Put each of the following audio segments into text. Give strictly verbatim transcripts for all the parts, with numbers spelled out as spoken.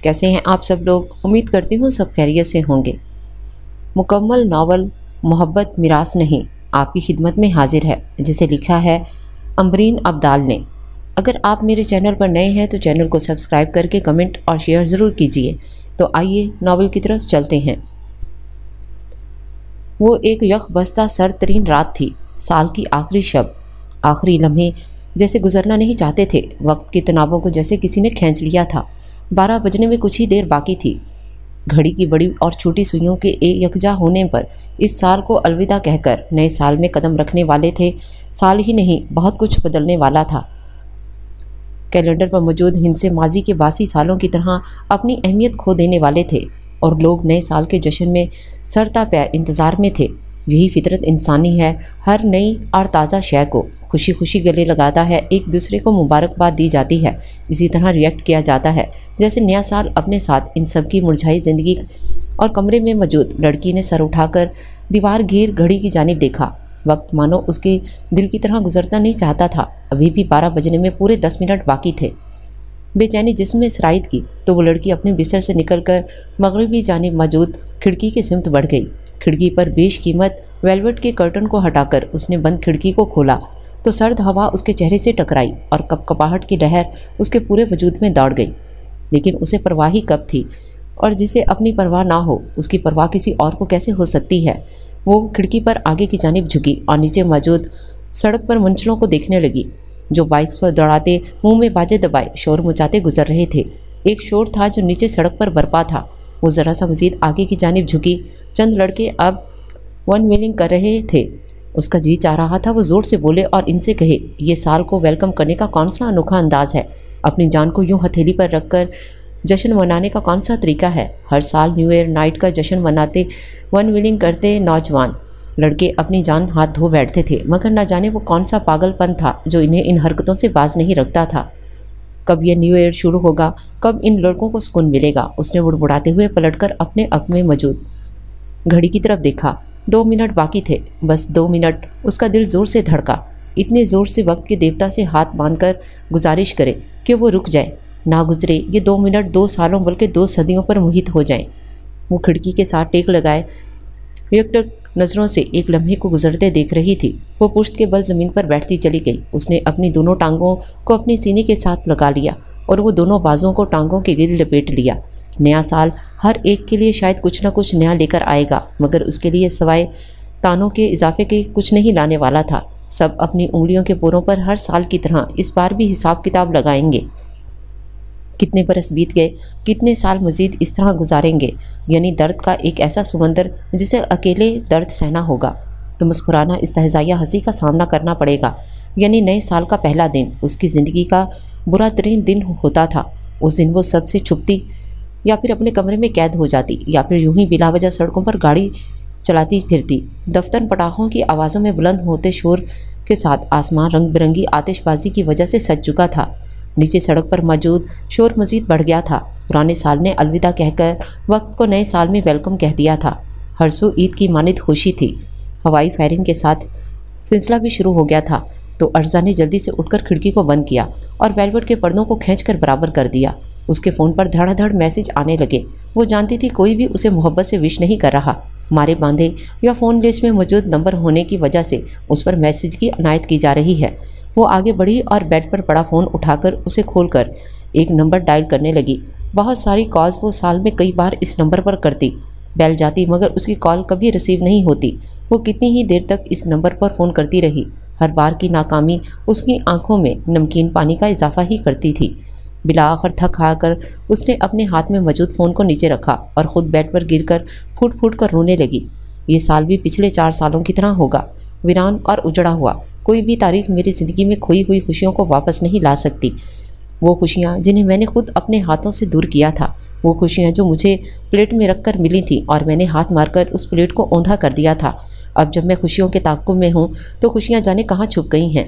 कैसे हैं आप सब लोग। उम्मीद करती हूँ सब खैरियत से होंगे। मुकम्मल नावल मोहब्बत मिरास नहीं आपकी खिदमत में हाजिर है, जिसे लिखा है अमरीन अब्दाल ने। अगर आप मेरे चैनल पर नए हैं तो चैनल को सब्सक्राइब करके कमेंट और शेयर ज़रूर कीजिए। तो आइए नावल की तरफ चलते हैं। वो एक यख बस्ता सर्द तरीन रात थी। साल की आखिरी शब, आखिरी लम्हे जैसे गुजरना नहीं चाहते थे। वक्त की तनावों को जैसे किसी ने खींच लिया था। बारह बजने में कुछ ही देर बाकी थी। घड़ी की बड़ी और छोटी सुइयों के एक यकजा होने पर इस साल को अलविदा कहकर नए साल में कदम रखने वाले थे। साल ही नहीं, बहुत कुछ बदलने वाला था। कैलेंडर पर मौजूद हिंसे माजी के बासी सालों की तरह अपनी अहमियत खो देने वाले थे और लोग नए साल के जश्न में सरता पैर इंतज़ार में थे। यही फितरत इंसानी है। हर नई और ताज़ा शय को खुशी खुशी गले लगाता है, एक दूसरे को मुबारकबाद दी जाती है, इसी तरह रिएक्ट किया जाता है जैसे नया साल अपने साथ इन सब की मुरझाई ज़िंदगी। और कमरे में मौजूद लड़की ने सर उठाकर दीवार घेर घड़ी की जानिब देखा। वक्त मानो उसके दिल की तरह गुजरता नहीं चाहता था। अभी भी बारह बजने में पूरे दस मिनट बाकी थे। बेचैनी जिस्म में सराइत की तो वो लड़की अपने बिस्तर से निकलकर मगरबी जानिब मौजूद खिड़की के सिमत बढ़ गई। खिड़की पर बेश कीमत वेलवेट के कर्टन को हटाकर उसने बंद खिड़की को खोला तो सर्द हवा उसके चेहरे से टकराई और कपकपाहट की लहर उसके पूरे वजूद में दौड़ गई। लेकिन उसे परवाह ही कब थी, और जिसे अपनी परवाह ना हो उसकी परवाह किसी और को कैसे हो सकती है। वो खिड़की पर आगे की जानिब झुकी और नीचे मौजूद सड़क पर मंचलों को देखने लगी, जो बाइक्स पर दौड़ाते मुंह में बाजे दबाए शोर मचाते गुजर रहे थे। एक शोर था जो नीचे सड़क पर बरपा था। वो ज़रा सा मजीद आगे की जानिब झुकी। चंद लड़के अब वन व्हीलिंग कर रहे थे। उसका जी चाह रहा था वो ज़ोर से बोले और इनसे कहे, ये साल को वेलकम करने का कौन सा अनोखा अंदाज़ है। अपनी जान को यूं हथेली पर रखकर जश्न मनाने का कौन सा तरीका है। हर साल न्यू ईयर नाइट का जश्न मनाते वन व्हीलिंग करते नौजवान लड़के अपनी जान हाथ धो बैठते थे, मगर न जाने वो कौन सा पागलपन था जो इन्हें इन हरकतों से बाज नहीं रखता था। कब ये न्यू ईयर शुरू होगा, कब इन लड़कों को सुकून मिलेगा। उसने बुड़बुड़ाते हुए पलटकर अपने अक में मौजूद घड़ी की तरफ देखा। दो मिनट बाकी थे, बस दो मिनट। उसका दिल ज़ोर से धड़का, इतने ज़ोर से वक्त के देवता से हाथ बांधकर गुजारिश करे कि वो रुक जाए, ना गुजरे ये दो मिनट दो सालों बल्कि दो सदियों पर मुहित हो जाएं। वो खिड़की के साथ टेक लगाए एकटक नज़रों से एक लम्हे को गुजरते देख रही थी। वो पुश्त के बल ज़मीन पर बैठती चली गई। उसने अपनी दोनों टांगों को अपने सीने के साथ लगा लिया और वो दोनों बाजुओं को टांगों के गिर लपेट लिया। नया साल हर एक के लिए शायद कुछ ना कुछ नया लेकर आएगा, मगर उसके लिए सवाए तानों के इजाफे के कुछ नहीं लाने वाला था। सब अपनी उंगलियों के पोरों पर हर साल की तरह इस बार भी हिसाब किताब लगाएंगे। कितने बरस बीत गए, कितने साल मजीद इस तरह गुजारेंगे, यानी दर्द का एक ऐसा समंदर जिसे अकेले दर्द सहना होगा। तो मुस्कुराना इस्तेहज़ाया हंसी का सामना करना पड़ेगा। यानी नए साल का पहला दिन उसकी ज़िंदगी का बुरा तरीन दिन होता था। उस दिन वो सबसे छुपती या फिर अपने कमरे में कैद हो जाती या फिर यूं ही बिलावजह सड़कों पर गाड़ी चलाती फिरती। दफ्तर पटाखों की आवाज़ों में बुलंद होते शोर के साथ आसमान रंग बिरंगी आतिशबाजी की वजह से सज चुका था। नीचे सड़क पर मौजूद शोर मजीद बढ़ गया था। पुराने साल ने अलविदा कहकर वक्त को नए साल में वेलकम कह दिया था। हर सू ईद की मानिद खुशी थी। हवाई फायरिंग के साथ सिलसिला भी शुरू हो गया था। तो अर्जा ने जल्दी से उठकर खिड़की को बंद किया और वेलवेट के पर्दों को खींचकर बराबर कर दिया। उसके फ़ोन पर धड़ाधड़ मैसेज आने लगे। वो जानती थी कोई भी उसे मोहब्बत से विश नहीं कर रहा। मारे बांधे या फ़ोन लिस्ट में मौजूद नंबर होने की वजह से उस पर मैसेज की अनायत की जा रही है। वो आगे बढ़ी और बेड पर पड़ा फ़ोन उठाकर उसे खोलकर एक नंबर डायल करने लगी। बहुत सारी कॉल्स वो साल में कई बार इस नंबर पर करती। बैल जाती मगर उसकी कॉल कभी रिसीव नहीं होती। वो कितनी ही देर तक इस नंबर पर फ़ोन करती रही। हर बार की नाकामी उसकी आंखों में नमकीन पानी का इजाफा ही करती थी। बिला आखिर थक हाकर उसने अपने हाथ में मौजूद फ़ोन को नीचे रखा और ख़ुद बेड पर गिरकर फूट फूट कर रोने लगी। ये साल भी पिछले चार सालों की तरह होगा, वीरान और उजड़ा हुआ। कोई भी तारीख मेरी ज़िंदगी में खोई हुई खुशियों को वापस नहीं ला सकती। वो खुशियाँ जिन्हें मैंने खुद अपने हाथों से दूर किया था, वो खुशियाँ जो मुझे प्लेट में रख कर मिली थी और मैंने हाथ मारकर उस प्लेट को औंधा कर दिया था। अब जब मैं खुशियों के ताक़ुब में हूँ तो खुशियाँ जाने कहाँ छुप गई हैं।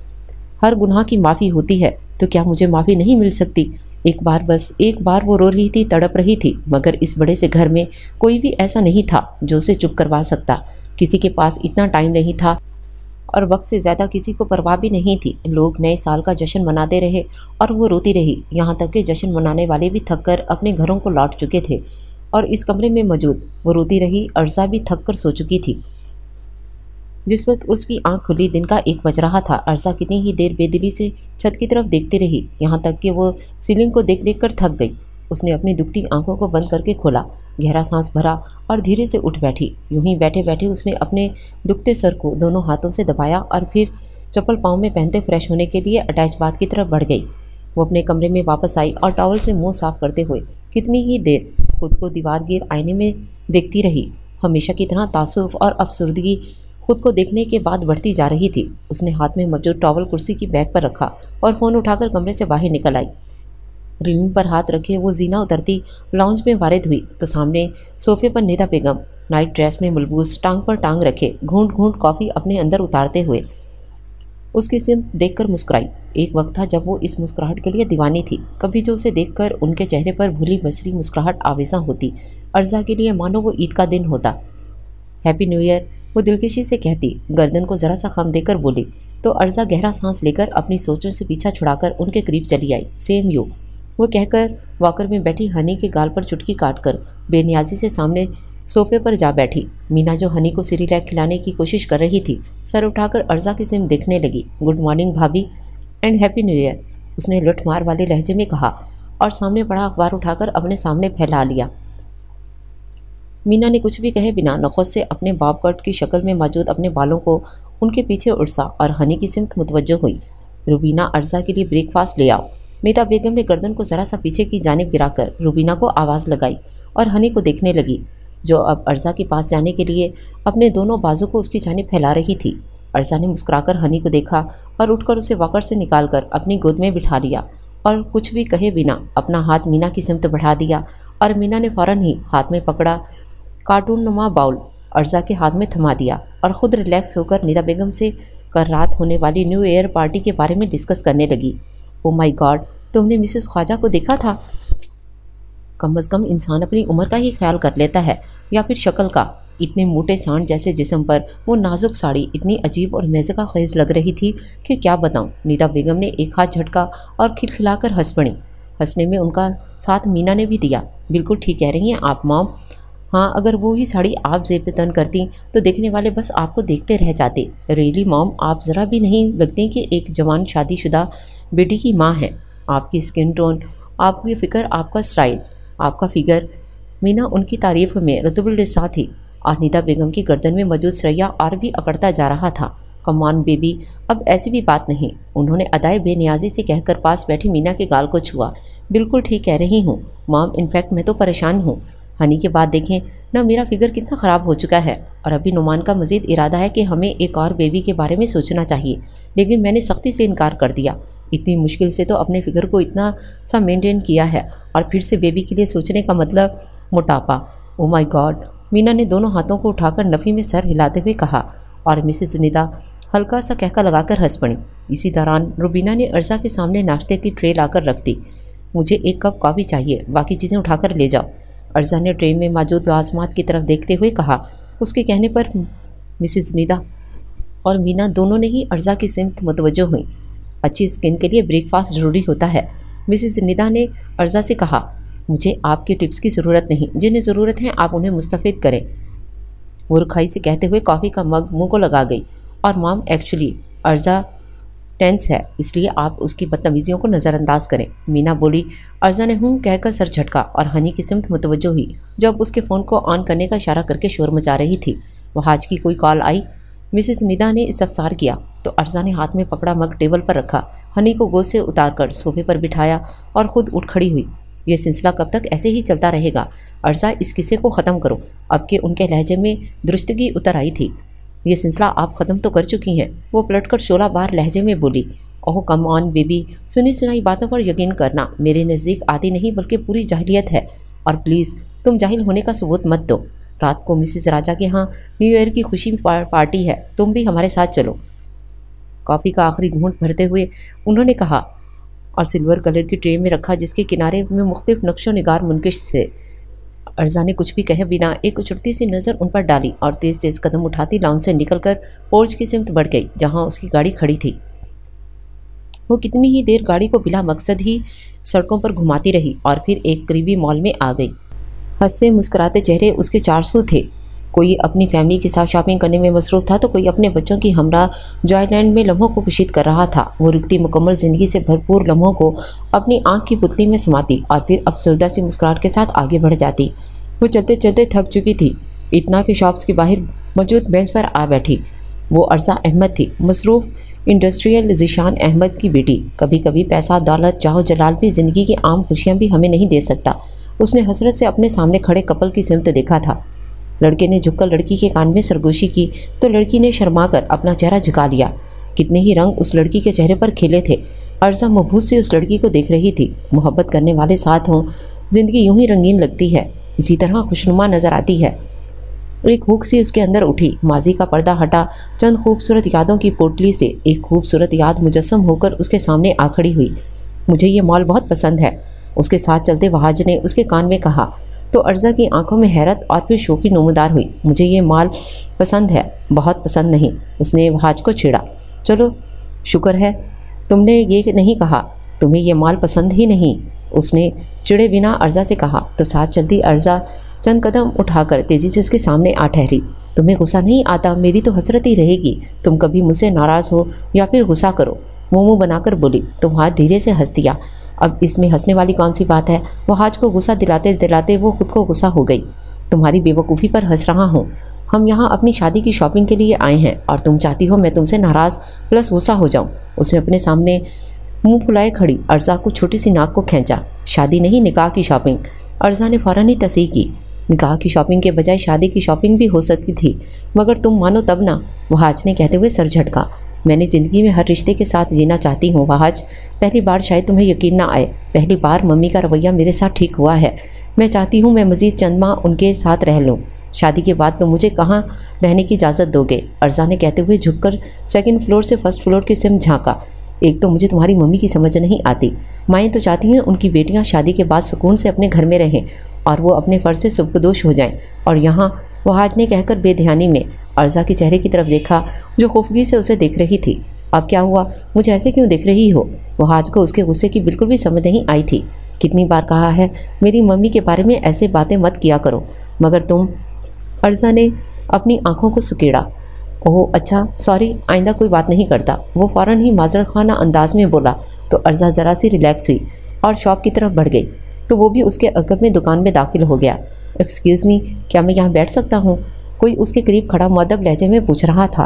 हर गुनाह की माफ़ी होती है, तो क्या मुझे माफ़ी नहीं मिल सकती? एक बार, बस एक बार वो रो रही थी, तड़प रही थी, मगर इस बड़े से घर में कोई भी ऐसा नहीं था जो उसे चुप करवा सकता। किसी के पास इतना टाइम नहीं था اور وقت سے زیادہ کسی کو پرواہ بھی نہیں تھی۔ لوگ نئے سال کا جشن مناتے رہے اور وہ روتی رہی، یہاں تک کہ جشن منانے والے بھی تھک کر اپنے گھروں کو لوٹ چکے تھے اور اس کمرے میں موجود وہ روتی رہی۔ ارزا بھی تھک کر سو چکی تھی۔ جس وقت اس کی آنکھ کھلی دن کا ایک بج رہا تھا۔ ارزا کتنی ہی دیر بے دلی سے چھت کی طرف دیکھتی رہی، یہاں تک کہ وہ سیلنگ کو دیکھ دیکھ کر تھک گئی۔ اس نے اپنی دکھتی آنکھوں کو بند کر کے کھولا، گہرا سانس بھرا اور دھیرے سے اٹھ بیٹھی۔ یوں ہی بیٹھے بیٹھے اس نے اپنے دکھتے سر کو دونوں ہاتھوں سے دبایا اور پھر چپل پاؤں میں پہنتے فریش ہونے کے لیے اٹیچ باتھ کی طرف بڑھ گئی۔ وہ اپنے کمرے میں واپس آئی اور ٹاول سے منہ صاف کرتے ہوئے کتنی ہی دیر خود کو دیوار گیر آئینے میں دیکھتی رہی۔ ہمیشہ کی طرح تعصب اور افسردگی خود کو دیکھنے کے بعد بڑھتی جا رہی تھی۔ اس نے ہاتھ میں موجود ٹاول کرسی کی بیک پر رکھا اور فون اٹھا کر کمرے سے باہر نکل آئی۔ ریلنگ پر ہاتھ رکھے وہ زینا اترتی لاؤنج میں وارد ہوئی تو سامنے صوفے پر ندا بیگم نائٹ ڈریس میں ملبوس، ٹانگ پر ٹانگ رکھے، گھونٹ گھونٹ کافی اپنے اندر اتارتے ہوئے اس کی سمت دیکھ کر مسکرائی۔ ایک وقت تھا جب وہ اس مسکراہٹ کے لیے دیوانی تھی، کبھی جو اسے دیکھ کر ان کے چہرے پر بھولی بسری مسکراہٹ آویزاں ہوتی، ارزا کے لیے مانو وہ عید کا دن ہوتا۔ ہیپی نیو ایئر، وہ دلکشی سے کہتی، گردن کو ذرا سا خم دے کر بولی تو ارزا گہرا سانس لے کر اپنی سوچوں سے پیچھا چھڑا کر ان کے قریب چلی آئی۔ سیم یو، وہ کہہ کر واکر میں بیٹھی ہنی کے گال پر چٹکی کاٹ کر بے نیازی سے سامنے صوفے پر جا بیٹھی۔ مینا جو ہنی کو سیریلیک کھلانے کی کوشش کر رہی تھی، سر اٹھا کر ارزا کی سمت دیکھنے لگی۔ گڈ مارننگ بھابھی اینڈ ہیپی نیو ایئر، اس نے لٹ مار والے لہجے میں کہا اور سامنے پڑا اخبار اٹھا کر اپنے سامنے پھیلا لیا۔ مینا نے کچھ بھی کہے بنا نخوت سے اپنے باب کٹ کی شکل میں موجود اپنے بالوں کو ان کے پیچھے اڑسا اور ہنی کی سمت متوجہ ہوئی۔ روبینہ، ارزا کے لیے بریک فاسٹ لے آؤ۔ ندا بیگم نے گردن کو ذرا سا پیچھے کی جانب گرا کر روبینہ کو آواز لگائی اور ہنی کو دیکھنے لگی جو اب ارزا کے پاس جانے کے لیے اپنے دونوں بازو کو اس کی جانب پھیلا رہی تھی۔ ارزا نے مسکرا کر ہنی کو دیکھا اور اٹھ کر اسے واکر سے نکال کر اپنی گود میں بٹھا لیا اور کچھ بھی کہے بنا اپنا ہاتھ مینا کی سمت بڑھا دیا اور مینا نے فوراً ہی ہاتھ میں پکڑا کارٹون نما باؤل ارزا کے ہاتھ میں تھما دیا اور خود ریلیکس ہو کر ندا بیگم سے کل رات ہونے والی نیو ایئر پارٹی کے بارے میں ڈسکس کرنے لگی۔ او مائی گاڈ، تم نے مسز خواجہ کو دیکھا تھا؟ کم از کم انسان اپنی عمر کا ہی خیال کر لیتا ہے یا پھر شکل کا۔ اتنے موٹے سانڈ جیسے جسم پر وہ نازک ساڑی اتنی عجیب اور میزکا خیز لگ رہی تھی کہ کیا بتاؤں۔ ندا بیگم نے ایک ہاتھ جھٹکا اور کھلکھلا کر ہنس پڑی۔ ہنسنے میں ان کا ساتھ مینا نے بھی دیا۔ بالکل ٹھیک کہہ رہی ہیں آپ مام، ہاں اگر وہی ساڑی آپ زیب تن کرتی تو دیکھنے والے بس آپ کو دیکھتے رہ جاتے۔ ریلی مام، آپ ذرا بھی نہیں لگتی کہ ایک جوان شادی شدہ بیٹی کی ماں ہیں۔ آپ کی اسکن ٹون، آپ کی فکر، آپ کا اسٹائل، آپ کا فگر۔ مینا ان کی تعریف میں رطب السان تھی اور ندا بیگم کی گردن میں موجود سریا اور بھی اکڑتا جا رہا تھا۔ کمان بیبی، اب ایسی بھی بات نہیں، انہوں نے ادائے بے نیازی سے کہہ کر پاس بیٹھی مینا کے گال کو چھوا۔ بالکل ٹھیک کہہ رہی ہوں مام، انفیکٹ میں تو پریشان ہوں۔ ہنی کے بعد دیکھیں نہ میرا فگر کتنا خراب ہو چکا ہے اور ابھی نعمان کا مزید ارادہ ہے کہ ہمیں ایک اور بیبی کے بارے میں سوچنا چاہیے، لیکن میں نے سختی سے انکار کر دیا۔ اتنی مشکل سے تو اپنے فگر کو اتنا سا مینٹین کیا ہے اور پھر سے بیبی کے لیے سوچنے کا مطلب موٹاپا۔ او مائی گاڈ، مینا نے دونوں ہاتھوں کو اٹھا کر نفی میں سر ہلاتے ہوئے کہا اور مسز ندا ہلکا سا کہکا لگا کر ہنس پڑی۔ اسی دوران روبینہ نے ارزا کے سامنے ناشتے کی ٹرے لا کر رکھ دی۔ مجھے ایک کپ کافی چاہیے، باقی چیزیں اٹھا کر لے جاؤ، ارزا نے ٹرے میں موجود لوازمات کی طرف دیکھتے ہوئے کہا۔ اس کے کہنے پر مسز ندا اور مینا دونوں نے ہی ارزا کی سمت متوجہ ہوئیں۔ اچھی اسکن کے لیے بریک فاسٹ ضروری ہوتا ہے، مسز ندا نے ارزا سے کہا۔ مجھے آپ کی ٹپس کی ضرورت نہیں، جنہیں ضرورت ہے آپ انہیں مستفید کریں، وہ رکھائی سے کہتے ہوئے کافی کا مگ منہ کو لگا گئی۔ اور مام، ایکچولی ارزا ٹینس ہے، اس لیے آپ اس کی بدتمیزیوں کو نظر انداز کریں، مینا بولی۔ ارزا نے ہوں کہہ کر سر جھٹکا اور ہنی کی سمت متوجہ ہوئی جو اب اس کے فون کو آن کرنے کا اشارہ کر کے شور مچا رہی تھی۔ وہ آج کی کوئی کال آئی؟ مسز ندا نے استفسار کیا تو ارزا نے ہاتھ میں پکڑا مگ ٹیبل پر رکھا، ہنی کو گود سے اتار کر صوفے پر بٹھایا اور خود اٹھ کھڑی ہوئی۔ یہ سلسلہ کب تک ایسے ہی چلتا رہے گا؟ ارزا، اس قصے کو ختم کرو، اب کہ ان کے لہجے میں درستگی اتر آئی تھی۔ یہ سلسلہ آپ ختم تو کر چکی ہیں، وہ پلٹ کر شعلہ بار لہجے میں بولی۔ اوہ کم آن بیبی، سنی سنائی باتوں پر یقین کرنا میرے نزدیک آدھی نہیں بلکہ پوری جاہلیت ہے، اور پلیز تم جاہل ہونے کا ثبوت مت دو۔ رات کو مسز راجہ کے ہاں نیو ایئر کی خوشی پارٹی ہے، تم بھی ہمارے ساتھ چلو۔ کافی کا آخری گھونٹ بھرتے ہوئے انہوں نے کہا اور سلور کلر کی ٹرے میں رکھا جس کے کنارے میں مختلف نقش و نگار منقش تھے۔ अर्जा ने कुछ भी कहे बिना एक उचटती सी नज़र उन पर डाली और तेज तेज कदम उठाती लाउंज से निकलकर पोर्च की सिमत बढ़ गई जहां उसकी गाड़ी खड़ी थी। वो कितनी ही देर गाड़ी को बिला मकसद ही सड़कों पर घुमाती रही और फिर एक करीबी मॉल में आ गई। हंसते मुस्कुराते चेहरे उसके चार सौ थे। कोई अपनी फैमिली के साथ शॉपिंग करने में मसरूफ़ था तो कोई अपने बच्चों की हमरा जॉयलैंड में लम्हों को कशीद कर रहा था। वो रुकती मुकम्मल ज़िंदगी से भरपूर लम्हों को अपनी आंख की पुतली में समाती और फिर अफसरदा सी मुस्कुराहट के साथ आगे बढ़ जाती। वो चलते चलते थक चुकी थी, इतना कि शॉप्स के बाहर मौजूद बेंच पर आ बैठी। वो अर्जा अहमद थी, मसरूफ़ इंडस्ट्रियल ज़ीशान अहमद की बेटी। कभी कभी पैसा, दौलत, जाहो जलाल भी ज़िंदगी की आम खुशियाँ भी हमें नहीं दे सकता। उसने हसरत से अपने सामने खड़े कपल की सिमत देखा था। लड़के ने झुककर लड़की के कान में सरगोशी की तो लड़की ने शर्माकर अपना चेहरा झुका लिया। कितने ही रंग उस लड़की के चेहरे पर खिले थे। अर्जा मबहूत से उस लड़की को देख रही थी। मोहब्बत करने वाले साथ हों, जिंदगी यूं ही रंगीन लगती है, इसी तरह खुशनुमा नजर आती है। एक हुक सी उसके अंदर उठी। माजी का पर्दा हटा, चंद खूबसूरत यादों की पोटली से एक खूबसूरत याद मुजस्सम होकर उसके सामने आ खड़ी हुई। मुझे ये मॉल बहुत पसंद है, उसके साथ चलते वहाज ने उसके कान में कहा तो अर्जा की आंखों में हैरत और फिर शोकी नमूदार हुई। मुझे ये माल पसंद है, बहुत पसंद नहीं। उसने वहाज को छेड़ा। चलो शुक्र है तुमने ये नहीं कहा, तुम्हें ये माल पसंद ही नहीं, उसने चिड़े बिना अर्जा से कहा तो साथ चलती अर्जा चंद कदम उठाकर तेजी से उसके सामने आ ठहरी। तुम्हें गुस्सा नहीं आता? मेरी तो हसरत ही रहेगी तुम कभी मुझसे नाराज़ हो या फिर गुस्सा करो। मुँह मुँह बनाकर बोली तो वहाज धीरे से हंस दिया। अब इसमें हंसने वाली कौन सी बात है? वहाज को गुस्सा दिलाते दिलाते वो खुद को गुस्सा हो गई। तुम्हारी बेवकूफ़ी पर हंस रहा हूँ। हम यहाँ अपनी शादी की शॉपिंग के लिए आए हैं और तुम चाहती हो मैं तुमसे नाराज़ प्लस गुस्सा हो जाऊँ। उसने अपने सामने मुंह फुलाए खड़ी अर्जा को छोटी सी नाक को खींचा। शादी नहीं, निकाह की शॉपिंग। अर्जा ने फ़ौरन ही तस्दीक की। निकाह की शॉपिंग के बजाय शादी की शॉपिंग भी हो सकती थी, मगर तुम मानो तब ना, वहाज ने कहते हुए सर झटका। मैंने ज़िंदगी में हर रिश्ते के साथ जीना चाहती हूँ वहाज। पहली बार शायद तुम्हें यकीन ना आए, पहली बार मम्मी का रवैया मेरे साथ ठीक हुआ है। मैं चाहती हूँ मैं मज़ीद चंद माह उनके साथ रह लूँ। शादी के बाद तुम मुझे कहाँ रहने की इजाज़त दोगे? अर्जा ने कहते हुए झुककर सेकंड फ्लोर से फर्स्ट फ्लोर की सिम झांका। एक तो मुझे तुम्हारी मम्मी की समझ नहीं आती। माएँ तो चाहती हैं उनकी बेटियाँ शादी के बाद सुकून से अपने घर में रहें और वो अपने फ़र्ज से सुबकदोश हो जाएं, और यहाँ वहाज ने कहकर बेध्यानी में अर्जा के चेहरे की तरफ देखा जो खुफगी से उसे देख रही थी। अब क्या हुआ? मुझे ऐसे क्यों देख रही हो? वहाज को उसके गुस्से की बिल्कुल भी समझ नहीं आई थी। कितनी बार कहा है मेरी मम्मी के बारे में ऐसे बातें मत किया करो, मगर तुम। अर्जा ने अपनी आंखों को सुकेड़ा। ओह अच्छा सॉरी, आइंदा कोई बात नहीं करता। वो फ़ौरन ही माजरत खाना अंदाज में बोला तो अर्जा ज़रा सी रिलैक्स हुई और शॉप की तरफ बढ़ गई तो वो भी उसके अगब में दुकान में दाखिल हो गया। एक्सक्यूज़ मी, क्या मैं यहाँ बैठ सकता हूँ? कोई उसके करीब खड़ा मुअद्दब लहजे में पूछ रहा था।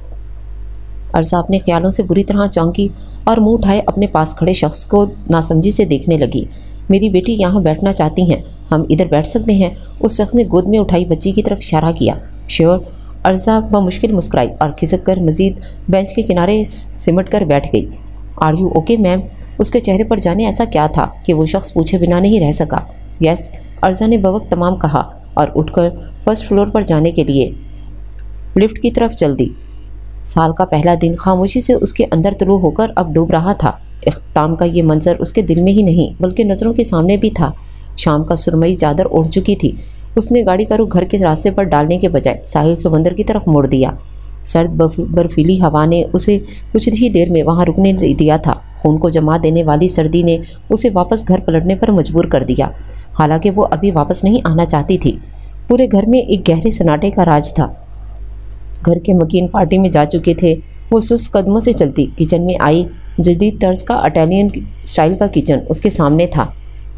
अर्जा अपने ख्यालों से बुरी तरह चौंकी और मुंह उठाए अपने पास खड़े शख्स को नासमझी से देखने लगी। मेरी बेटी यहाँ बैठना चाहती हैं, हम इधर बैठ सकते हैं? उस शख्स ने गोद में उठाई बच्ची की तरफ इशारा किया। श्योर। अर्जा बमुश्किल मुस्कुराई और खिसक कर मजीद बेंच के किनारे सिमट कर बैठ गई। Are you okay ma'am? उसके चेहरे पर जाने ऐसा क्या था कि वो शख्स पूछे बिना नहीं रह सका। यस, अर्जा ने बवक्त तमाम कहा और उठकर फर्स्ट फ्लोर पर जाने के लिए लिफ्ट की तरफ चल दी। साल का पहला दिन खामोशी से उसके अंदर तुलू होकर अब डूब रहा था। इख्तिताम का ये मंजर उसके दिल में ही नहीं बल्कि नज़रों के सामने भी था। शाम का सुरमई चादर ओढ़ चुकी थी। उसने गाड़ी का रुख घर के रास्ते पर डालने के बजाय साहिल समंदर की तरफ मोड़ दिया। सर्द बर्फीली हवा ने उसे कुछ ही देर में वहाँ रुकने दिया था। खून को जमा देने वाली सर्दी ने उसे वापस घर पलटने पर मजबूर कर दिया। हालांकि वो अभी वापस नहीं आना चाहती थी। पूरे घर में एक गहरे सन्नाटे का राज था। घर के मकीन पार्टी में जा चुके थे। वो सुस्त कदमों से चलती किचन में आई। जदीद तर्ज का इटालियन स्टाइल का किचन उसके सामने था।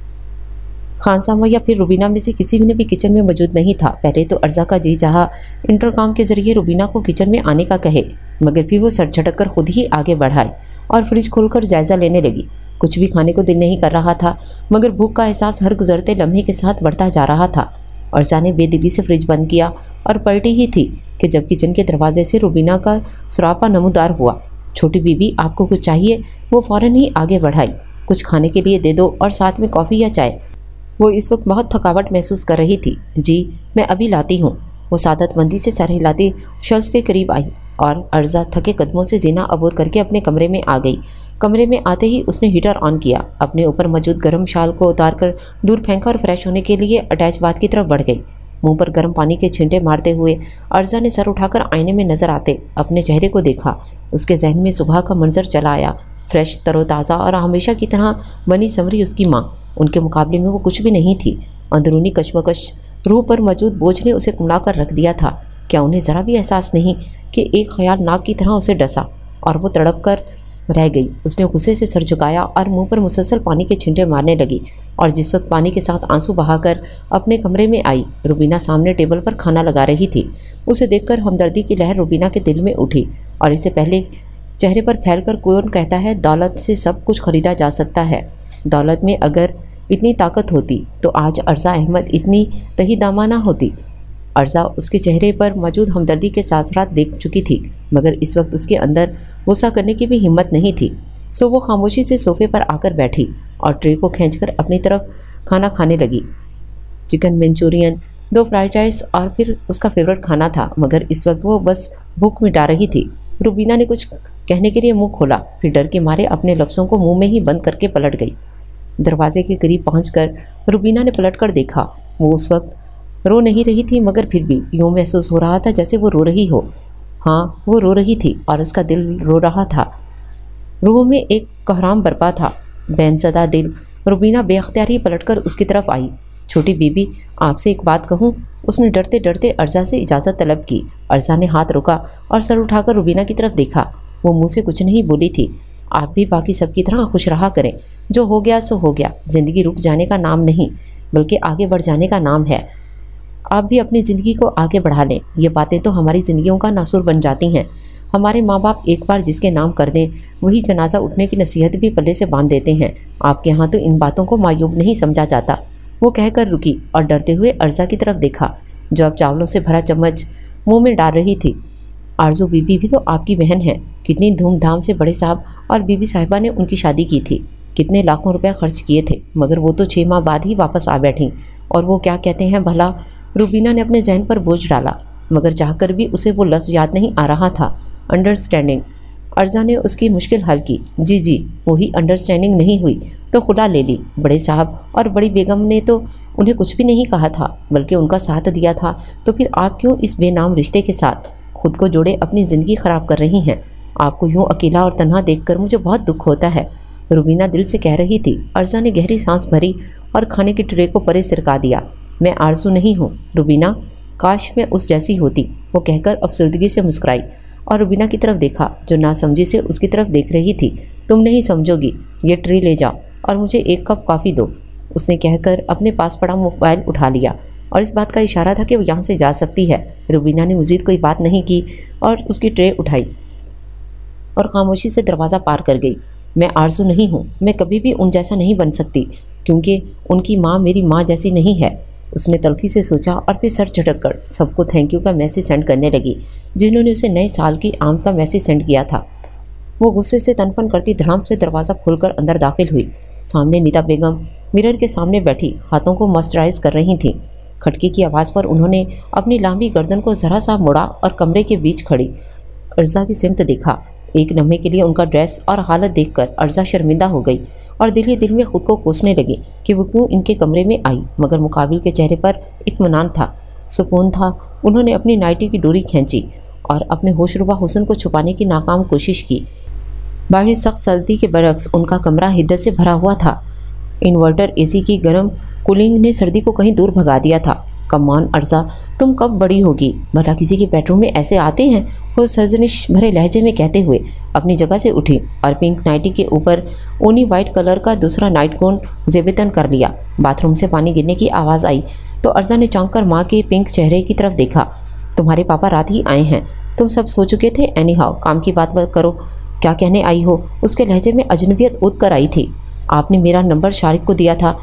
खानसामा या फिर रुबीना में से किसी ने भी किचन में मौजूद नहीं था। पहले तो अर्जा का जी चाहा इंटरकॉम के जरिए रुबीना को किचन में आने का कहे, मगर फिर वो सर झटक कर खुद ही आगे बढ़ाई और फ्रिज खोलकर जायज़ा लेने लगी। कुछ भी खाने को दिल नहीं कर रहा था, मगर भूख का एहसास हर गुजरते लम्हे के साथ बढ़ता जा रहा था। अर्जा ने बेदिली से फ्रिज बंद किया और पलटी ही थी कि जब किचन के दरवाजे से रुबीना का सुरापा नमूदार हुआ। छोटी बीबी, आपको कुछ चाहिए? वो फ़ौरन ही आगे बढ़ाई। कुछ खाने के लिए दे दो और साथ में कॉफ़ी या चाय। वो इस वक्त बहुत थकावट महसूस कर रही थी। जी मैं अभी लाती हूँ। वो सादतमंदी से सर हिलाती शेल्फ के करीब आई और अर्जा थके कदमों से जीना अबूर करके अपने कमरे में आ गई। कमरे में आते ही उसने हीटर ऑन किया, अपने ऊपर मौजूद गर्म शाल को उतार कर दूर फेंका और फ्रेश होने के लिए अटैच बाथ की तरफ बढ़ गई। मुंह पर गर्म पानी के छींटे मारते हुए अर्जा ने सर उठाकर आईने में नजर आते अपने चेहरे को देखा। उसके जहन में सुबह का मंजर चला आया, फ्रेश, तरोताज़ा और हमेशा की तरह बनी संवरी उसकी माँ। उनके मुकाबले में वो कुछ भी नहीं थी। अंदरूनी कश्मकश, रूह पर मौजूद बोझ ने उसे कुमला कर रख दिया था। क्या उन्हें ज़रा भी एहसास नहीं कि एक ख्याल नाक की तरह उसे डसा और वो तड़प कर रह गई। उसने गुस्से से सर झुकाया और मुंह पर मुसलसल पानी के छींटे मारने लगी और जिस वक्त पानी के साथ आंसू बहाकर अपने कमरे में आई, रुबीना सामने टेबल पर खाना लगा रही थी। उसे देखकर हमदर्दी की लहर रुबीना के दिल में उठी और इससे पहले चेहरे पर फैलकर कौन कहता है दौलत से सब कुछ खरीदा जा सकता है। दौलत में अगर इतनी ताकत होती तो आज अर्जा अहमद इतनी तही दामा ना होती। अर्जा उसके चेहरे पर मौजूद हमदर्दी के साथ साथ देख चुकी थी, मगर इस वक्त उसके अंदर गुस्सा करने की भी हिम्मत नहीं थी। सो वो खामोशी से सोफे पर आकर बैठी और ट्रे को खींचकर अपनी तरफ खाना खाने लगी। चिकन मंचूरियन, दो फ्राइड राइस और फिर उसका फेवरेट खाना था, मगर इस वक्त वो बस भूख मिटा रही थी। रुबीना ने कुछ कहने के लिए मुंह खोला, फिर डर के मारे अपने लफ्ज़ों को मुंह में ही बंद करके पलट गई। दरवाजे के करीब पहुंचकर रुबीना ने पलटकर देखा। वो उस वक्त रो नहीं रही थी, मगर फिर भी यूँ महसूस हो रहा था जैसे वो रो रही हो। हाँ, वो रो रही थी और उसका दिल रो रहा था। रूह में एक कोहराम बरपा था, बेनसदा दिल। रुबीना बेख्तियार ही पलटकर उसकी तरफ आई। छोटी बीबी, आपसे एक बात कहूँ? उसने डरते डरते अर्जा से इजाज़त तलब की। अर्जा ने हाथ रोका और सर उठाकर रुबीना की तरफ देखा। वो मुँह से कुछ नहीं बोली थी। आप भी बाकी सबकी तरह खुश रहा करें। जो हो गया सो हो गया। ज़िंदगी रुक जाने का नाम नहीं, बल्कि आगे बढ़ जाने का नाम है। आप भी अपनी ज़िंदगी को आगे बढ़ा लें। ये बातें तो हमारी ज़िंदगियों का नासूर बन जाती हैं। हमारे माँ बाप एक बार जिसके नाम कर दें, वही जनाजा उठने की नसीहत भी पल्ले से बांध देते हैं। आपके यहाँ तो इन बातों को मायूब नहीं समझा जाता। वो कहकर रुकी और डरते हुए अर्जा की तरफ देखा, जो अब चावलों से भरा चम्मच मुंह में डाल रही थी। आरजू बीबी भी तो आपकी बहन है। कितनी धूमधाम से बड़े साहब और बीबी साहिबा ने उनकी शादी की थी। कितने लाखों रुपए खर्च किए थे, मगर वो तो छः माह बाद ही वापस आ बैठी। और वो क्या कहते हैं भला? रुबीना ने अपने जहन पर बोझ डाला, मगर चाहकर भी उसे वो लफ्ज़ याद नहीं आ रहा था। अंडरस्टैंडिंग। अर्जा ने उसकी मुश्किल हल की। जी जी, वही अंडरस्टैंडिंग नहीं हुई तो खुला ले ली। बड़े साहब और बड़ी बेगम ने तो उन्हें कुछ भी नहीं कहा था, बल्कि उनका साथ दिया था। तो फिर आप क्यों इस बेनाम रिश्ते के साथ खुद को जोड़े अपनी ज़िंदगी ख़राब कर रही हैं? आपको यूँ अकेला और तन्हा देखकर मुझे बहुत दुख होता है, रुबीना दिल से कह रही थी। अर्जा ने गहरी सांस भरी और खाने की ट्रे को परे सिरका दिया। मैं आरजू नहीं हूँ रुबीना, काश मैं उस जैसी होती, वो कहकर अफसरदगी से मुस्कुराई और रुबीना की तरफ देखा, जो नासमझी से उसकी तरफ देख रही थी। तुम नहीं समझोगी, ये ट्रे ले जाओ और मुझे एक कप कॉफ़ी दो, उसने कहकर अपने पास पड़ा मोबाइल उठा लिया और इस बात का इशारा था कि वो यहाँ से जा सकती है। रुबीना ने मज़ीद कोई बात नहीं की और उसकी ट्रे उठाई और खामोशी से दरवाज़ा पार कर गई। मैं आरजू नहीं हूँ, मैं कभी भी उन जैसा नहीं बन सकती, क्योंकि उनकी माँ मेरी माँ जैसी नहीं है। उसने तलखी से सोचा और फिर सर झटक कर सबको थैंक यू का मैसेज सेंड करने लगी, जिन्होंने उसे नए साल की आमद का मैसेज सेंड किया था। वो गुस्से से तनफन करती धड़ाम से दरवाज़ा खोलकर अंदर दाखिल हुई। सामने नीता बेगम मिरर के सामने बैठी हाथों को मॉइस्चराइज कर रही थीं। खटके की आवाज़ पर उन्होंने अपनी लंबी गर्दन को ज़रा सा मुड़ा और कमरे के बीच खड़ी अर्जा की सिमत देखा। एक लम्हे के लिए उनका ड्रेस और हालत देखकर अर्जा शर्मिंदा हो गई और दिल ही दिल में खुद को कोसने लगी कि वो क्यों इनके कमरे में आई, मगर मुकाबिल के चेहरे पर इत्मीनान था, सुकून था। उन्होंने अपनी नाइटी की डोरी खींची और अपने होशरुबा हुस्न को छुपाने की नाकाम कोशिश की। बाहर सख्त सर्दी के बरक्स उनका कमरा हिद्दत से भरा हुआ था। इन्वर्टर एसी की गर्म कूलिंग ने सर्दी को कहीं दूर भगा दिया था। कमान अर्जा, तुम कब बड़ी होगी? भला किसी के बेडरूम में ऐसे आते हैं? वो सर्जनिश भरे लहजे में कहते हुए अपनी जगह से उठी और पिंक नाइटी के ऊपर ऊनी वाइट कलर का दूसरा नाइट कोन जेबेतन कर लिया। बाथरूम से पानी गिरने की आवाज़ आई तो अर्जा ने चौंक कर माँ के पिंक चेहरे की तरफ देखा। तुम्हारे पापा रात ही आए हैं, तुम सब सो चुके थे। एनी हाउ, काम की बात करो, क्या कहने आई हो? उसके लहजे में अजनबियत उद कर आई थी। आपने मेरा नंबर शारिक को दिया था।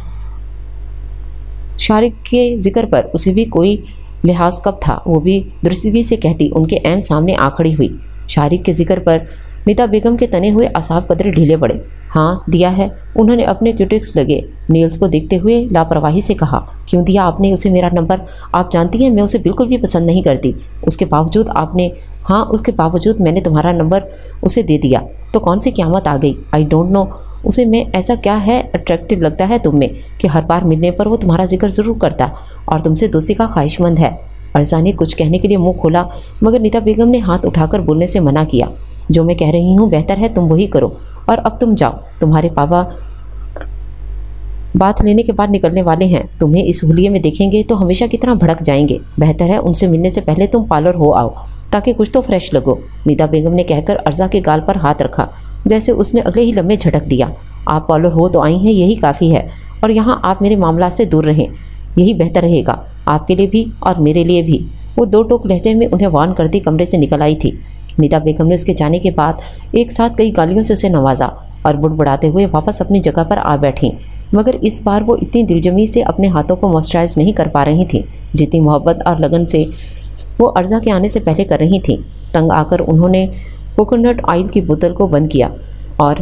शारिक के जिक्र पर उसे भी कोई लिहाज कब था, वो भी दुरुस्तगी से कहती उनके ऐन सामने आ खड़ी हुई। शारिक के जिक्र पर नीता बेगम के तने हुए असाब कदरे ढीले पड़े। हाँ दिया है, उन्होंने अपने क्यूटिक्स लगे नेल्स को देखते हुए लापरवाही से कहा। क्यों दिया आपने उसे मेरा नंबर? आप जानती हैं मैं उसे बिल्कुल भी पसंद नहीं करती, उसके बावजूद आपने ہاں اس کے باوجود میں نے تمہارا نمبر اسے دے دیا تو کون سی قیامت آ گئی؟ آئی ڈونٹ نو اسے میں ایسا کیا ہے اٹریکٹیو لگتا ہے تم میں کہ ہر بار ملنے پر وہ تمہارا ذکر ضرور کرتا اور تم سے دوستی کا خواہش مند ہے۔ ارزا نے کچھ کہنے کے لیے منہ کھولا مگر نیتا بیگم نے ہاتھ اٹھا کر بولنے سے منع کیا۔ جو میں کہہ رہی ہوں بہتر ہے تم وہی کرو، اور اب تم جاؤ، تمہارے پاپا بات لینے کے بعد نکلنے والے ہیں، تمہیں اس حلیے میں دیکھیں گے تو ہمیشہ کی طرح بھڑک جائیں گے، بہتر ہے ان سے ملنے سے پہلے تم پارلر ہو آؤ تاکہ کچھ تو فریش لگو۔ نیتا بیگم نے کہہ کر ارزا کے گال پر ہاتھ رکھا جیسے اس نے اگلے ہی لمحے جھٹک دیا۔ آپ پارلر ہو تو آئی ہیں یہی کافی ہے، اور یہاں آپ میرے معاملات سے دور رہیں، یہی بہتر رہے گا آپ کے لیے بھی اور میرے لیے بھی۔ وہ دو ٹوک لہجے میں انہیں وارن کرتی کمرے سے نکل آئی تھی۔ نیتا بیگم نے اس کے جانے کے بعد ایک ساتھ کئی گالیوں سے اسے نوازا اور بڑبڑاتے ہوئے واپس اپنی جگہ پر آ بیٹھیں، مگر اس بار وہ اتنی دلجمی سے اپنے ہاتھوں کو موئسچرائز نہیں کر پا رہی تھیں جتنی محبت اور لگن سے وہ ارزا کے آنے سے پہلے کر رہی تھیں۔ تنگ آ کر انہوں نے کوکونٹ آئل کی بوتل کو بند کیا اور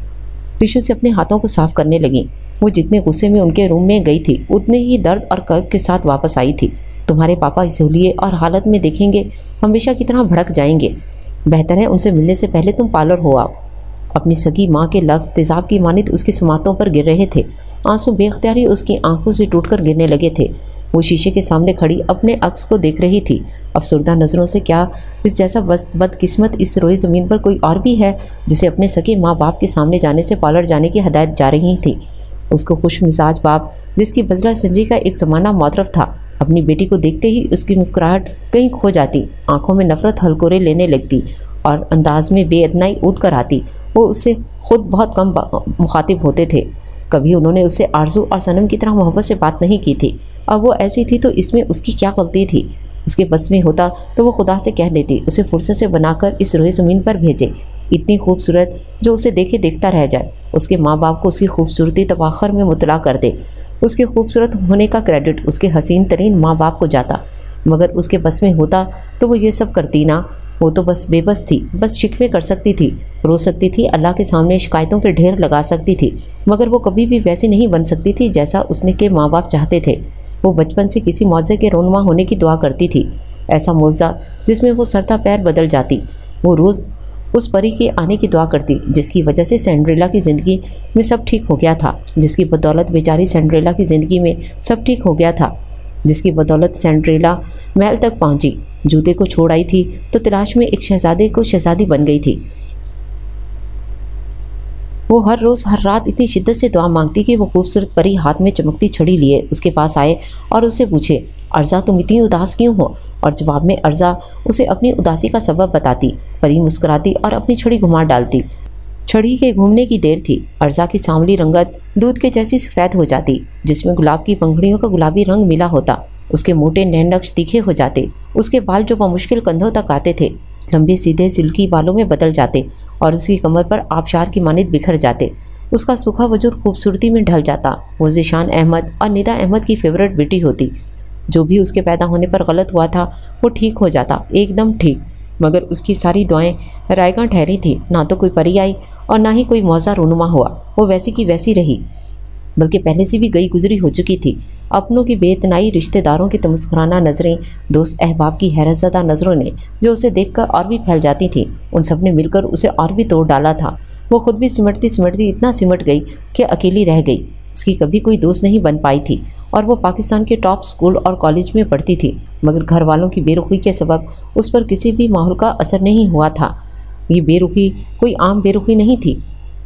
ٹشو سے اپنے ہاتھوں کو صاف کرنے لگیں۔ وہ جتنے غصے میں ان کے روم میں گئی تھی اتنے ہی درد اور کرب کے ساتھ واپس آئی تھی۔ تمہارے پاپا اس حلیے اور حالت میں دیکھیں گے ہمیشہ کی طرح بھڑک جائیں گے، بہتر ہے ان سے ملنے سے پہلے تم پارلر ہو آؤ۔ اپنی سگی ماں کے لفظ تیزاب کی مانند اس کی سماعتوں پر گر رہے تھے، آنسو بے اختیاری اس کی آنکھوں سے ٹوٹ کر گرنے لگے تھے۔ وہ شیشے کے سامنے کھڑی اپنے عکس کو دیکھ رہی تھی، افسردہ نظروں سے۔ کیا اس جیسا بدقسمت اس روئی زمین پر کوئی اور بھی ہے جسے اپنے سگے ماں باپ کے سامنے جانے سے پارلر جانے کی ہدایت جا رہی تھی؟ اس کو خوش مزاج باپ جس کی بزلہ سنجی کا ایک زمانہ معترف تھا، اپنی بیٹی کو دیکھتے ہی اس کی مسکراہٹ کہیں کھو جاتی، آنکھوں میں نفرت ہلکورے لینے لگتی اور انداز میں بے ادنائی اود کر آتی۔ وہ اس سے خود بہت کم مخاطب ہوتے تھے، کبھی انہوں نے اسے آرزو اور صنم کی طرح محبت سے بات نہیں کی تھی۔ اب وہ ایسی تھی تو اس میں اس کی کیا غلطی تھی؟ اس کے بس میں ہوتا تو وہ خدا سے کہہ دیتی اسے فرصت سے بنا کر اس روئے زمین پر بھیجے، اتنی خوبصورت جو اسے دیکھے دیکھتا رہ جائے، اس کے ماں باپ کو اس کی خوبصورتی تفاخر میں مطلع کر دے، اس کے خوبصورت ہونے کا کریڈٹ اس کے حسین ترین ماں باپ کو جاتا۔ مگر اس کے بس میں ہوتا تو وہ یہ سب کرتی نہ، وہ تو بس بے بس تھی، بس شکوے کر سکتی تھی، رو سکتی تھی، اللہ کے سامنے شکایتوں کے ڈھیر لگا سکتی تھی، مگر وہ کبھی بھی ویسی نہیں بن سکتی تھی جیسا اس نے کے ماں باپ چاہتے تھے۔ وہ بچپن سے کسی معجزے کے رونما ہونے کی دعا کرتی تھی، ایسا معجزہ جس میں وہ سرتا پیر بدل جاتی۔ وہ روز اس پری کے آنے کی دعا کرتی جس کی وجہ سے سینڈریلا کی زندگی میں سب ٹھیک ہو گیا تھا، جس کی بدولت بیچاری سینڈریلا کی زندگی میں سب ٹھیک ہو گیا تھا، جس کی بدولت سینڈریلا محل تک پہنچی، جوتے کو چھوڑ آئی تھی تو تلاش میں ایک شہزادے کو شہزادی بن گئی تھی۔ وہ ہر روز ہر رات اتنی شدت سے دعا مانگتی کہ وہ خوبصورت پری ہاتھ میں چمکتی چھڑی لیے اس کے پاس آئے اور اسے پوچھے، ارزا تم اتنی اداس کیوں ہو؟ اور جواب میں ارزا اسے اپنی اداسی کا سبب بتاتی۔ پری مسکراتی اور اپنی چھڑی گھما ڈالتی۔ چھڑی کے گھومنے کی دیر تھی، ارزا کی سانولی رنگت دودھ کے جیسی سفید ہو جاتی جس میں گلاب کی پنکھڑیوں کا گلابی رنگ ملا ہوتا، اس کے موٹے نین نقش تیکھے ہو جاتے، اس کے بال جو بمشکل کندھوں تک آتے تھے لمبے سیدھے سلکی بالوں میں بدل جاتے اور اس کی کمر پر آبشار کی مانند بکھر جاتے، اس کا سوکھا وجود خوبصورتی میں ڈھل جاتا۔ وہ ذیشان احمد اور ندا احمد کی فیورٹ بیٹی ہوتی، جو بھی اس کے پیدا ہونے پر غلط ہوا تھا وہ ٹھیک ہو جاتا، ایک دم ٹھیک، مگر اس کی ساری دعائیں رائگاں ٹھہری تھیں، نہ تو کوئی پری آئی اور نہ ہی کوئی معجزہ رونما ہوا، وہ ویسی کی ویسی رہی، بلکہ پہلے سے بھی گئی گزری ہو چکی تھی۔ اپنوں کی بے اتنائی، رشتہ داروں کی تمسخرانہ نظریں، دوست احباب کی حیرت زدہ نظروں نے جو اسے دیکھ کر اور بھی پھیل جاتی تھیں، ان سب نے مل کر اسے اور بھی توڑ ڈالا تھا۔ وہ خود بھی سمٹتی سمٹتی اتنا سمٹ گئی کہ اکیلی رہ گئی، اس کی کبھی کوئی دوست نہیں بن پائی تھی، اور وہ پاکستان کے ٹاپ اسکول اور کالج میں پڑھتی تھی، مگر گھر والوں کی بے رخی کے سبب اس پر کسی بھی ماحول کا اثر نہیں ہوا تھا۔ یہ بے رخی کوئی عام بے رخی نہیں تھی۔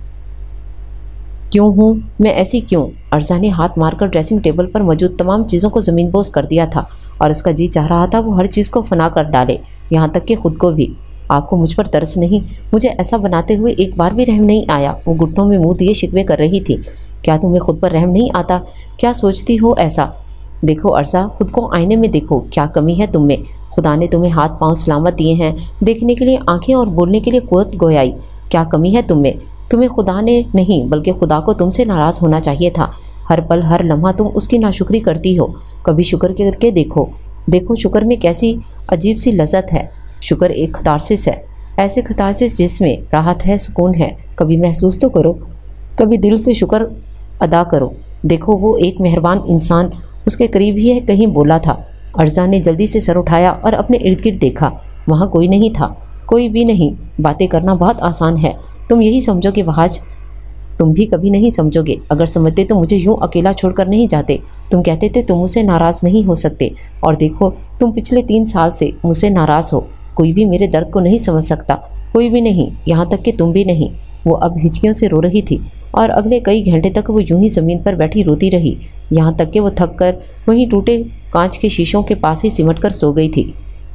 کیوں ہوں میں ایسی کیوں؟ ارزا نے ہاتھ مار کر ڈریسنگ ٹیبل پر موجود تمام چیزوں کو زمین بوس کر دیا تھا، اور اس کا جی چاہ رہا تھا وہ ہر چیز کو فنا کر ڈالے، یہاں تک کہ خود کو بھی۔ آپ کو مجھ پر ترس نہیں؟ مجھے ایسا بناتے ہوئے ایک بار بھی رحم نہیں آیا؟ وہ گھٹنوں میں منہ دیے شکوے کر رہی تھی۔ کیا تمہیں خود پر رحم نہیں آتا؟ کیا سوچتی ہو ایسا؟ دیکھو ارزا، خود کو آئینے میں دیکھو، کیا کمی ہے تم میں؟ خدا نے تمہیں ہاتھ پاؤں سلامت دیے ہیں، دیکھنے کے لیے آنکھیں اور بولنے کے لیے قوت گویائی، کیا کمی ہے تم میں؟ تمہیں خدا نے نہیں بلکہ خدا کو تم سے ناراض ہونا چاہیے تھا۔ ہر پل ہر لمحہ تم اس کی ناشکری کرتی ہو، کبھی شکر کر کے دیکھو، دیکھو شکر میں کیسی عجیب سی لذت ہے۔ شکر ایک کتارسس ہے، ایسے کتارسس جس میں راحت ہے، سکون ہے، کبھی محسوس تو کرو، کبھی دل سے شکر ادا کرو۔ دیکھو وہ ایک مہربان انسان اس کے قریب ہی ہے کہیں بولا تھا۔ ارزا نے جلدی سے سر اٹھایا اور اپنے ارد گرد دیکھا، وہاں کوئی نہیں تھا، کوئی بھی نہیں۔ باتیں کرنا بہت آسان ہے، تم یہی سمجھو کہ وہاں تم بھی کبھی نہیں سمجھو گے۔ اگر سمجھتے تو مجھے یوں اکیلا چھوڑ کر نہیں جاتے۔ تم کہتے تھے تم مجھ سے ناراض نہیں ہو سکتے، اور دیکھو تم پچھلے تین سال سے مجھ سے ناراض ہو۔ کوئی بھی میرے درد کو نہیں سمجھ سکتا، کوئی بھی نہیں، یہاں تک کہ تم بھی نہیں۔ وہ اب ہچکیوں سے رو رہی تھی اور اگلے کئی گھنٹے تک وہ یوں ہی زمین پر بیٹھی روتی رہی، یہاں تک کہ وہ تھک کر وہیں ٹوٹے کانچ کے شیشوں کے پاس ہی سمٹ کر سو گئی تھی۔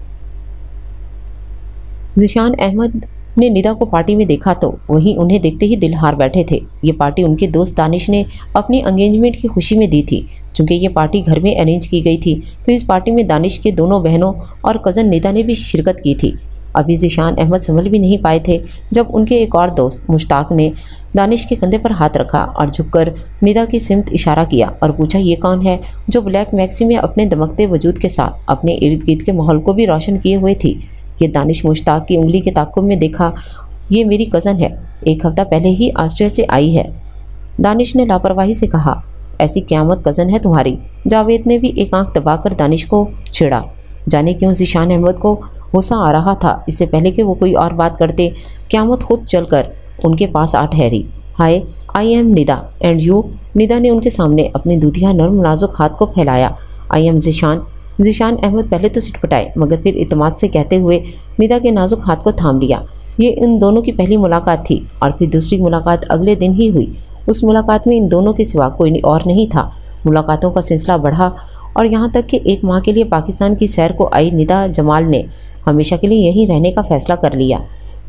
ذیشان احمد نے ندا کو پارٹی میں دیکھا تو وہیں انہیں دیکھتے ہی دل ہار بیٹھے تھے۔ یہ پارٹی ان کے دوست دانش نے اپنی انگیجمنٹ کی خوشی میں دی تھی۔ چونکہ یہ پارٹی گھر میں ارینج کی گئی تھی تو اس پارٹی میں دانش کے دونوں بہنوں اور کزن ندا نے بھی شرکت کی تھی۔ ابھی ذیشان احمد سنبھل بھی نہیں پائے تھے جب ان کے ایک اور دوست مشتاق نے دانش کے کندھے پر ہاتھ رکھا اور جھک کر ندا کی سمت اشارہ کیا اور پوچھا، یہ کون ہے جو بلیک میکسی میں اپنے دمکتے وجود کے ساتھ اپنے ارد گرد کے ماحول کو بھی روشن کیے ہوئے تھی؟ یہ دانش مشتاق کی انگلی کے تعاقب میں دیکھا، یہ میری کزن ہے، ایک ہفتہ پہلے ہی آسٹریلیا سے آئی ہے۔ دانش نے لاپرواہی سے کہا، ایسی قیامت کزن ہے تمہاری؟ جاوید نے بھی ایک آنکھ دبا کر دانش کو چھیڑا۔ جانے کیوں ذیشان احمد کو غصہ آ رہا تھا، اس سے پہلے کہ وہ کوئی اور بات کرتے قیامت خود چل کر ان کے پاس آ ٹھہری۔ Hi, I am Nida and you. Nida نے ان کے سامنے اپنے دودھیا نرم نازک ہاتھ کو پھیلایا۔ I am Zeeshan. ذیشان احمد پہلے تو سٹ پٹائے مگر پھر اعتماد سے کہتے ہوئے ندا کے نازک ہاتھ کو تھام لیا۔ یہ ان دونوں کی پہلی ملاقات تھی اور پھر دوسری ملاقات اگلے دن ہی ہوئی۔ اس ملاقات میں ان دونوں کے سوا کوئی اور نہیں تھا۔ ملاقاتوں کا سلسلہ بڑھا اور یہاں تک کہ ایک ماہ کے لیے پاکستان کی سیر کو آئی ندا جمال نے ہمیشہ کے لیے یہیں رہنے کا فیصلہ کر لیا۔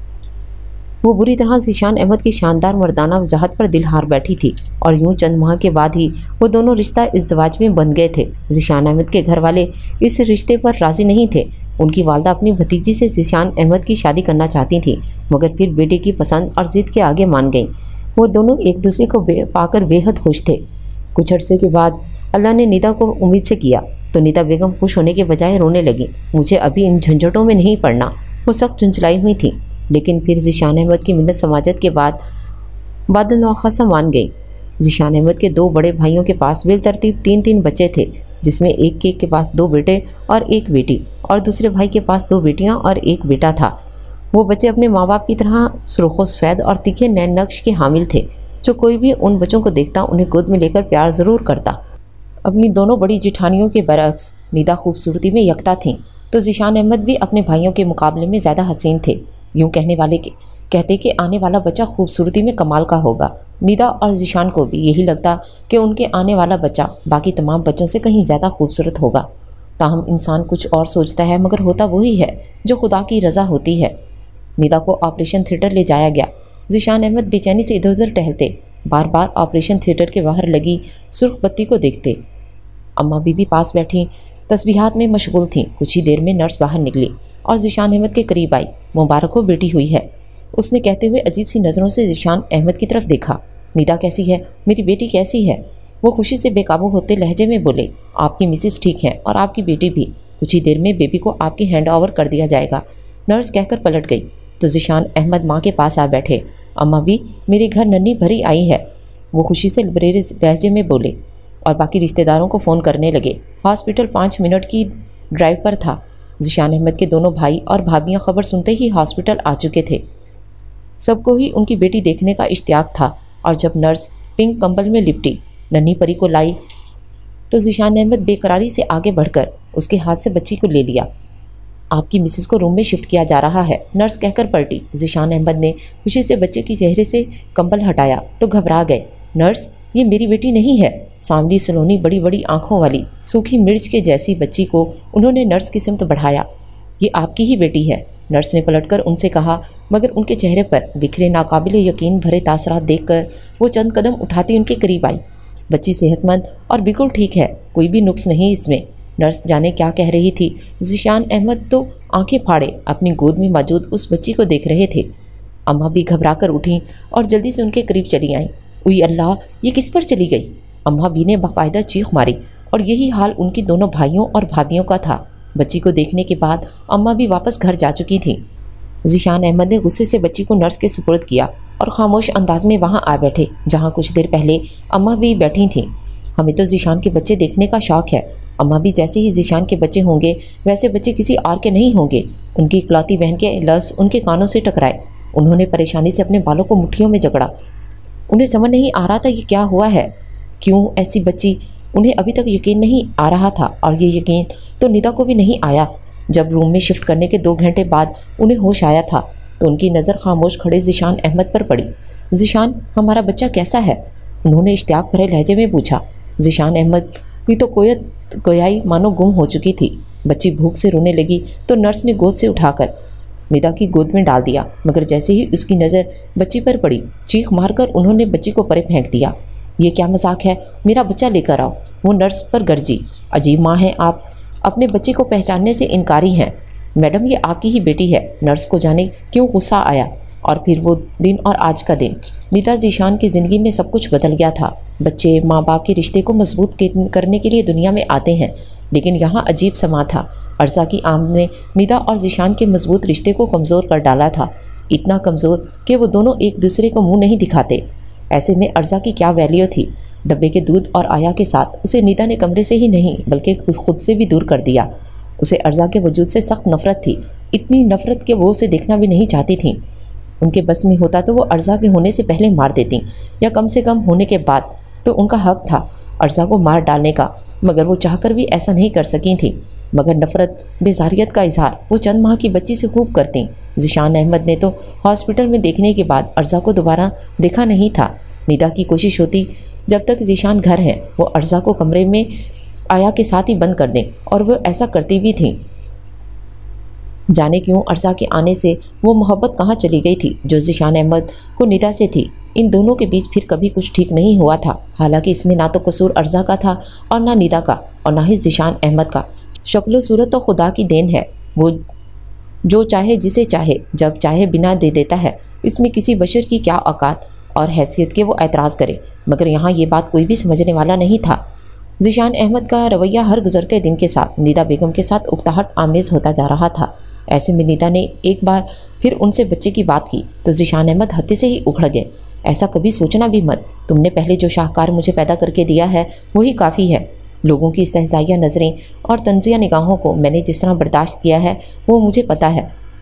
وہ بری طرح ذیشان احمد کی شاندار مردانہ وجاہت پر دل ہار بیٹھی تھی اور یوں چند ماہ کے بعد ہی وہ دونوں رشتہ ازدواج میں بندھ گئے تھے۔ ذیشان احمد کے گھر والے اس رشتے پر راضی نہیں تھے۔ ان کی والدہ اپنی بھتیجی سے ذیشان احمد کی شادی کرنا چاہتی تھیں مگر پھر بیٹے کی پسند اور ضد کے آگے مان گئیں۔ وہ دونوں ایک دوسرے کو پا کر بے حد خوش تھے۔ کچھ عرصے کے بعد اللہ نے ندا کو امید سے کیا تو ندا بیگم خوش ہونے کے بجائے رونے لگی۔ مجھے ابھی ان جھنجھٹوں میں نہیں پڑنا، وہ سخت چنچلائی ہوئی تھیں، لیکن پھر ذیشان احمد کی منت سماجت کے بعد بعد ناخواستہ مان گئی۔ ذیشان احمد کے دو بڑے بھائیوں کے پاس بالترتیب تین تین بچے تھے، جس میں ایک ایک کے پاس دو بیٹے اور ایک بیٹی اور دوسرے بھائی کے پاس دو بیٹیاں اور ایک بیٹا تھا۔ وہ بچے اپنے ماں باپ کی طرح سرخ و سفید اور تیکھے نین نقش کے حامل تھے۔ جو کوئی بھی ان بچوں کو دیکھتا انہیں گود میں لے کر پیار ضرور کرتا۔ اپنی دونوں بڑی جٹھانیوں کے برعکس ندا خوبصورتی میں یکتا تھیں تو ذیشان احمد بھی اپنے بھائیوں کے مقابلے میں زیادہ حسین تھے۔ یوں کہنے والے کے کہتے کہ آنے والا بچہ خوبصورتی میں کمال کا ہوگا۔ ندا اور ذیشان کو بھی یہی لگتا کہ ان کے آنے والا بچہ باقی تمام بچوں سے کہیں زیادہ خوبصورت ہوگا۔ تاہم انسان کچھ اور سوچتا ہے مگر ہوتا وہی ہے جو خدا کی رضا ہوتی ہے۔ ندا کو آپریشن تھیٹر لے جایا گیا۔ ذیشان احمد بے چینی سے ادھر ادھر ٹہلتے، بار بار آپریشن تھیٹر کے باہر لگی سرخ بتی کو دیکھتے۔ اماں بی بی پاس بیٹھی تسبیحات میں مشغول تھیں۔ کچھ ہی دیر میں نرس باہر نکلی اور ذیشان احمد کے قریب آئی۔ مبارک ہو بیٹی ہوئی ہے، اس نے کہتے ہوئے عجیب سی نظروں سے ذیشان احمد کی طرف دیکھا۔ ندا کیسی ہے؟ میری بیٹی کیسی ہے؟ وہ خوشی سے بے قابو ہوتے لہجے میں بولے، آپ کی مسز ٹھیک ہیں اور آپ کی بیٹی بھی، کچھ ہی دیر میں بیبی کو آپ کی ہینڈ اوور کر دیا جائے گا۔ نرس کہہ کر پلٹ گئی تو ذیشان احمد ماں کے پاس آ بیٹھے۔ اماں بھی میرے گھر ننھی بھری آئی ہے، وہ خوشی سے بریز لہجے میں بولے اور باقی رشتہ داروں کو فون کرنے لگے۔ ہاسپٹل پانچ منٹ کی ڈرائیو پر تھا۔ ذیشان احمد کے دونوں بھائی اور بھابیاں خبر سنتے ہی ہاسپٹل آ چکے تھے۔ سب کو ہی ان کی بیٹی دیکھنے کا اشتیاق تھا اور جب نرس پنک کمبل میں لپٹی ننھی پری کو لائی تو ذیشان احمد بے قراری سے آگے بڑھ کر اس کے ہاتھ سے بچی کو لے لیا۔ آپ کی مسز کو روم میں شفٹ کیا جا رہا ہے، نرس کہہ کر پلٹی۔ ذیشان احمد نے خوشی سے بچے کی چہرے سے کمبل ہٹایا تو گھبرا گئے۔ نرس، یہ میری بیٹی نہیں ہے۔ سانولی سلونی بڑی بڑی آنکھوں والی سوکھی مرچ کے جیسی بچی کو انہوں نے نرس کی سمت بڑھایا۔ یہ آپ کی ہی بیٹی ہے، نرس نے پلٹ کر ان سے کہا مگر ان کے چہرے پر بکھرے ناقابل یقین بھرے تاثرات دیکھ کر وہ چند قدم اٹھاتی ان کے قریب آئی۔ بچی صحت مند اور بالکل ٹھیک ہے، کوئی بھی نقص نہیں اس میں۔ نرس جانے کیا کہہ رہی تھی، ذیشان احمد تو آنکھیں پھاڑے اپنی گود میں موجود اس بچی کو دیکھ رہے تھے۔ اماں بھی گھبرا کر اٹھیں اور جلدی سے ان کے قریب چلی آئیں۔ اوئی اللہ، یہ کس پر چلی گئی؟ اماں بھی نے باقاعدہ چیخ ماری اور یہی حال ان کی دونوں بھائیوں اور بھابھیوں کا تھا۔ بچی کو دیکھنے کے بعد اماں بھی واپس گھر جا چکی تھیں۔ ذیشان احمد نے غصے سے بچی کو نرس کے سپرد کیا اور خاموش انداز میں وہاں آ بیٹھے جہاں کچھ دیر پہلے اماں بھی بیٹھی تھیں۔ ہمیں تو ذیشان کے بچے دیکھنے کا شوق ہے، اماں بھی جیسے ہی ذیشان کے بچے ہوں گے ویسے بچے کسی اور کے نہیں ہوں گے۔ ان کی اکلوتی بہن کے لفظ ان کے کانوں سے ٹکرائے۔ انہوں نے پریشانی سے اپنے بالوں کو مٹھیوں میں جکڑا۔ انہیں سمجھ نہیں آ رہا تھا یہ کیا ہوا ہے، کیوں ایسی بچی؟ انہیں ابھی تک یقین نہیں آ رہا تھا، اور یہ یقین تو ندا کو بھی نہیں آیا۔ جب روم میں شفٹ کرنے کے دو گھنٹے بعد انہیں ہوش آیا تھا تو ان کی نظر خاموش کھڑے ذیشان احمد پر پڑی۔ ذیشان، ہمارا بچہ کیسا ہے؟ انہوں نے اشتیاق بھرے لہجے میں پوچھا۔ ذیشان احمد کی تو کویت گویائی مانو گم ہو چکی تھی۔ بچی بھوک سے رونے لگی تو نرس نے گود سے اٹھا کر ندا کی گود میں ڈال دیا، مگر جیسے ہی اس کی نظر بچی پر پڑی چیخ مار کر انہوں نے بچی کو پرے پھینک دیا۔ یہ کیا مذاق ہے؟ میرا بچہ لے کر آؤ، وہ نرس پر گرجی۔ عجیب ماں ہیں آپ، اپنے بچے کو پہچاننے سے انکاری ہیں۔ میڈم یہ آپ کی ہی بیٹی ہے۔ نرس کو جانے کیوں غصہ آیا، اور پھر وہ دن اور آج کا دن۔ ندا ذیشان کی زندگی میں سب کچھ بدل گیا تھا۔ بچے ماں باپ کے رشتے کو مضبوط کرنے کے لیے دنیا میں آتے ہیں، لیکن یہاں عجیب سما تھا۔ ارزا کی آمد نے ندا اور ذیشان کے مضبوط رشتے کو کمزور کر ڈالا تھا، اتنا کمزور کہ وہ دونوں ایک دوسرے کو منہ نہیں دکھاتے۔ ایسے میں ارزا کی کیا ویلیو تھی؟ ڈبے کے دودھ اور آیا کے ساتھ اسے ندا نے کمرے سے ہی نہیں بلکہ خود سے بھی دور کر دیا۔ اسے ارزا کے وجود سے سخت نفرت تھی، اتنی نفرت کہ وہ اسے دیکھنا بھی نہیں چاہتی تھیں۔ ان کے بس میں ہوتا تو وہ ارزا کے ہونے سے پہلے مار دیتی، یا کم سے کم ہونے کے بعد تو ان کا حق تھا ارزا کو مار ڈالنے کا، مگر وہ چاہ کر بھی ایسا نہیں کر سکی تھیں۔ مگر نفرت، بیزاریت کا اظہار وہ چند ماہ کی بچی سے خوب کرتیں۔ ذیشان احمد نے تو ہاسپٹل میں دیکھنے کے بعد ارزا کو دوبارہ دیکھا نہیں تھا۔ ندا کی کوشش ہوتی جب تک ذیشان گھر ہیں وہ ارزا کو کمرے میں آیا کے ساتھ ہی بند کر دیں، اور وہ ایسا کرتی بھی تھیں۔ جانے کیوں ارزا کے آنے سے وہ محبت کہاں چلی گئی تھی جو ذیشان احمد کو ندا سے تھی۔ ان دونوں کے بیچ پھر کبھی کچھ ٹھیک نہیں ہوا تھا، حالانکہ اس میں نہ تو قصور ارزا کا تھا اور نہ ندا کا اور نہ ہی ذیشان احمد کا۔ شکل و صورت تو خدا کی دین ہے، وہ جو چاہے جسے چاہے جب چاہے بنا دے دیتا ہے۔ اس میں کسی بشر کی کیا اوقات اور حیثیت کے وہ اعتراض کرے، مگر یہاں یہ بات کوئی بھی سمجھنے والا نہیں تھا۔ ذیشان احمد کا رویہ ہر گزرتے دن کے ساتھ ندا بیگم کے ساتھ اکتاہٹ آمیز ہوتا جا رہا تھا۔ ایسے میں ندا نے ایک بار پھر ان سے بچے کی بات کی تو ذیشان احمد ہتے سے ہی اکھڑ گئے۔ ایسا کبھی سوچنا بھی مت، تم نے پہلے جو شاہکار مجھے پیدا کر کے دیا ہے وہی کافی ہے۔ لوگوں کی استہزائیہ نظریں اور طنزیہ نگاہوں کو میں نے جس طرح برداشت کیا ہے وہ مجھے پتہ ہے،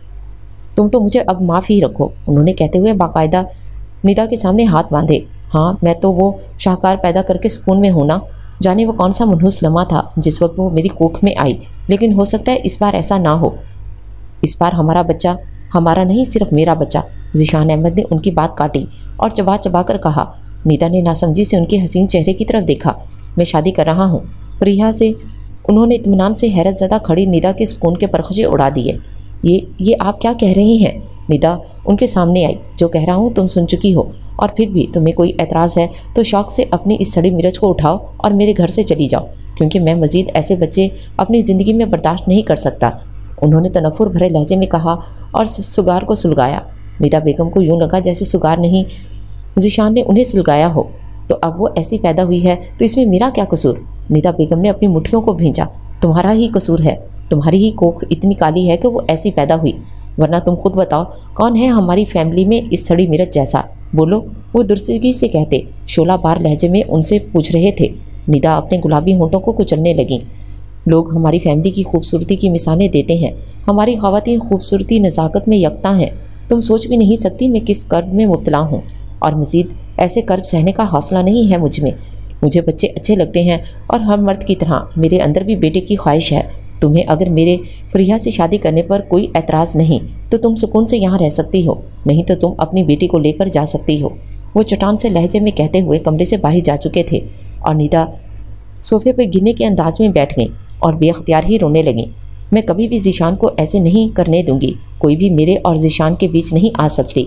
تم تو مجھے اب معاف ہی رکھو۔ انہوں نے کہتے ہوئے باقاعدہ ندا کے سامنے ہاتھ باندھے۔ ہاں، میں تو وہ شاہکار پیدا کر کے سکون میں ہونا، جانے وہ کون سا منحوس لمحہ تھا جس وقت وہ میری کوکھ میں آئی، لیکن ہو سکتا ہے اس بار ایسا نہ ہو۔ اس بار ہمارا بچہ ہمارا نہیں، صرف میرا بچہ۔ ذیشان احمد نے ان کی بات کاٹی اور چبا چبا کر کہا۔ ندا نے ناسمجھی سے ان کے حسین چہرے کی طرف دیکھا۔ میں شادی کر رہا ہوں، پریہ سے انہوں نے اطمینان سے حیرت زدہ کھڑی ندا کے سکون کے پرخچے اڑا دیے۔ یہ یہ آپ کیا کہہ رہی ہیں؟ ندا ان کے سامنے آئی۔ جو کہہ رہا ہوں تم سن چکی ہو، اور پھر بھی تمہیں کوئی اعتراض ہے تو شوق سے اپنی اس سڑی مرچ کو اٹھاؤ اور میرے گھر سے چلی جاؤ، کیونکہ میں مزید ایسے بچے اپنی زندگی میں برداشت نہیں کر سکتا۔ انہوں نے تنفر بھرے لہجے میں کہا اور سگار کو سلگایا۔ ندا بیگم کو یوں لگا جیسے سگار نہیں ذیشان نے انہیں سلگایا ہو، تو اب وہ ایسی پیدا ہوئی ہے تو اس میں میرا کیا قصور؟ ندا بیگم نے اپنی مٹھیوں کو بھینچا۔ تمہارا ہی قصور ہے، تمہاری ہی کوکھ اتنی کالی ہے کہ وہ ایسی پیدا ہوئی، ورنہ تم خود بتاؤ کون ہے ہماری فیملی میں اس سڑی مرچ جیسا؟ بولو، وہ درستگی سے کہتے شعلہ بار لہجے میں ان سے پوچھ رہے تھے۔ ندا اپنے گلابی ہونٹوں کو کچلنے لگیں۔ لوگ ہماری فیملی کی خوبصورتی کی مثالیں دیتے ہیں، ہماری خواتین خوبصورتی نزاکت میں یکتا ہیں۔ تم سوچ بھی نہیں سکتی میں کس کرب میں مبتلا ہوں، اور مزید ایسے کرب سہنے کا حوصلہ نہیں ہے مجھ میں۔ مجھے بچے اچھے لگتے ہیں، اور ہر مرد کی طرح میرے اندر بھی بیٹے کی خواہش ہے۔ تمہیں اگر میرے فریہ سے شادی کرنے پر کوئی اعتراض نہیں تو تم سکون سے یہاں رہ سکتی ہو، نہیں تو تم اپنی بیٹی کو لے کر جا سکتی ہو۔ وہ چٹان سے لہجے میں کہتے ہوئے کمرے سے باہر جا چکے تھے، اور ندا صوفے پہ گرنے کے انداز میں بیٹھ گئیں اور بے اختیار ہی رونے لگیں۔ میں کبھی بھی ذیشان کو ایسے نہیں کرنے دوں گی، کوئی بھی میرے اور ذیشان کے بیچ نہیں آ سکتی۔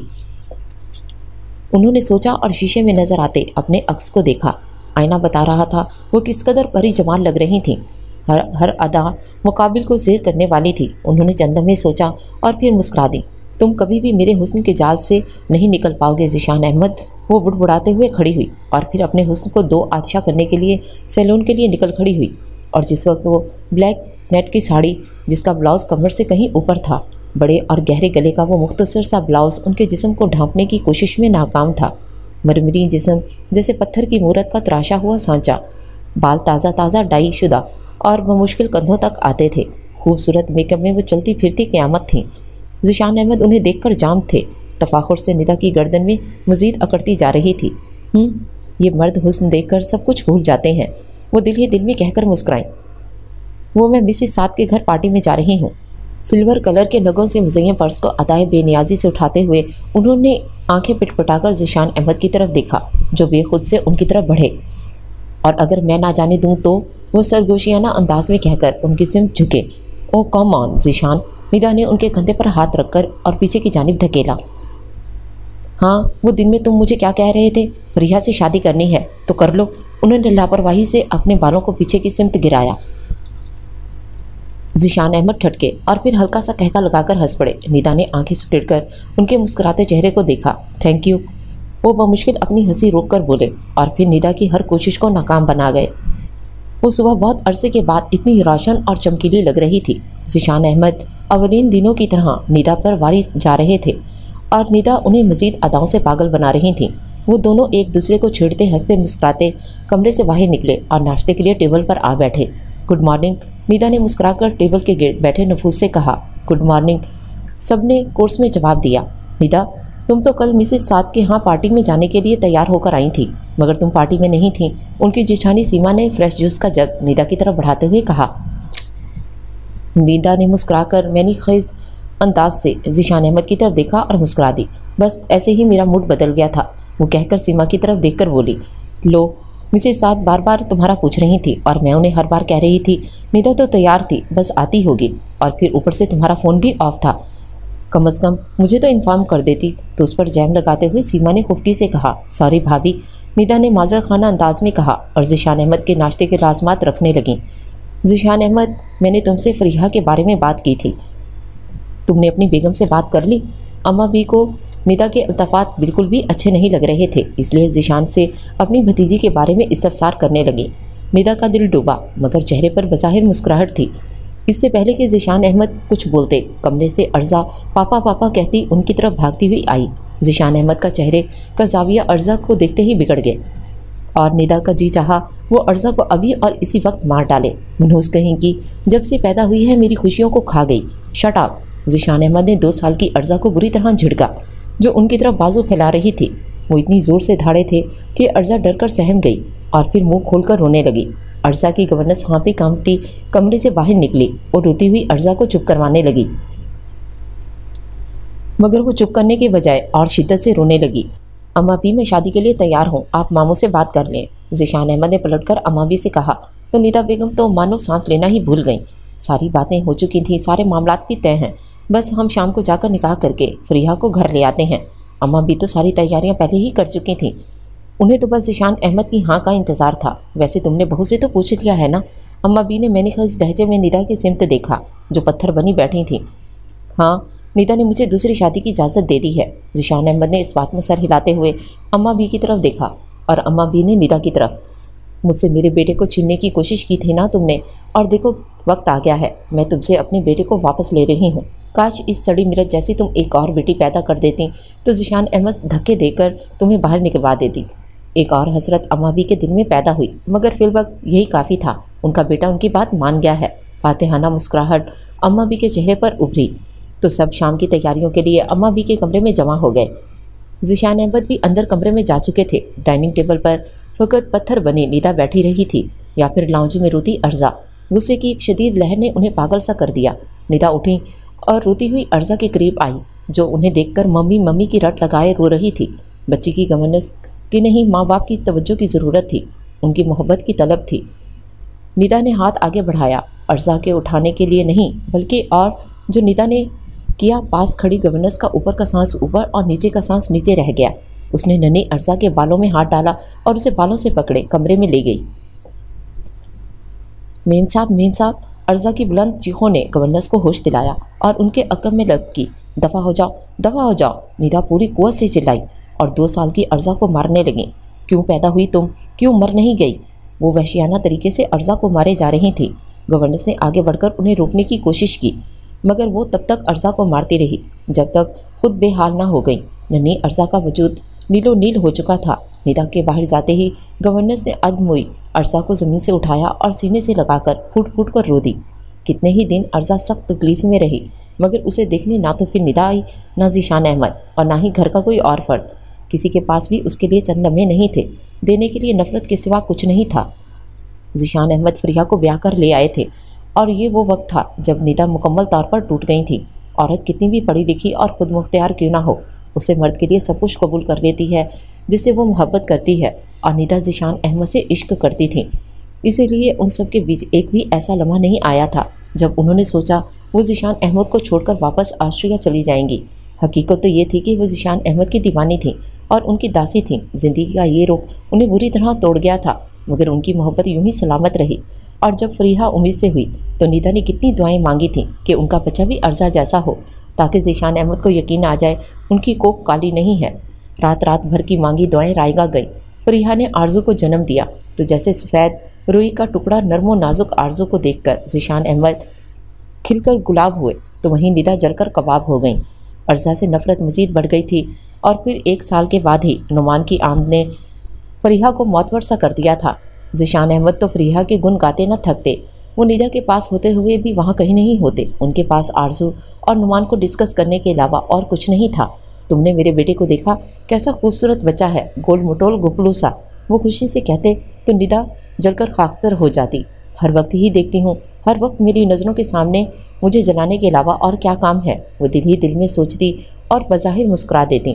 انہوں نے سوچا اور شیشے میں نظر آتے اپنے عکس کو دیکھا۔ آئینہ بتا رہا تھا وہ کس قدر پری جمال لگ رہی تھیں، ہر ہر ادا مقابل کو زیر کرنے والی تھی۔ انہوں نے چند لمحے سوچا اور پھر مسکرا دی۔ تم کبھی بھی میرے حسن کے جال سے نہیں نکل پاؤ گے ذیشان احمد۔ وہ بڑبڑاتے ہوئے کھڑی ہوئی اور پھر اپنے حسن کو دو آتشا کرنے کے لیے سیلون کے لیے نکل کھڑی ہوئی، اور جس وقت وہ بلیک نیٹ کی ساڑی جس کا بلاؤز کمر سے کہیں اوپر تھا، بڑے اور گہرے گلے کا وہ مختصر سا بلاؤز ان کے جسم کو ڈھانپنے کی کوشش میں ناکام تھا۔ مرمری جسم جیسے پتھر کی مورت کا تراشا ہوا سانچا، بال تازہ تازہ ڈائی شدہ और बमुश्किल कंधों तक आते थे। खूबसूरत मेकअप में वो चलती फिरती क़यामत थीं। ज़ीशान अहमद उन्हें देखकर जाम थे। तफाखुर से निदा की गर्दन में मज़ीद अकड़ती जा रही थी। हम्म ये मर्द हुस्न देखकर सब कुछ भूल जाते हैं, वो दिल ही दिल में कहकर मुस्कुराई। वो मैं मिसेस साद के घर पार्टी में जा रही हूँ। सिल्वर कलर के लगों से मुज़य्यन पर्स को अदाए बेनियाजी से उठाते हुए उन्होंने आंखें पिटपटाकर ज़ीशान अहमद की तरफ देखा, जो बेखुद से उनकी तरफ बढ़े। और अगर मैं ना जाने दूँ तो, वो सरगोशियाना अंदाज में कहकर उनकी सिमत झुके। Oh come on Zeeshan, Nida ने उनके कंधे पर हाथ रखकर और पीछे की जानिब धकेला। हाँ, वो दिन में तुम मुझे क्या कह रहे थे? फरीहा से शादी करनी है तो कर लो। उन्होंने लापरवाही से अपने बालों को पीछे की सिमत गिराया। ज़ीशान अहमद ठटके और फिर हल्का सा कहका लगाकर हंस पड़े। निदा ने आंखें सुटेड़कर उनके मुस्कुराते चेहरे को देखा। थैंक यू, वो बमुश्किल अपनी हंसी रोक कर बोले और फिर निदा की हर कोशिश को नाकाम बना गए। वो सुबह बहुत अरसे के बाद इतनी रोशन और चमकीली लग रही थी। ज़ीशान अहमद अवलीन दिनों की तरह निदा पर वारिस जा रहे थे और निदा उन्हें मज़ीद अदाओं से पागल बना रही थीं। वो दोनों एक दूसरे को छेड़ते हंसते मुस्कुराते कमरे से बाहर निकले और नाश्ते के लिए टेबल पर आ बैठे। गुड मॉर्निंग, निदा ने मुस्कुराकर टेबल के गिर्द बैठे नफूस से कहा। गुड मॉर्निंग, सबने कोर्स में जवाब दिया। निदा, तुम तो कल मिसेस साद के यहाँ पार्टी में जाने के लिए तैयार होकर आई थी, मगर तुम पार्टी में नहीं थी। उनकी जेठानी सीमा ने फ्रेश जूस का जग निदा की तरफ बढ़ाते हुए कहा। निदा ने मुस्कुराकर मैंने खीज अंदाज से ज़ीशान अहमद की तरफ देखा और मुस्कुरा दी। बस ऐसे ही मेरा मूड बदल गया था, वो कहकर सीमा की तरफ देखकर बोली। लो, मिसेस साद बार बार तुम्हारा पूछ रही थी और मैं उन्हें हर बार कह रही थी निदा तो तैयार थी, बस आती होगी, और फिर ऊपर से तुम्हारा फ़ोन भी ऑफ था। कम अज़ कम मुझे तो इन्फॉर्म कर देती। तो उस पर जैम लगाते हुए सीमा ने खुफकी से कहा। सॉरी भाभी, निदा ने माजरा खाना अंदाज में कहा और ज़ीशान अहमद के नाश्ते के लाजमात रखने लगी। ज़ीशान अहमद, मैंने तुमसे फरीहा के बारे में बात की थी, तुमने अपनी बेगम से बात कर ली? अम्मा बी को निदा के अल्तफ़ात बिल्कुल भी अच्छे नहीं लग रहे थे, इसलिए ज़ीशान से अपनी भतीजी के बारे में इस्तफसार करने लगी। निदा का दिल डूबा, मगर चेहरे पर बज़ाहिर मुस्कुराहट थी। इससे पहले कि ज़ीशान अहमद कुछ बोलते, कमरे से अर्ज़ा पापा पापा कहती उनकी तरफ भागती हुई आई। ज़ीशान अहमद का चेहरे का जाविया अर्ज़ा को देखते ही बिगड़ गए और निदा का जी चाहा वो अर्ज़ा को अभी और इसी वक्त मार डाले। मनहूस कहीं की जब से पैदा हुई है मेरी खुशियों को खा गई। शट अप, ज़ीशान अहमद ने दो साल की अर्ज़ा को बुरी तरह झिड़का, जो उनकी तरफ बाजू फैला रही थी। वो इतनी ज़ोर से धाड़े थे कि अर्ज़ा डर कर सहम गई और फिर मुंह खोलकर रोने लगी। अर्ज़ा की गवर्नेंस हाँफती कांपती कमरे से बाहर निकली और रोती हुई अर्ज़ा को चुप करवाने लगी, मगर वो चुप करने के बजाय और शिद्दत से रोने लगी। अम्मा भी, मैं शादी के लिए तैयार हूँ, आप मामू से बात कर लें। ज़ीशान अहमद ने पलटकर अम्मा भी से कहा तो निदा बेगम तो मानो सांस लेना ही भूल गईं। सारी बातें हो चुकी थीं, सारे मामलात भी तय हैं, बस हम शाम को जाकर निकाह करके फरीहा को घर ले आते हैं। अम्मा भी तो सारी तैयारियां पहले ही कर चुकी थीं, उन्हें तो बस ज़ीशान अहमद की हाँ का इंतज़ार था। वैसे तुमने बहू से तो पूछ लिया है ना? अम्मा बी ने मैंने इस लहजे में निदा की सिमत देखा जो पत्थर बनी बैठी थी। हाँ, निदा ने मुझे दूसरी शादी की इजाज़त दे दी है। ज़ीशान अहमद ने इस बात में सर हिलाते हुए अम्मा बी की तरफ देखा और अम्मा बी ने निदा की तरफ। मुझसे मेरे बेटे को छीनने की कोशिश की थी ना तुमने, और देखो वक्त आ गया है, मैं तुमसे अपने बेटे को वापस ले रही हूँ। काश इस सड़ी मिर्च जैसी तुम एक और बेटी पैदा कर देती तो ज़ीशान अहमद धक्के देकर तुम्हें बाहर निकलवा देती। एक और हसरत अम्मा बी के दिल में पैदा हुई, मगर फिर वक्त यही काफ़ी था, उनका बेटा उनकी बात मान गया है। फातिहाना मुस्कुराहट अम्मा बी के चेहरे पर उभरी तो सब शाम की तैयारियों के लिए अम्मा बी के कमरे में जमा हो गए। ज़ीशान अहमद भी अंदर कमरे में जा चुके थे। डाइनिंग टेबल पर फ़कत पत्थर बनी निदा बैठी रही थी, या फिर लाउंज में रोती अर्ज़ा। गुस्से की एक शदीद लहर ने उन्हें पागल सा कर दिया। निदा उठी और रोती हुई अर्ज़ा के करीब आई, जो उन्हें देखकर मम्मी मम्मी की रट लगाए रो रही थी। बच्ची की गवर्नेंस की नहीं, माँ बाप की तवज्जो की ज़रूरत थी, उनकी मोहब्बत की तलब थी। निदा ने हाथ आगे बढ़ाया, अर्ज़ा के उठाने के लिए नहीं, बल्कि और जो निदा ने किया, पास खड़ी गवर्नेंस का ऊपर का सांस ऊपर और नीचे का सांस नीचे रह गया। उसने नन्ही अर्ज़ा के बालों में हाथ डाला और उसे बालों से पकड़े कमरे में ले गई। मेम साहब, मेम साहब, अर्ज़ा की बुलंद चीखों ने गवर्नेंस को होश दिलाया और उनके अकब में लब की। दफ़ा हो जाओ, दफ़ा हो जाओ, निदा पूरी कुव्वत से चिल्लाई और दो साल की अर्ज़ा को मारने लगी। क्यों पैदा हुई तुम, क्यों मर नहीं गई? वो वहशियाना तरीके से अर्ज़ा को मारे जा रही थी। गवर्नेंस ने आगे बढ़कर उन्हें रोकने की कोशिश की, मगर वो तब तक अर्ज़ा को मारती रही जब तक खुद बेहाल ना हो गई। नन्ही अर्ज़ा का वजूद नीलो नील हो चुका था। निदा के बाहर जाते ही गवर्नेंस ने अधमोई अर्जा को ज़मीन से उठाया और सीने से लगाकर फूट फूट कर रो दी। कितने ही दिन अर्जा सख्त तकलीफ में रही, मगर उसे देखने ना तो फिर निदा आई, ना ज़ीशान अहमद और ना ही घर का कोई और फर्द। किसी के पास भी उसके लिए चंद लम्हे नहीं थे, देने के लिए नफरत के सिवा कुछ नहीं था। ज़ीशान अहमद फरिया को ब्याह कर ले आए थे और ये वो वक्त था जब निदा मुकम्मल तौर पर टूट गई थी। औरत कितनी भी पढ़ी लिखी और खुद मुख्तियार क्यों ना हो, उसे मर्द के लिए सब कुछ कबूल कर लेती है जिससे वो मोहब्बत करती है, और निदा ज़ीशान अहमद से इश्क करती थी। इसीलिए उन सब के बीच एक भी ऐसा लम्हा नहीं आया था जब उन्होंने सोचा वो ज़ीशान अहमद को छोड़कर वापस ऑस्ट्रिया चली जाएंगी। हकीकत तो ये थी कि वो ज़ीशान अहमद की दीवानी थी और उनकी दासी थी। ज़िंदगी का ये रोग उन्हें बुरी तरह तोड़ गया था, मगर उनकी मोहब्बत यूं ही सलामत रही। और जब फरीहा उम्मीद से हुई तो निदा ने कितनी दुआएं मांगी थीं कि उनका बच्चा भी अर्जा जैसा हो, ताकि ज़ीशान अहमद को यकीन आ जाए उनकी कोख काली नहीं है। रात रात भर की मांगी दुआएं रायगा गई। फरीहा ने आरजू को जन्म दिया तो जैसे सफ़ेद रुई का टुकड़ा नरमो नाजुक आरजू को देखकर ज़ीशान अहमद खिलकर गुलाब हुए, तो वहीं निदा जलकर कबाब हो गईं। अर्जा से नफरत मज़ीद बढ़ गई थी और फिर एक साल के बाद ही नुमान की आमद ने फरीहा को मौतवर सा कर दिया था। ज़ीशान अहमद तो फरीहा के गुण गाते न थकते। वो निदा के पास होते हुए भी वहाँ कहीं नहीं होते। उनके पास आरजू और नुमान को डिस्कस करने के अलावा और कुछ नहीं था। तुमने मेरे बेटे को देखा, कैसा खूबसूरत बच्चा है, गोल मटोल गुपलू सा, वो खुशी से कहते तो निदा जलकर खाकसर हो जाती। हर वक्त ही देखती हूँ, हर वक्त मेरी नज़रों के सामने मुझे जलाने के अलावा और क्या काम है, वो दिल ही दिल में सोचती और बज़ाहिर मुस्कुरा देती।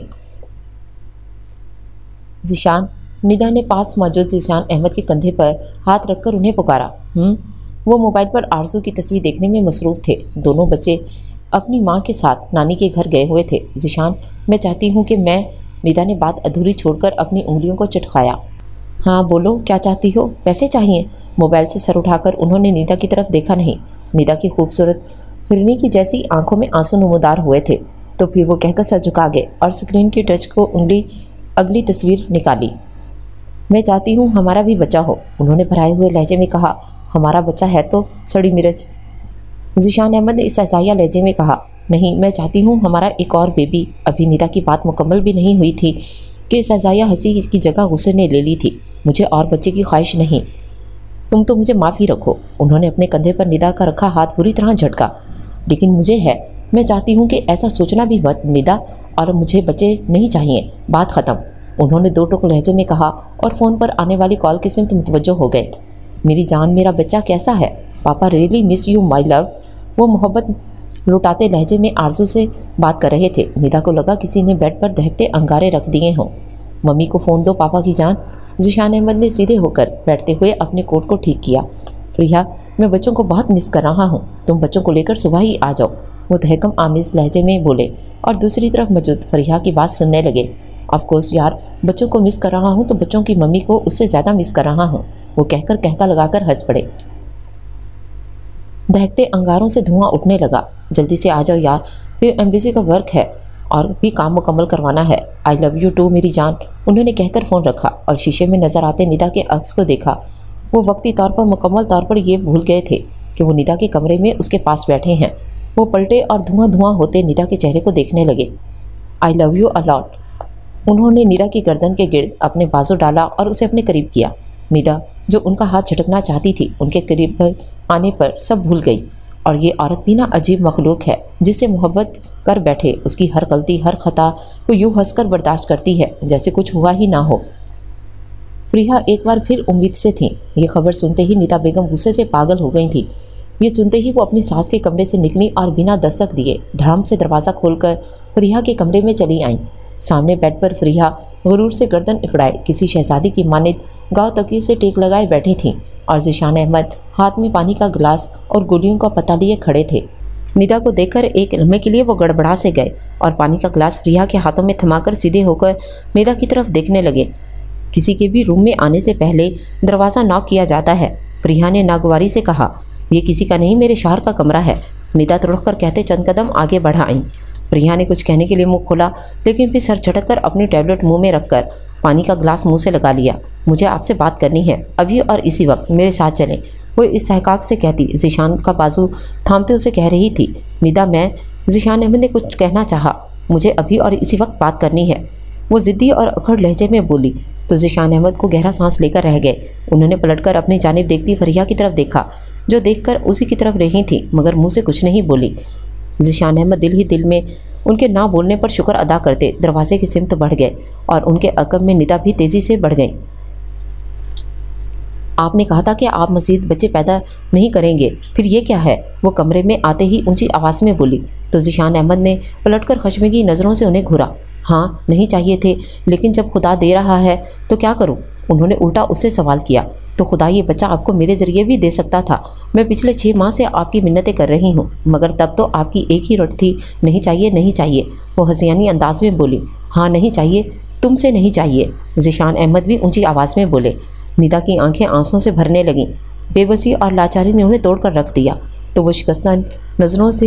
ज़ीशान, निदा ने पास मौजूद ज़ीशान अहमद के कंधे पर हाथ रखकर उन्हें पुकारा। हम्म वो मोबाइल पर आरजू की तस्वीर देखने में मसरूफ़ थे। दोनों बच्चे अपनी माँ के साथ नानी के घर गए हुए थे। ज़ीशान, मैं चाहती हूँ कि मैं निदा ने बात अधूरी छोड़कर अपनी उंगलियों को चटकाया। हाँ बोलो, क्या चाहती हो? पैसे चाहिए? मोबाइल से सर उठाकर उन्होंने निदा की तरफ देखा नहीं। निदा की खूबसूरत हिरनी की जैसी आंखों में आंसू नमूदार हुए थे। तो फिर वो कहकर सर झुका गए और स्क्रीन की टच को उंगली अगली तस्वीर निकाली। मैं चाहती हूँ हमारा भी बच्चा हो, उन्होंने भराए हुए लहजे में कहा। हमारा बच्चा है तो सड़ी मिर्च, ज़ीशान अहमद ने इस ऐसाइया लहजे में कहा। नहीं, मैं चाहती हूँ हमारा एक और बेबी। अभी निदा की बात मुकम्मल भी नहीं हुई थी कि इस ऐसाइया हंसी की जगह गुस्से ने ले ली थी। मुझे और बच्चे की ख्वाहिश नहीं, तुम तो मुझे माफ़ी रखो। उन्होंने अपने कंधे पर निदा का रखा हाथ बुरी तरह झटका। लेकिन मुझे है, मैं चाहती हूँ कि ऐसा सोचना भी मत निदा, और मुझे बच्चे नहीं चाहिए, बात ख़त्म, उन्होंने दो टुक लहजे में कहा और फ़ोन पर आने वाली कॉल की सिमत मुतवज्जो हो गए। मेरी जान, मेरा बच्चा कैसा है? Papa really miss you my love, वो मोहब्बत लुटाते लहजे में आरजू से बात कर रहे थे। निदा को लगा किसी ने बेड पर दहकते अंगारे रख दिए हों। मम्मी को फ़ोन दो पापा की जान। ज़ीशान अहमद ने सीधे होकर बैठते हुए अपने कोट को ठीक किया। फरीहा, मैं बच्चों को बहुत मिस कर रहा हूँ, तुम बच्चों को लेकर सुबह ही आ जाओ, वो तहकम आमिज़ लहजे में बोले और दूसरी तरफ मौजूद फरीहा की बात सुनने लगे। ऑफ कोर्स यार, बच्चों को मिस कर रहा हूँ तो बच्चों की मम्मी को उससे ज़्यादा मिस कर रहा हूँ, वो कहकर कहका लगाकर हंस पड़े। दहकते अंगारों से धुआं उठने लगा। जल्दी से आ जाओ यार, फिर एम्बेसी का वर्क है और भी काम मुकम्मल करवाना है। आई लव यू टू मेरी जान, उन्होंने कहकर फ़ोन रखा और शीशे में नज़र आते निदा के अक्स को देखा। वो वक्ती तौर पर मुकम्मल तौर पर ये भूल गए थे कि वो निदा के कमरे में उसके पास बैठे हैं। वो पलटे और धुआं धुआं होते निदा के चेहरे को देखने लगे। आई लव यू अलॉट, उन्होंने निदा की गर्दन के गिर्द अपने बाजू डाला और उसे अपने करीब किया। निदा, जो उनका हाथ झटकना चाहती थी, उनके करीब आने पर सब भूल गई। और ये औरत भी ना अजीब मखलूक है, जिससे मोहब्बत कर बैठे उसकी हर गलती हर खता को यूँ हंसकर बर्दाश्त करती है जैसे कुछ हुआ ही ना हो। फरीहा एक बार फिर उम्मीद से थी। ये खबर सुनते ही निदा बेगम गुस्से से पागल हो गई थी। ये सुनते ही वो अपनी सास के कमरे से निकली और बिना दस्तक दिए धड़ाम से दरवाज़ा खोलकर फरीहा के कमरे में चली आईं। सामने बेड पर फरीहा गुरूर से गर्दन इकड़ाए किसी शहजादी की मानित गाँव तकिए से टेक लगाए बैठी थीं और ज़ीशान अहमद हाथ में पानी का गिलास और गोलियों का पता लिए खड़े थे। निदा को देखकर एक लम्हे के लिए वो गड़बड़ा से गए और पानी का गिलास फरीहा के हाथों में थमाकर सीधे होकर निदा की तरफ देखने लगे। किसी के भी रूम में आने से पहले दरवाज़ा नॉक किया जाता है, फरीहा ने नागवारी से कहा। ये किसी का नहीं, मेरे शौहर का कमरा है, निदा तड़ककर कहते चंद कदम आगे बढ़ा आईं। फरीहा ने कुछ कहने के लिए मुंह खोला, लेकिन फिर सर झटक कर अपनी टैबलेट मुंह में रखकर पानी का गिलास मुंह से लगा लिया। मुझे आपसे बात करनी है, अभी और इसी वक्त मेरे साथ चलें, वो इस्तेहकाक से कहती ज़ीशान का बाजू थामते उसे कह रही थी। निदा, मैं ज़ीशान अहमद ने कुछ कहना चाहा, मुझे अभी और इसी वक्त बात करनी है, वो ज़िद्दी और अखड़ लहजे में बोली। تو ذیشان احمد کو گہرا سانس لے کر رہ گئے۔ انہوں نے پلٹ کر اپنی جانب دیکھتی فریحہ کی طرف دیکھا، جو دیکھ کر اسی کی طرف رہی تھی مگر منہ سے کچھ نہیں بولی۔ ذیشان احمد دل ہی دل میں ان کے نہ بولنے پر شکر ادا کرتے دروازے کی سمت بڑھ گئے اور ان کے عقب میں ندا بھی تیزی سے بڑھ گئیں۔ آپ نے کہا تھا کہ آپ مزید بچے پیدا نہیں کریں گے، پھر یہ کیا ہے؟ وہ کمرے میں آتے ہی اونچی آواز میں بولی تو ذیشان احمد نے پلٹ کر خشمگی نظروں سے انہیں گھورا۔ ہاں نہیں چاہیے تھے، لیکن جب خدا دے رہا ہے تو کیا کروں؟ انہوں نے الٹا اس سے سوال کیا۔ تو خدا یہ بچہ آپ کو میرے ذریعے بھی دے سکتا تھا۔ میں پچھلے چھ ماہ سے آپ کی منتیں کر رہی ہوں، مگر تب تو آپ کی ایک ہی رٹ تھی، نہیں چاہیے نہیں چاہیے۔ وہ ہنسیانی انداز میں بولی۔ ہاں نہیں چاہیے، تم سے نہیں چاہیے، ذیشان احمد بھی اونچی آواز میں بولے۔ ندا کی آنکھیں آنسوں سے بھرنے لگیں۔ بے بسی اور لاچاری نے انہیں توڑ کر رکھ دیا، تو وہ شکستہ نظروں سے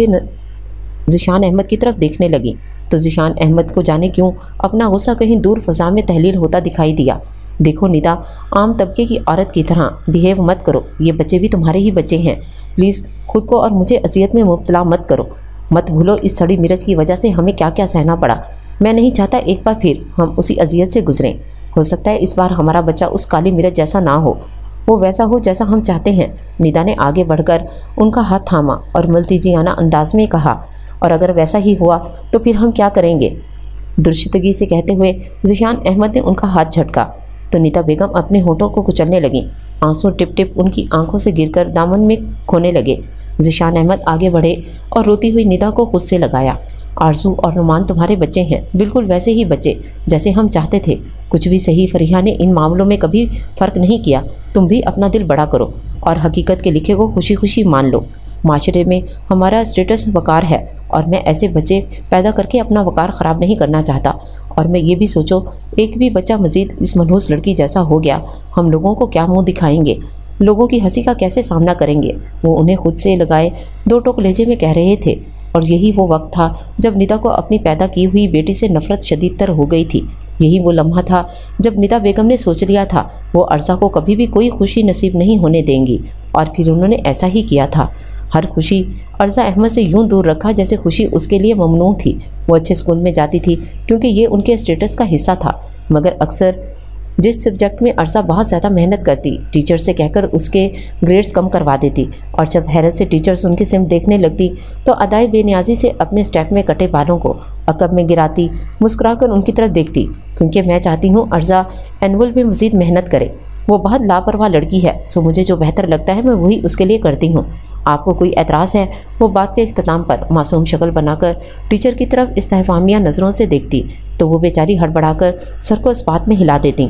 ذیشان احمد کی طرف دیکھنے لگیں تو ذیشان احمد کو جانے کیوں اپنا غصہ کہیں دور فضا میں تحلیل ہوتا دکھائی دیا۔ دیکھو ندا، عام طبقے کی عورت کی طرح بیہیو مت کرو، یہ بچے بھی تمہارے ہی بچے ہیں، پلیز خود کو اور مجھے اذیت میں مبتلا مت کرو۔ مت بھولو اس سڑی مرچ کی وجہ سے ہمیں کیا کیا سہنا پڑا۔ میں نہیں چاہتا ایک بار پھر ہم اسی اذیت سے گزریں۔ ہو سکتا ہے اس بار ہمارا بچہ اس کالی مرچ جیسا نہ ہو، وہ ویسا ہو جیسا ہم چاہتے ہیں۔ ندا نے آگے بڑھ کر ان کا ہاتھ تھاما اور ملتجیانہ انداز میں کہا، اور اگر ویسا ہی ہوا تو پھر ہم کیا کریں گے؟ درشتگی سے کہتے ہوئے ذیشان احمد نے ان کا ہاتھ جھٹکا تو ندا بیگم اپنے ہونٹوں کو کچلنے لگیں۔ آنسو ٹپ ٹپ ان کی آنکھوں سے گر کر دامن میں کھونے لگے۔ ذیشان احمد آگے بڑھے اور روتی ہوئی ندا کو خود سے لگایا۔ آرزو اور رومان تمہارے بچے ہیں، بالکل ویسے ہی بچے جیسے ہم چاہتے تھے۔ کچھ بھی صحیح، فریحہ نے ان معاملوں میں کبھی فرق نہیں کیا۔ تم بھی اپنا دل بڑا کرو اور حقیقت کے لکھے کو خوشی خوشی مان لو۔ معاشرے میں ہمارا اسٹیٹس وقار ہے اور میں ایسے بچے پیدا کر کے اپنا وقار خراب نہیں کرنا چاہتا۔ اور میں یہ بھی سوچو، ایک بھی بچہ مزید اس منحوس لڑکی جیسا ہو گیا، ہم لوگوں کو کیا منہ دکھائیں گے؟ لوگوں کی ہنسی کا کیسے سامنا کریں گے؟ وہ انہیں خود سے لگائے دو ٹوک لہجے میں کہہ رہے تھے، اور یہی وہ وقت تھا جب ندا کو اپنی پیدا کی ہوئی بیٹی سے نفرت شدید تر ہو گئی تھی۔ یہی وہ لمحہ تھا جب ندا بیگم نے سوچ لیا تھا وہ عرضہ کو کبھی بھی کوئی خوشی نصیب نہیں ہونے دیں گی، اور پھر انہوں نے ایسا ہی کیا تھا۔ ہر خوشی عرضہ احمد سے یوں دور رکھا جیسے خوشی اس کے لیے ممنوع تھی۔ وہ اچھے اسکول میں جاتی تھی کیونکہ یہ ان کے اسٹیٹس کا حصہ تھا، مگر اکثر جس سبجیکٹ میں عرضہ بہت زیادہ محنت کرتی، ٹیچر سے کہہ کر اس کے گریڈز کم کروا دیتی، اور جب حیرت سے ٹیچرز ان کی سمت دیکھنے لگتی تو ادائی بے نیازی سے اپنے اسٹیپ میں کٹے بالوں کو عقب میں گراتی، مسکرا کر ان کی طرف دیکھتی، کیونکہ میں چاہتی ہوں عرضہ اینول میں مزید محنت کرے۔ وہ بہت لاپرواہ لڑکی ہے، سو مجھے جو بہتر لگتا ہے میں وہی اس کے لیے کرتی ہوں۔ آپ کو کوئی اعتراض ہے؟ وہ بات کے اختتام پر معصوم شکل بنا کر ٹیچر کی طرف استفہامیہ نظروں سے دیکھتی تو وہ بیچاری ہڑبڑا کر سر کو اس بات میں ہلا دیتی۔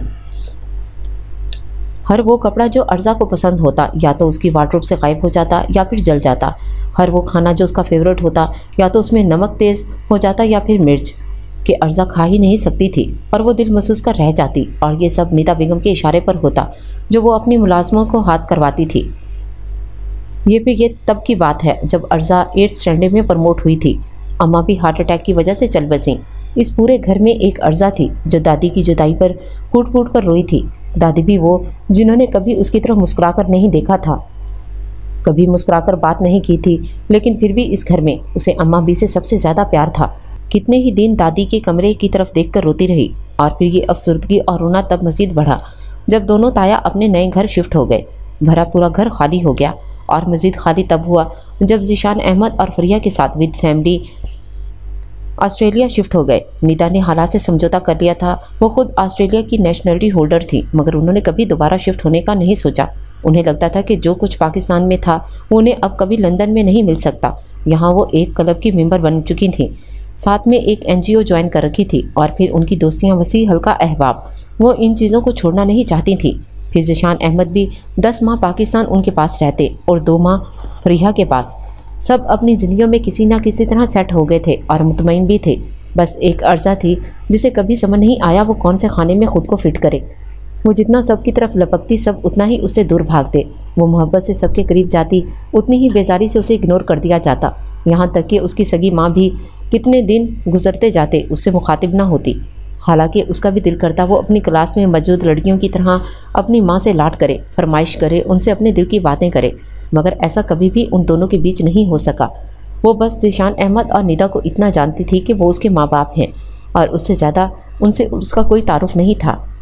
ہر وہ کپڑا جو عرضہ کو پسند ہوتا یا تو اس کی وارڈروب سے غائب ہو جاتا یا پھر جل جاتا، ہر وہ کھانا جو اس کا فیورٹ ہوتا یا تو اس میں نمک تیز ہو جاتا یا پھر مرچ، کہ عرضہ کھا ہی نہیں سکتی تھی اور وہ دل محسوس کر رہ جاتی، اور یہ سب ندا بیگم کے اشارے پر ہوتا جو وہ اپنی ملازموں کو ہاتھ کرواتی تھی۔ یہ پھر یہ تب کی بات ہے جب عرضہ ایٹھ اسٹینڈرڈ میں پروموٹ ہوئی تھی۔ اماں بھی ہارٹ اٹیک کی وجہ سے چل بسیں۔ اس پورے گھر میں ایک عرضہ تھی جو دادی کی جدائی پر پھوٹ پھوٹ کر روئی تھی۔ دادی بھی وہ جنہوں نے کبھی اس کی طرف مسکرا کر نہیں دیکھا تھا، کبھی مسکرا کر بات نہیں کی تھی، لیکن پھر بھی اس گھر میں اسے اماں بھی سے سب سے زیادہ پیار تھا۔ کتنے ہی دن دادی کے کمرے کی طرف دیکھ کر روتی رہی، اور پھر یہ افسردگی اور رونا تب مزید بڑھا جب دونوں تایا اپنے نئے گھر شفٹ ہو گئے۔ بھرا پورا گھر خالی ہو گیا، اور مزید خالی تب ہوا جب ذیشان احمد اور فریحہ کے ساتھ ود فیملی آسٹریلیا شفٹ ہو گئے۔ ندا نے حالات سے سمجھوتا کر لیا تھا، وہ خود آسٹریلیا کی نیشنلٹی ہولڈر تھی، مگر انہوں نے کبھی دوبارہ شفٹ ہونے کا نہیں سوچا۔ انہیں لگتا تھا کہ جو کچھ پاکستان میں تھا وہ انہیں اب کبھی لندن میں نہیں مل سکتا۔ یہاں وہ ایک کلب کی ممبر بن چکی تھیں، ساتھ میں ایک این جی او جوائن کر رکھی تھی، اور پھر ان کی دوستیاں وسیع حلقہ احباب، وہ ان چیزوں کو چھوڑنا نہیں چاہتی تھیں۔ پھر ذیشان احمد بھی دس ماہ پاکستان ان کے پاس رہتے اور دو ماہ فریحہ کے پاس۔ سب اپنی زندگیوں میں کسی نہ کسی طرح سیٹ ہو گئے تھے اور مطمئن بھی تھے۔ بس ایک عرضہ تھی جسے کبھی سمجھ نہیں آیا وہ کون سے خانے میں خود کو فٹ کرے۔ وہ جتنا سب کی طرف لپکتی سب اتنا ہی اس سے دور بھاگتے، وہ محبت سے سب کے قریب جاتی اتنی ہی بیزاری سے اسے اگنور کر دیا جاتا، یہاں تک کہ اس کی سگی ماں بھی کتنے دن گزرتے جاتے اس سے مخاطب نہ ہوتی، حالانکہ اس کا بھی دل کرتا وہ اپنی کلاس میں موجود لڑکیوں کی طرح اپنی ماں سے لاڈ کرے، فرمائش کرے، ان سے اپنے دل کی باتیں کرے، مگر ایسا کبھی بھی ان دونوں کے بیچ نہیں ہو سکا۔ وہ بس ذیشان احمد اور ندا کو اتنا جانتی تھی کہ وہ اس کے ماں باپ ہیں، اور اس سے زیادہ ان سے اس کا کوئی تعارف نہیں تھا۔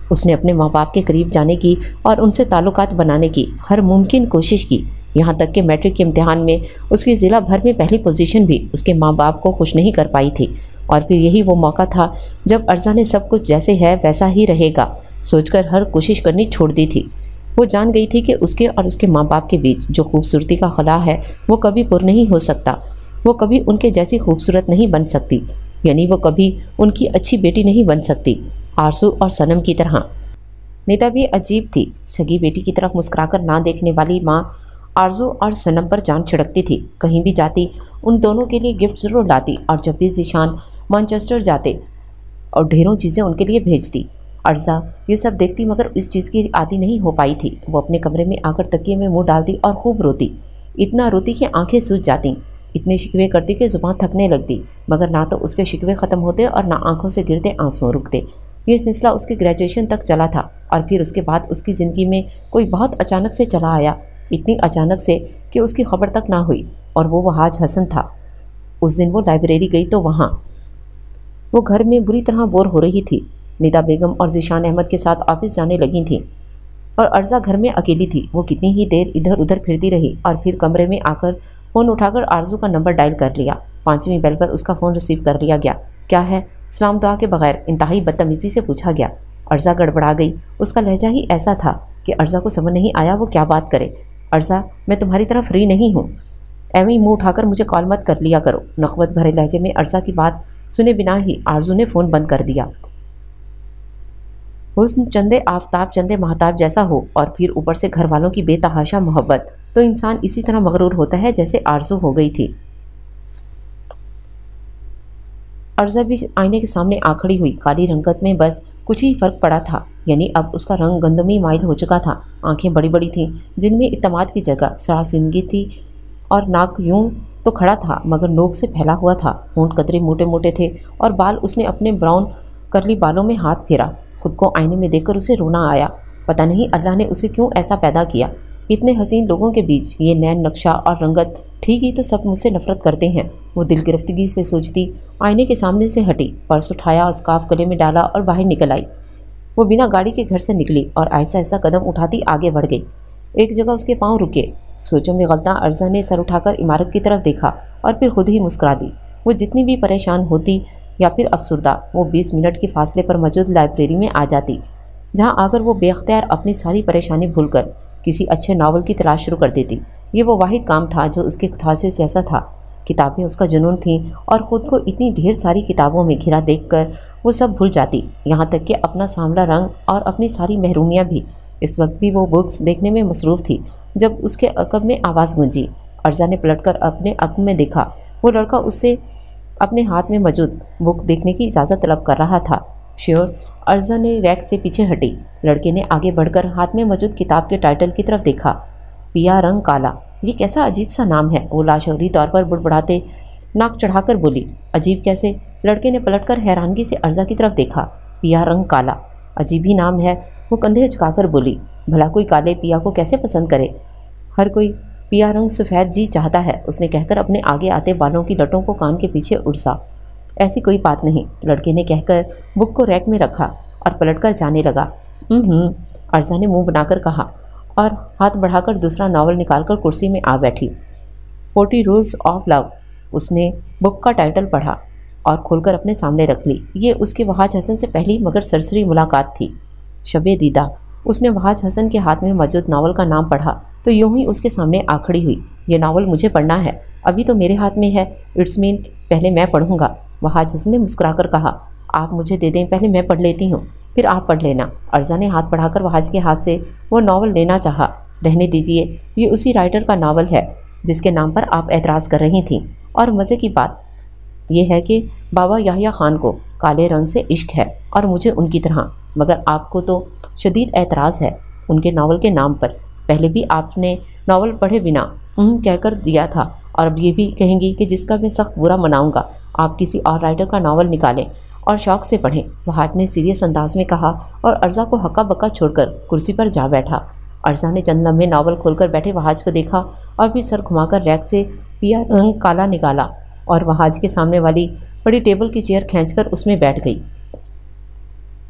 اس نے اپنے ماں باپ کے قریب جانے کی اور ان سے تعلقات بنانے کی ہر ممکن کوشش کی، یہاں تک کہ میٹرک کے امتحان میں اس کی ضلع بھر میں پہلی پوزیشن بھی اس کے ماں باپ کو خوش نہیں کر پائی تھی۔ اور پھر یہی وہ موقع تھا جب ارزا نے سب کچھ جیسے ہے ویسا ہی رہے گا سوچ کر ہر کوشش کرنی چھوڑ دی تھی۔ وہ جان گئی تھی کہ اس کے اور اس کے ماں باپ کے بیچ جو خوبصورتی کا خلا ہے وہ کبھی پر نہیں ہو سکتا، وہ کبھی ان کے جیسی خوبصورت نہیں بن سکتی، یعنی وہ کبھی ان کی اچھی بیٹی نہیں بن سکتی آرزو اور صنم کی طرح۔ نیتا بھی عجیب تھی، سگی بیٹی کی طرف مسکرا کر نہ دیکھنے والی ماں آرزو اور صنم پر جان چھڑکتی تھی۔ کہیں بھی جاتی ان دونوں کے لیے گفٹ ضرور لاتی، اور جب بھی ذیشان مانچسٹر جاتے اور ڈھیروں چیزیں ان کے لیے بھیجتی۔ ارزا یہ سب دیکھتی مگر اس چیز کی عادی نہیں ہو پائی تھی۔ وہ اپنے کمرے میں آ کر تکیے میں منہ ڈالتی اور خوب روتی، اتنا روتی کہ آنکھیں سوج جاتیں، اتنے شکوے کرتی کہ زبان تھکنے لگتی، مگر نہ تو اس کے شکوے ختم ہوتے اور نہ آنکھوں سے گرتے آنسو رکتے۔ یہ سلسلہ اس کی گریجویشن تک چلا تھا، اور پھر اس کے بعد اس کی زندگی میں کوئی بہت اچانک سے چلا آیا، اتنی اچانک سے کہ اس کی خبر تک نہ ہوئی، اور وہ وہ حاج حسن تھا۔ اس دن وہ لائبریری گئی تو وہاں وہ گھر میں بری طرح بور ہو رہی تھی۔ ندا بیگم اور ذیشان احمد کے ساتھ آفس جانے لگی تھیں اور ارزا گھر میں اکیلی تھی۔ وہ کتنی ہی دیر ادھر ادھر پھرتی رہی اور پھر کمرے میں آ کر فون اٹھا کر آرزو کا نمبر ڈائل کر لیا۔ پانچویں بیل پر اس کا فون ریسیو کر لیا گیا۔ کیا ہے؟ سلام دعا کے بغیر انتہائی بدتمیزی سے پوچھا گیا۔ ارزا گڑبڑا گئی، اس کا لہجہ ہی ایسا تھا کہ ارزا کو سمجھ نہیں آیا وہ کیا بات کرے۔ ارزا میں تمہاری طرح فری نہیں ہوں، ایویں منہ اٹھا کر مجھے کال مت کر لیا کرو۔ نخوت بھرے لہجے میں ارزا کی بات سنے بنا ہی آرزو نے فون بند کر دیا۔ حسن چندے آفتاب چندے مہتاب جیسا ہو اور پھر اوپر سے گھر والوں کی بے تحاشا محبت تو انسان اسی طرح مغرور ہوتا ہے جیسے آرزو ہو گئی تھی۔ ارزا بھی آئینے کے سامنے آ کھڑی ہوئی۔ کالی رنگت میں بس کچھ ہی فرق پڑا تھا، یعنی اب اس کا رنگ گندمی مائل ہو چکا تھا۔ آنکھیں بڑی بڑی تھیں جن میں اعتماد کی جگہ سراسیمگی تھی، اور ناک یوں تو کھڑا تھا مگر نوک سے پھیلا ہوا تھا۔ ہونٹ قطرے موٹے موٹے تھے اور بال اس نے اپنے براؤن کرلی بالوں میں ہاتھ پھیرا۔ خود کو آئینے میں دیکھ کر اسے رونا آیا۔ پتہ نہیں اللہ نے اسے کیوں ایسا پیدا کیا۔ اتنے حسین لوگوں کے بیچ یہ نین نقشہ اور رنگت، ٹھیک ہی تو سب مجھ سے نفرت کرتے ہیں۔ وہ دل گرفتگی سے سوچتی آئینے کے سامنے سے ہٹی، پرس اٹھایا، اسکارف گلے میں ڈالا اور باہر نکل آئی۔ وہ بنا گاڑی کے گھر سے نکلی اور ایسا ایسا قدم اٹھاتی آگے بڑھ گئی۔ ایک جگہ اس کے پاؤں رکے۔ سوچوں میں غلطاں ارزا نے سر اٹھا کر عمارت کی طرف دیکھا اور پھر خود ہی مسکرا دی۔ وہ جتنی بھی پریشان ہوتی یا پھر افسردہ، وہ بیس منٹ کے فاصلے پر موجود لائبریری میں آ جاتی، جہاں آ کر وہ بے اختیار اپنی ساری پریشانی بھول کر کسی اچھے ناول کی تلاش شروع کر دیتی۔ یہ وہ واحد کام تھا جو اس کے خاصیت جیسا تھا۔ کتابیں اس کا جنون تھیں اور خود کو اتنی ڈھیر ساری کتابوں میں گھرا دیکھ کر وہ سب بھول جاتی، یہاں تک کہ اپنا سانولا رنگ اور اپنی ساری محرومیاں بھی۔ اس وقت بھی وہ بکس دیکھنے میں مصروف تھی جب اس کے عقب میں آواز گونجی۔ ارزا نے پلٹ کر اپنے عقب میں دیکھا، وہ لڑکا اس سے اپنے ہاتھ میں موجود بک دیکھنے کی اجازت طلب کر رہا تھا۔ شیور؟ ارزا نے ریک سے پیچھے ہٹی۔ لڑکے نے آگے بڑھ کر ہاتھ میں موجود کتاب کے ٹائٹل کی طرف دیکھا، پیا رنگ کالا۔ یہ کیسا عجیب سا نام ہے، وہ لاشعوری طور پر بڑبڑاتے ناک چڑھا کر بولی۔ عجیب کیسے؟ لڑکے نے پلٹ کر حیرانگی سے ارزا کی طرف دیکھا۔ پیا رنگ کالا، عجیب ہی نام ہے، وہ کندھے اچکا کر بولی۔ بھلا کوئی کالے پیا کو کیسے پسند کرے؟ ہر کوئی پیا رنگ سفید جی چاہتا ہے، اس نے کہہ کر اپنے آگے آتے بالوں کی لٹوں کو کان کے پیچھے اڑسا۔ ایسی کوئی بات نہیں، لڑکے نے کہہ کر بک کو ریک میں رکھا اور پلٹ کر جانے لگا۔ ہم ہم ارزا نے منہ بنا کر کہا اور ہاتھ بڑھا کر دوسرا ناول نکال کر کرسی میں آ بیٹھی۔ Forty rules of love. اس نے بک کا ٹائٹل پڑھا اور کھول کر اپنے سامنے رکھ لی۔ یہ اس کے وحاج حسن سے پہلی مگر سرسری ملاقات تھی۔ شب دیدہ۔ اس نے وحاج حسن کے ہاتھ میں موجود ناول کا نام پڑھا تو یوں ہی اس کے سامنے آ کھڑی ہوئی۔ یہ ناول مجھے پڑھنا ہے، ابھی تو میرے ہاتھ میں ہے، اٹس مین پہلے میں پڑھوں گا۔ وحاج حسن نے مسکرا کر کہا، آپ مجھے دے دیں، پہلے میں پڑھ لیتی ہوں، پھر آپ پڑھ لینا۔ ارزا نے ہاتھ بڑھا کر وحاج کے ہاتھ سے وہ ناول لینا چاہا۔ رہنے دیجیے، یہ اسی رائٹر کا ناول ہے جس کے نام پر آپ اعتراض کر رہی تھیں، اور مزے کی بات یہ ہے کہ بابا یحییٰ خان کو کالے رنگ سے عشق ہے اور مجھے ان کی طرح، مگر آپ کو تو شدید اعتراض ہے ان کے ناول کے نام پر۔ پہلے بھی آپ نے ناول پڑھے بنا ام کہہ کر دیا تھا، اور اب یہ بھی کہیں گی کہ جس کا میں سخت برا مناؤں گا۔ آپ کسی اور رائٹر کا ناول نکالیں اور شوق سے پڑھیں، وحاج نے سیریس انداز میں کہا، اور ارزا کو ہکا بکا چھوڑ کر کرسی پر جا بیٹھا۔ ارزا نے چند لمحے ناول کھول کر بیٹھے وحاج کو دیکھا اور پھر سر گھما کر ریک سے پیا رنگ کالا نکالا اور وحاج کے سامنے والی بڑی ٹیبل کی چیئر کھینچ کر اس میں بیٹھ گئی۔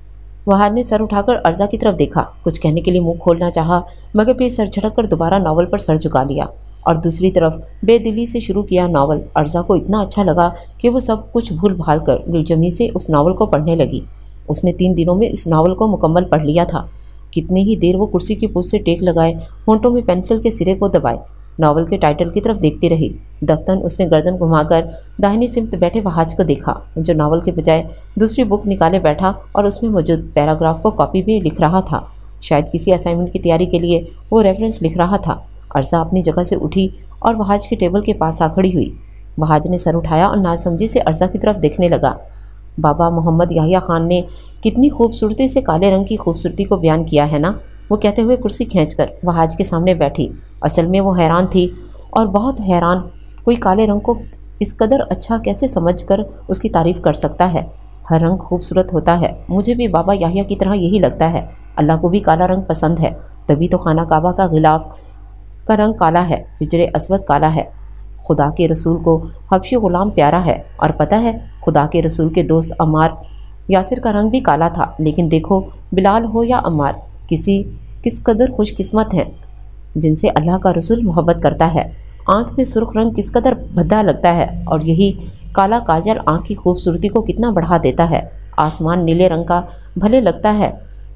वहाद ने सर उठाकर अर्जा की तरफ देखा। कुछ कहने के लिए मुंह खोलना चाहा, मगर फिर सर झटक कर दोबारा नावल पर सर झुका लिया और दूसरी तरफ बेदिली से शुरू किया नावल अर्जा को इतना अच्छा लगा कि वो सब कुछ भूल भाल कर दिलजमी से उस नावल को पढ़ने लगी। उसने तीन दिनों में इस नावल को मुकम्मल पढ़ लिया था। कितनी ही देर वो कुर्सी की पूछ से टेक लगाए, होंठों में पेंसिल के सिरे को दबाए, नावल के टाइटल की तरफ देखती रही। दफ्तन उसने गर्दन घुमाकर दाहिनी सिमत बैठे वहाज को देखा, जो नावल के बजाय दूसरी बुक निकाले बैठा और उसमें मौजूद पैराग्राफ को कॉपी भी लिख रहा था। शायद किसी असाइनमेंट की तैयारी के लिए वो रेफरेंस लिख रहा था। अर्जा अपनी जगह से उठी और वहाज के टेबल के पास आ खड़ी हुई। वहाज ने सर उठाया और नासमझी से अर्जा की तरफ देखने लगा। बाबा मोहम्मद याहिया खान ने कितनी खूबसूरती से काले रंग की खूबसूरती को बयान किया है ना, वो कहते हुए कुर्सी खींचकर वहाज के सामने बैठी। असल में वो हैरान थी और बहुत हैरान, कोई काले रंग को इस कदर अच्छा कैसे समझकर उसकी तारीफ़ कर सकता है। हर रंग खूबसूरत होता है, मुझे भी बाबा याहिया की तरह यही लगता है। अल्लाह को भी काला रंग पसंद है, तभी तो खाना काबा का गिलाफ का रंग काला है, हिजरे अस्वद काला है। खुदा के रसूल को हबशी गुलाम प्यारा है, और पता है खुदा के रसूल के दोस्त अम्मार यासिर का रंग भी काला था। लेकिन देखो, बिलाल हो या अम्मार, किसी किस कदर खुशकिस्मत हैं जिनसे अल्लाह का रसूल मोहब्बत करता है। आँख में सुर्ख रंग किस कदर भद्दा लगता है, और यही काला काजल आँख की खूबसूरती को कितना बढ़ा देता है। आसमान नीले रंग का भले लगता है,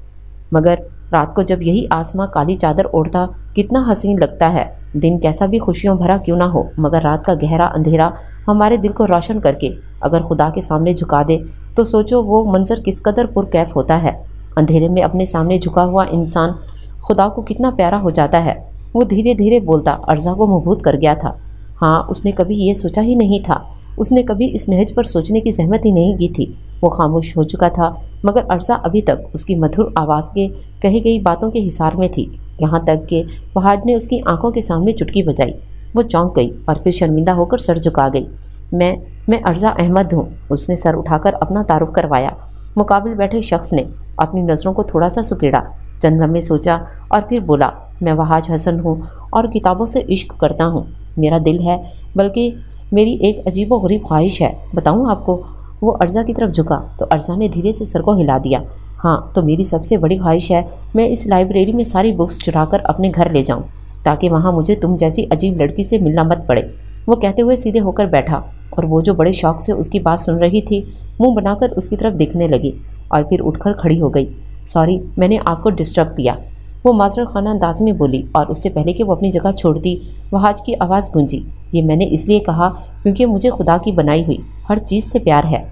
मगर रात को जब यही आसमां काली चादर ओढ़ता कितना हसीन लगता है। दिन कैसा भी खुशियों भरा क्यों ना हो, मगर रात का गहरा अंधेरा हमारे दिल को रोशन करके अगर खुदा के सामने झुका दे तो सोचो वो मंजर किस कदर पुरकैफ होता है। अंधेरे में अपने सामने झुका हुआ इंसान खुदा को कितना प्यारा हो जाता है। वो धीरे धीरे बोलता अर्जा को मबहूत कर गया था। हाँ, उसने कभी ये सोचा ही नहीं था, उसने कभी इस नहज पर सोचने की जहमत ही नहीं की थी। वो खामोश हो चुका था, मगर अर्जा अभी तक उसकी मधुर आवाज़ के कही गई बातों के हिसार में थी। यहाँ तक कि वहाज ने उसकी आंखों के सामने चुटकी बजाई। वो चौंक गई और फिर शर्मिंदा होकर सर झुका गई। मैं मैं अर्जा अहमद हूँ, उसने सर उठाकर अपना तारुफ करवाया। मुकाबिल बैठे शख्स ने अपनी नज़रों को थोड़ा सा सुकेड़ा, चंद लम्हे सोचा और फिर बोला, मैं वहाज हसन हूँ और किताबों से इश्क करता हूँ। मेरा दिल है, बल्कि मेरी एक अजीब व गरीब ख्वाहिश है, बताऊँ आपको। वो अर्जा की तरफ झुका तो अर्जा ने धीरे से सर को हिला दिया। हाँ, तो मेरी सबसे बड़ी ख्वाहिश है मैं इस लाइब्रेरी में सारी बुक्स चुराकर अपने घर ले जाऊँ, ताकि वहाँ मुझे तुम जैसी अजीब लड़की से मिलना मत पड़े। वो कहते हुए सीधे होकर बैठा और वो जो बड़े शौक से उसकी बात सुन रही थी मुंह बनाकर उसकी तरफ देखने लगी और फिर उठकर खड़ी हो गई। सॉरी, मैंने आपको डिस्टर्ब किया, वो माजरत खाना अंदाज में बोली। और उससे पहले कि वो अपनी जगह छोड़ती, वहाज की आवाज़ गूंजी, ये मैंने इसलिए कहा क्योंकि मुझे खुदा की बनाई हुई हर चीज़ से प्यार है,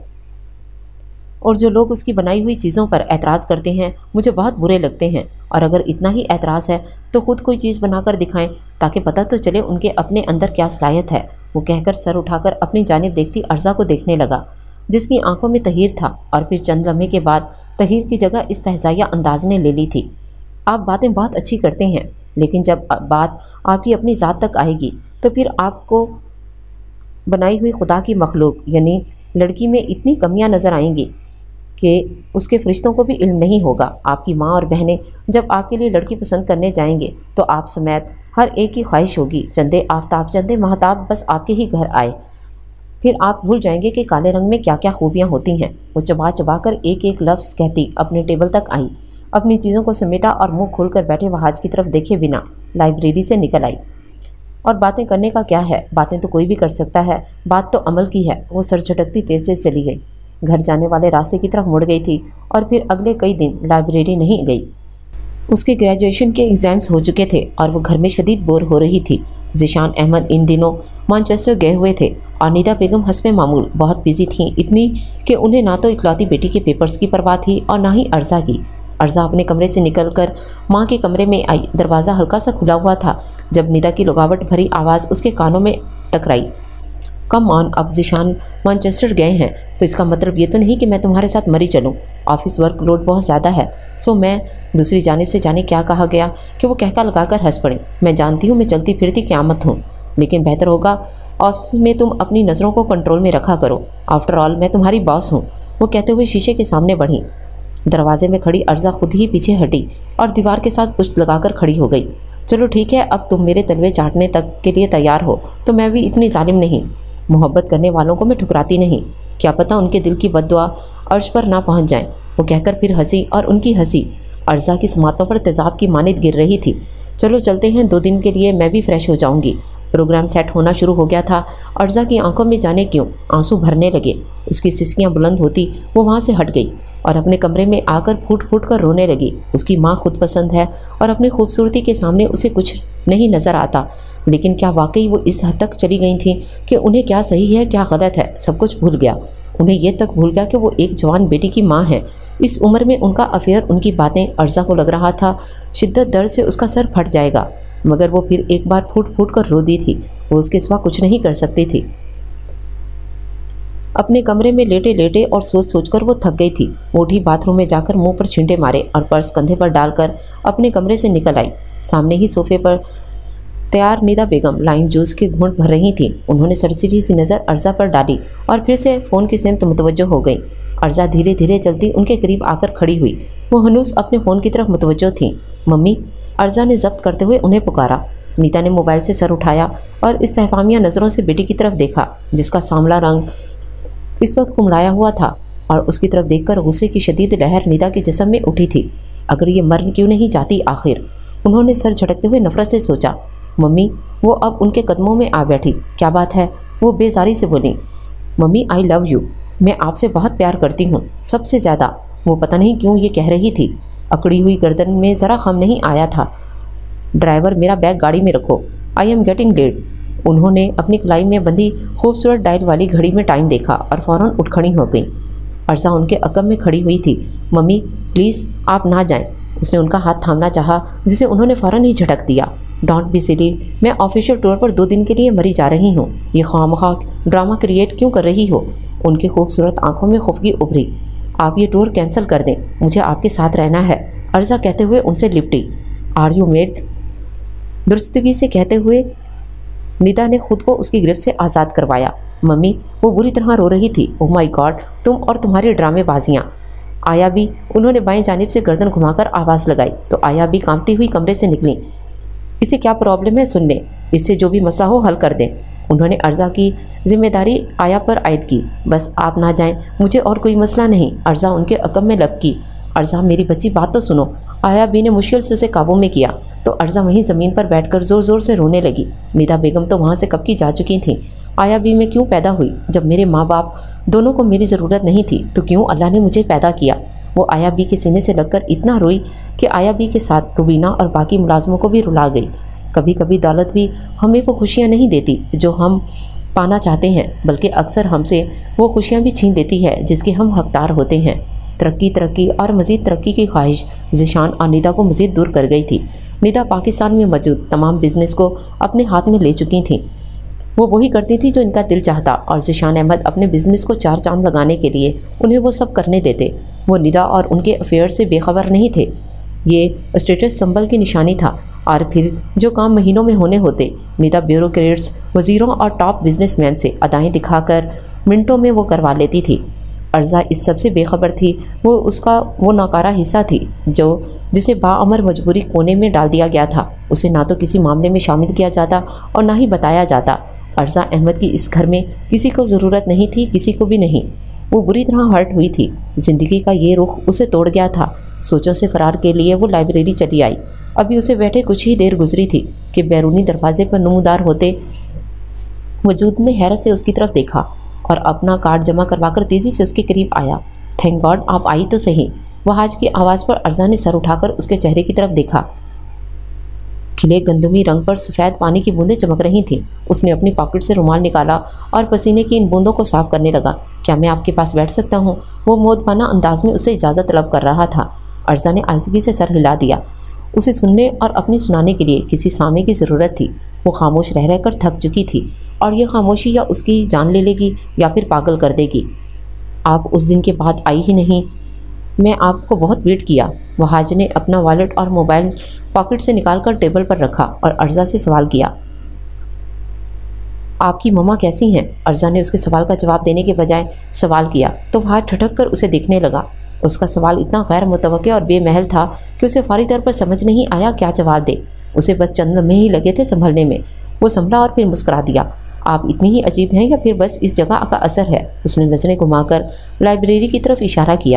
और जो लोग उसकी बनाई हुई चीज़ों पर एतराज़ करते हैं मुझे बहुत बुरे लगते हैं। और अगर इतना ही एतराज़ है तो खुद कोई चीज़ बनाकर दिखाएं, ताकि पता तो चले उनके अपने अंदर क्या सलाहियत है। वो कहकर सर उठाकर अपनी जानिब देखती अर्जा को देखने लगा, जिसकी आंखों में तहीर था। और फिर चंद लम्हे के बाद तहीर की जगह इस्तेहज़ाइया अंदाज ने ले ली थी। आप बातें बहुत अच्छी करते हैं, लेकिन जब बात आपकी अपनी ज़ात तक आएगी तो फिर आपको बनाई हुई खुदा की मखलूक यानी लड़की में इतनी कमियां नज़र आएंगी कि उसके फरिश्तों को भी इल्म नहीं होगा। आपकी माँ और बहनें जब आपके लिए लड़की पसंद करने जाएंगे तो आप समेत हर एक की ख्वाहिश होगी चंदे आफ्ताब चंदे महताब बस आपके ही घर आए। फिर आप भूल जाएंगे कि काले रंग में क्या क्या खूबियाँ होती हैं। वो चबा चबा कर एक एक लफ्ज़ कहती अपने टेबल तक आई, अपनी चीज़ों को समेटा और मुंह खोलकर बैठे वहाज की तरफ देखे बिना लाइब्रेरी से निकल आई। और बातें करने का क्या है, बातें तो कोई भी कर सकता है, बात तो अमल की है। वो सर झटकती तेज से चली गई, घर जाने वाले रास्ते की तरफ मुड़ गई थी और फिर अगले कई दिन लाइब्रेरी नहीं गई। उसके ग्रेजुएशन के एग्ज़ाम्स हो चुके थे और वो घर में शदीद बोर हो रही थी। ज़ीशान अहमद इन दिनों मैनचेस्टर गए हुए थे और निदा बेगम हस्बे मामूल बहुत बिजी थीं, इतनी कि उन्हें ना तो इकलौती बेटी के पेपर्स की परवाह थी और ना ही अर्जा की। अर्जा अपने कमरे से निकलकर माँ के कमरे में आई। दरवाज़ा हल्का सा खुला हुआ था जब निदा की रुकावट भरी आवाज़ उसके कानों में टकराई। कम ऑन, अब ज़ीशान मैनचेस्टर गए हैं तो इसका मतलब ये तो नहीं कि मैं तुम्हारे साथ मरी चलूँ। ऑफिस वर्क लोड बहुत ज़्यादा है, सो मैं दूसरी जानिब से जाने क्या कहा गया कि वो कहका लगाकर हंस पड़े। मैं जानती हूँ मैं चलती फिरती क़यामत हूँ, लेकिन बेहतर होगा ऑफिस में तुम अपनी नज़रों को कंट्रोल में रखा करो। आफ्टर ऑल मैं तुम्हारी बॉस हूँ। वो कहते हुए शीशे के सामने बढ़ी। दरवाजे में खड़ी अर्जा खुद ही पीछे हटी और दीवार के साथ पुष्ट लगाकर खड़ी हो गई। चलो ठीक है, अब तुम मेरे तलवे चाटने तक के लिए तैयार हो तो मैं भी इतनी जालिम नहीं। मोहब्बत करने वालों को मैं ठुकराती नहीं, क्या पता उनके दिल की बद्दुआ अर्श पर ना पहुंच जाए। وہ کہہ کر پھر ہنسی اور ان کی ہنسی ارزا کی سماعتوں پر تیزاب کی مانند گر رہی تھی۔ چلو چلتے ہیں، دو دن کے لیے میں بھی فریش ہو جاؤں گی۔ پروگرام سیٹ ہونا شروع ہو گیا تھا۔ ارزا کی آنکھوں میں جانے کیوں آنسو بھرنے لگے۔ اس کی سسکیاں بلند ہوتی وہ وہاں سے ہٹ گئی اور اپنے کمرے میں آ کر پھوٹ پھوٹ کر رونے لگی۔ اس کی ماں خود پسند ہے اور اپنی خوبصورتی کے سامنے اسے کچھ نہیں نظر آتا، لیکن کیا واقعی وہ اس حد تک چلی گئی تھیں کہ انہیں کیا صحیح ہے کیا غلط ہے سب کچھ بھول گیا۔ انہیں یہ تک بھول گیا کہ وہ ایک جوان بیٹی کی ماں ہے۔ اس عمر میں ان کا افیئر، ان کی باتیں، ارزا کو لگ رہا تھا شدت درد سے اس کا سر پھٹ جائے گا، مگر وہ پھر ایک بار پھوٹ پھوٹ کر رو دی تھی۔ وہ اس کے سوا کچھ نہیں کر سکتی تھی۔ اپنے کمرے میں لیٹے لیٹے اور سوچ سوچ کر وہ تھک گئی تھی۔ وہ اٹھی باتھ روم میں جا کر منہ پر چھینٹے مارے اور پرس کندھے پر ڈال کر اپنے کمرے سے نکل آئی۔ سامنے ہی صوفے پر تیار ندا بیگم لائم جوس کے گھونٹ بھر رہی تھیں۔ انہوں نے سرسری سی نظر ارزا پر ڈالی اور پھر سے فون کی سمت متوجہ ہو گئی۔ ارزا دھیرے دھیرے چلتی ان کے قریب آ کر کھڑی ہوئی۔ وہ ہنوز اپنے فون کی طرف متوجہ تھیں۔ ممی، ارزا نے ضبط کرتے ہوئے انہیں پکارا۔ نیتا نے موبائل سے سر اٹھایا اور استفہامیہ نظروں سے بیٹی کی طرف دیکھا، جس کا سانولا رنگ اس وقت کمڑایا ہوا تھا، اور اس کی طرف دیکھ کر غصے کی شدید لہر نیتا کے جسم میں اٹھی تھی۔ اگر یہ مر کیوں نہیں جاتی آخر؟ انہوں نے سر جھٹکتے ہوئے نفرت سے سوچا۔ ممی، وہ اب ان کے قدموں میں آ بیٹھی۔ کیا بات ہے؟ وہ بیزاری سے بولیں۔ ممی، آئی لو یو، میں آپ سے بہت پیار کرتی ہوں، سب سے زیادہ۔ وہ پتہ نہیں کیوں یہ کہہ رہی تھی۔ اکڑی ہوئی گردن میں ذرا خم نہیں آیا تھا۔ ڈرائیور، میرا بیگ گاڑی میں رکھو، آئی ایم گیٹنگ لیٹ۔ انہوں نے اپنی کلائی میں بندھی خوبصورت ڈائل والی گھڑی میں ٹائم دیکھا اور فوراً اٹھ کھڑی ہو گئیں۔ ارزا ان کے عقب میں کھڑی ہوئی تھی۔ ممی پلیز آپ نہ جائیں۔ اس نے ان کا ہاتھ تھامنا چاہا، جسے انہوں نے فوراً ہی جھٹک دیا۔ ڈونٹ بی سلی، میں آفیشیل ٹور پر دو دن کے لیے مری جا رہی ہوں، یہ خواہ مخواہ ڈرامہ کریٹ کیوں کر رہی ہو؟ ان کی خوبصورت آنکھوں میں خفگی ابھری۔ آپ یہ ٹور کینسل کر دیں، مجھے آپ کے ساتھ رہنا ہے، ارزا کہتے ہوئے ان سے لپٹی۔ Are you made? درستگی سے کہتے ہوئے ندا نے خود کو اس کی گرفت سے آزاد کروایا۔ ممی، وہ بری طرح رو رہی تھی۔ اوہ مائی گاڈ، تم اور تمہاری ڈرامے بازیاں۔ آیا بھی، انہوں نے بائیں جانب سے گردن گھما کر آواز لگائی تو آیا بھی کانپتی ہوئی کمرے سے نکلیں۔ اسے کیا پرابلم ہے سن لیں، اس سے جو بھی مسئلہ ہو حل کر دیں۔ انہوں نے ارزا کی ذمہ داری آیا پر عائد کی۔ بس آپ نہ جائیں، مجھے اور کوئی مسئلہ نہیں۔ ارزا ان کے عقب میں لپکی۔ ارزا میری بچی بات تو سنو۔ آیا بی نے مشکل سے اسے قابو میں کیا تو ارزا وہیں زمین پر بیٹھ کر زور زور سے رونے لگی۔ ندا بیگم تو وہاں سے کب کی جا چکی تھیں۔ آیا بی میں کیوں پیدا ہوئی؟ جب میرے ماں باپ دونوں کو میری ضرورت نہیں تھی تو کیوں اللہ نے مجھے پیدا کیا؟ وہ آیا بی کے سینے سے لگ کر اتنا روئی کہ آیا بی کے ساتھ روبینہ اور باقی ملازموں کو بھی رلا گئی۔ کبھی کبھی دولت بھی ہمیں وہ خوشیاں نہیں دیتی جو ہم پانا چاہتے ہیں، بلکہ اکثر ہم سے وہ خوشیاں بھی چھین دیتی ہے جس کے ہم حقدار ہوتے ہیں۔ ترقی ترقی اور مزید ترقی کی خواہش ذیشان اور ندا کو مزید دور کر گئی تھی۔ ندا پاکستان میں موجود تمام بزنس کو اپنے ہاتھ میں لے چکی تھیں۔ وہ وہی کرتی تھی جو ان کا دل چاہتا، اور ذیشان احمد اپنے بزنس کو چار چاند لگانے کے لیے انہیں وہ سب کرنے دیتے۔ وہ ندا اور ان کے افیئر سے بے خبر نہیں تھے۔ یہ اسٹیٹس سمبل کی نشانی تھا، اور پھر جو کام مہینوں میں ہونے ہوتے ندا بیوروکریٹس، وزیروں اور ٹاپ بزنس مین سے ادائیں دکھا کر منٹوں میں وہ کروا لیتی تھی۔ ارزا اس سب سے بے خبر تھی۔ وہ اس کا وہ ناکارہ حصہ تھی جو جسے باامر مجبوری کونے میں ڈال دیا گیا تھا۔ اسے نہ تو کسی معاملے میں شامل کیا جاتا اور نہ ہی بتایا جاتا۔ ارزا احمد کی اس گھر میں کسی کو ضرورت نہیں تھی، کسی کو بھی نہیں۔ وہ بری طرح ہرٹ ہوئی تھی۔ زندگی کا یہ رخ اسے توڑ گیا تھا۔ سوچوں سے فرار کے لیے وہ لائبریری چلی آئی۔ ابھی اسے بیٹھے کچھ ہی دیر گزری تھی کہ بیرونی دروازے پر نمودار ہوتے وجود نے حیرت سے اس کی طرف دیکھا اور اپنا کارڈ جمع کروا کر تیزی سے اس کے قریب آیا۔ تھینک گاڈ آپ آئی تو صحیح۔ وہ آج کی آواز پر ارزا نے سر اٹھا کر اس کے چہرے کی طرف دیکھا۔ کھلے گندمی رنگ پر سفید پانی کی بوندیں چمک رہی تھیں۔ اس نے اپنی پاکٹ سے رومال نکالا اور پسینے کی ان بوندوں کو صاف کرنے لگا۔ کیا میں آپ کے پاس بیٹھ سکتا ہوں؟ وہ مودبانہ انداز میں اسے اجازت طلب کر رہا تھا۔ ارزا نے آہستگی سے سر ہلا دیا۔ اسے سننے اور اپنی سنانے کے لیے کسی سامع کی ضرورت تھی۔ وہ خاموش رہ رہ کر تھک چکی تھی، اور یہ خاموشی یا اس کی جان لے لے گی یا پھر پاگل کر دے گی۔ آپ اس دن کے بعد آئی ہی نہیں، میں آپ کو بہت ویٹ کیا۔ وہاج نے اپنا والیٹ اور موبائل پاکٹ سے نکال کر ٹیبل پر رکھا اور ارزا سے سوال کیا، آپ کی مما کیسی ہیں؟ ارزا نے اس کے سوال کا جواب دینے کے بجائے سوال کیا تو وہاج ٹھٹک کر اسے دیکھنے لگا۔ اس کا سوال اتنا غیر متوقع اور بے محل تھا کہ اسے فوری طور پر سمجھ نہیں آیا کیا جواب دے۔ اسے بس چند لمحے ہی لگے تھے سنبھلنے میں۔ وہ سنبھلا اور پھر مسکرا دیا۔ آپ اتنی ہی عجیب ہیں یا پھر بس اس جگہ کا اثر ہے؟ اس نے نظریں گھما کر لائبریری کی طرف اشارہ کیا۔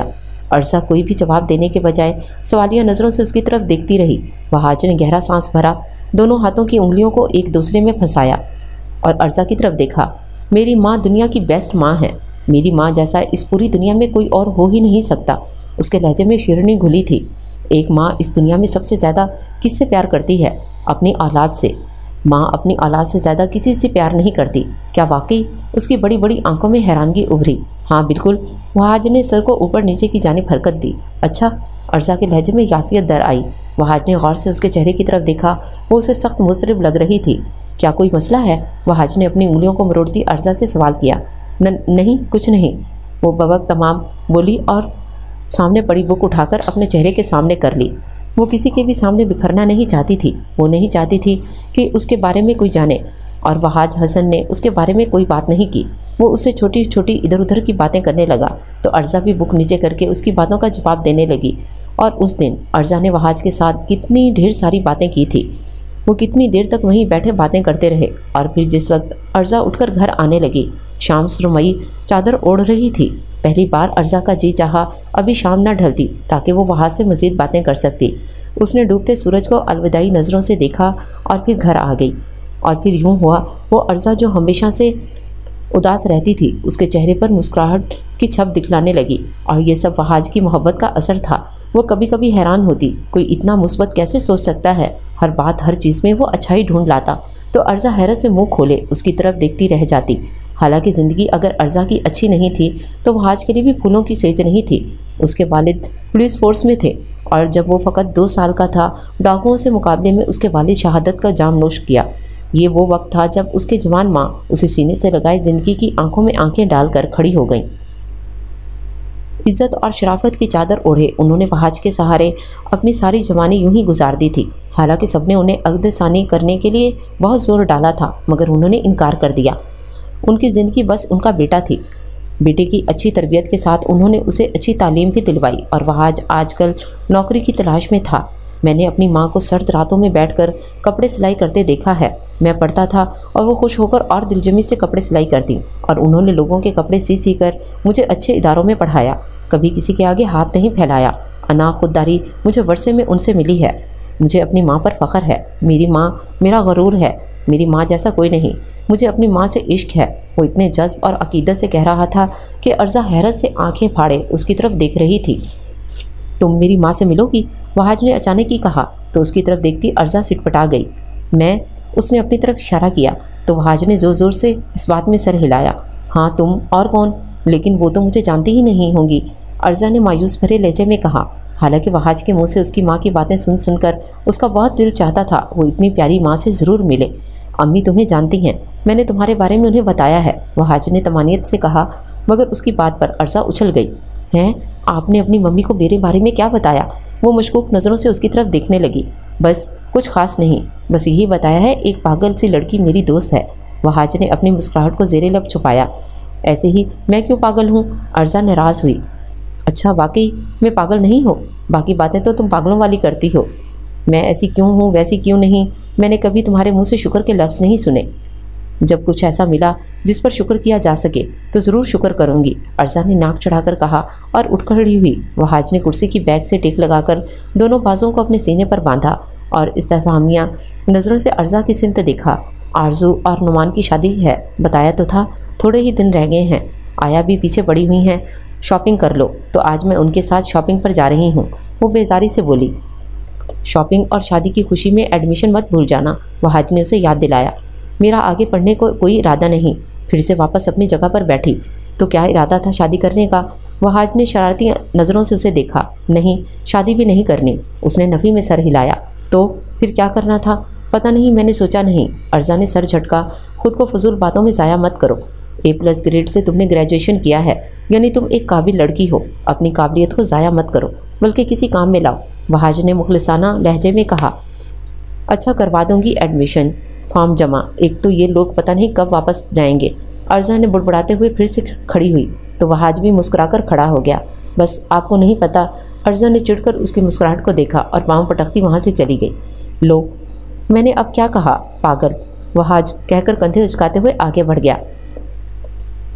अर्जा कोई भी जवाब देने के बजाय सवालिया नज़रों से उसकी तरफ देखती रही। वहाज ने गहरा सांस भरा, दोनों हाथों की उंगलियों को एक दूसरे में फंसाया और अर्जा की तरफ देखा। मेरी माँ दुनिया की बेस्ट माँ है। मेरी माँ जैसा इस पूरी दुनिया में कोई और हो ही नहीं सकता। उसके लहजे में शिरनी घुली थी। एक माँ इस दुनिया में सबसे ज़्यादा किससे प्यार करती है? अपनी औलाद से। माँ अपनी औलाद से ज़्यादा किसी से प्यार नहीं करती। क्या वाकई? उसकी बड़ी बड़ी आंखों में हैरानगी उभरी। हाँ बिल्कुल। वहाज ने सर को ऊपर नीचे की जानिब हरकत दी। अच्छा? अर्जा के लहजे में यासियत दर आई। वहाज ने गौर से उसके चेहरे की तरफ देखा। वो उसे सख्त मुस्तरिब लग रही थी। क्या कोई मसला है? वहाज ने अपनी उंगलियों को मरोड़ती अर्जा से सवाल किया। न, नहीं कुछ नहीं, वो बवक तमाम बोली और सामने पड़ी बुक उठाकर अपने चेहरे के सामने कर ली। वो किसी के भी सामने बिखरना नहीं चाहती थी। वो नहीं चाहती थी कि उसके बारे में कोई जाने, और वहाज हसन ने उसके बारे में कोई बात नहीं की। वो उससे छोटी छोटी इधर उधर की बातें करने लगा तो अर्जा भी बुक नीचे करके उसकी बातों का जवाब देने लगी। और उस दिन अर्जा ने वहाज के साथ कितनी ढेर सारी बातें की थी। वो कितनी देर तक वहीं बैठे बातें करते रहे। और फिर जिस वक्त अर्जा उठकर घर आने लगी, शाम सुरमई चादर ओढ़ रही थी। पहली बार अर्जा का जी चाहा अभी शाम न ढलती ताकि वो वहाँ से मज़ीद बातें कर सकती। उसने डूबते सूरज को अलविदाई नज़रों से देखा और फिर घर आ गई। और फिर यूँ हुआ वो अर्जा जो हमेशा से उदास रहती थी, उसके चेहरे पर मुस्कुराहट की छप दिखलाने लगी। और ये सब वहाज की मोहब्बत का असर था। वो कभी कभी हैरान होती, कोई इतना मुस्बत कैसे सोच सकता है? हर बात हर चीज़ में वो अच्छाई ढूंढ लाता। तो अर्जा हैरत से मुंह खोले उसकी तरफ देखती रह जाती। हालांकि ज़िंदगी अगर अर्जा की अच्छी नहीं थी तो वहाज के लिए भी फूलों की सेज नहीं थी। उसके वालिद पुलिस फोर्स में थे और जब वो फ़कत दो साल का था, डाकुओं से मुकाबले में उसके वालिद शहादत का जाम नोश किया। ये वो वक्त था जब उसके जवान माँ उसे सीने से लगाए ज़िंदगी की आंखों में आंखें डालकर खड़ी हो गईं। इज्जत और शराफत की चादर ओढ़े उन्होंने वहाज के सहारे अपनी सारी जवानी यूं ही गुजार दी थी। हालांकि सबने उन्हें अगदसानी करने के लिए बहुत ज़ोर डाला था, मगर उन्होंने इनकार कर दिया। उनकी ज़िंदगी बस उनका बेटा थी। बेटे की अच्छी तरबियत के साथ उन्होंने उसे अच्छी तालीम भी दिलवाई और वह आज आजकल नौकरी की तलाश में था। मैंने अपनी माँ को सर्द रातों में बैठकर कपड़े सिलाई करते देखा है। मैं पढ़ता था और वो खुश होकर और दिलजमी से कपड़े सिलाई करती, और उन्होंने लोगों के कपड़े सी सी कर मुझे अच्छे इदारों में पढ़ाया। कभी किसी के आगे हाथ नहीं फैलाया। अना खुददारी मुझे वर्षे में उनसे मिली है। मुझे अपनी माँ पर फ़ख्र है। मेरी माँ मेरा गरूर है। मेरी माँ जैसा कोई नहीं। मुझे अपनी माँ से इश्क है। वो इतने जज्ब और अकीदत से कह रहा था कि अर्जा हैरत से आंखें फाड़े उसकी तरफ देख रही थी। तुम मेरी माँ से मिलोगी? वहाज ने अचानक ही कहा तो उसकी तरफ देखती अर्जा सिटपटा गई। मैं? उसने अपनी तरफ इशारा किया तो वहाज ने ज़ोर ज़ोर से इस बात में सर हिलाया। हाँ तुम, और कौन? लेकिन वो तो मुझे जानती ही नहीं होंगी, अर्जा ने मायूस भरे लहजे में कहा। हालांकि वहाज के मुंह से उसकी माँ की बातें सुन सुनकर उसका बहुत दिल चाहता था वो इतनी प्यारी माँ से ज़रूर मिले। अम्मी तुम्हें जानती हैं, मैंने तुम्हारे बारे में उन्हें बताया है, वहाज ने तमानियत से कहा। मगर उसकी बात पर अर्जा उछल गई। हैं? आपने अपनी मम्मी को मेरे बारे में क्या बताया? वो मशकूक नज़रों से उसकी तरफ देखने लगी। बस कुछ खास नहीं, बस यही बताया है एक पागल सी लड़की मेरी दोस्त है। वहाज ने अपनी मुस्कुराहट को ज़ेरे लब छुपाया। ऐसे ही मैं क्यों पागल हूँ? अर्जा नाराज़ हुई। अच्छा वाकई मैं पागल नहीं हूँ? बाकी बातें तो तुम पागलों वाली करती हो। मैं ऐसी क्यों हूँ वैसी क्यों नहीं, मैंने कभी तुम्हारे मुंह से शुक्र के लफ्ज़ नहीं सुने। जब कुछ ऐसा मिला जिस पर शुक्र किया जा सके तो ज़रूर शुक्र करूँगी, अर्जा ने नाक चढ़ाकर कहा और उठ खड़ी हुई। वहाज ने कुर्सी की बैग से टेक लगाकर दोनों बाजों को अपने सीने पर बांधा और इस्तेफामिया नज़रों से अर्जा की सिमत देखा। आरजू और नुमान की शादी है, बताया तो था, थोड़े ही दिन रह गए हैं। आया भी पीछे पड़ी हुई हैं, शॉपिंग कर लो। तो आज मैं उनके साथ शॉपिंग पर जा रही हूँ, वो बेजारी से बोली। शॉपिंग और शादी की खुशी में एडमिशन मत भूल जाना, वहाज ने उसे याद दिलाया। मेरा आगे पढ़ने को कोई इरादा नहीं। फिर से वापस अपनी जगह पर बैठी। तो क्या इरादा था शादी करने का? वहाज ने शरारती नज़रों से उसे देखा। नहीं, शादी भी नहीं करनी, उसने नफ़ी में सर हिलाया। तो फिर क्या करना था? पता नहीं, मैंने सोचा नहीं, अर्जा ने सर झटका। खुद को फजूल बातों में ज़ाया मत करो। ए प्लस ग्रेड से तुमने ग्रेजुएशन किया है, यानी तुम एक काबिल लड़की हो। अपनी काबिलियत को ज़ाया मत करो, बल्कि किसी काम में लाओ, वहाज ने मुखलिसाना लहजे में कहा। अच्छा करवा दूंगी एडमिशन, फॉर्म जमा। एक तो ये लोग पता नहीं कब वापस जाएंगे। अर्जा ने बुड़बुड़ाते हुए फिर से खड़ी हुई तो वहाज भी मुस्कुराकर खड़ा हो गया। बस आपको नहीं पता, अर्जा ने चिढ़कर उसकी मुस्कुराहट को देखा और पाँव पटकती वहाँ से चली गई। लो, मैंने अब क्या कहा? पागल, वहाज कहकर कंधे उचकाते हुए आगे बढ़ गया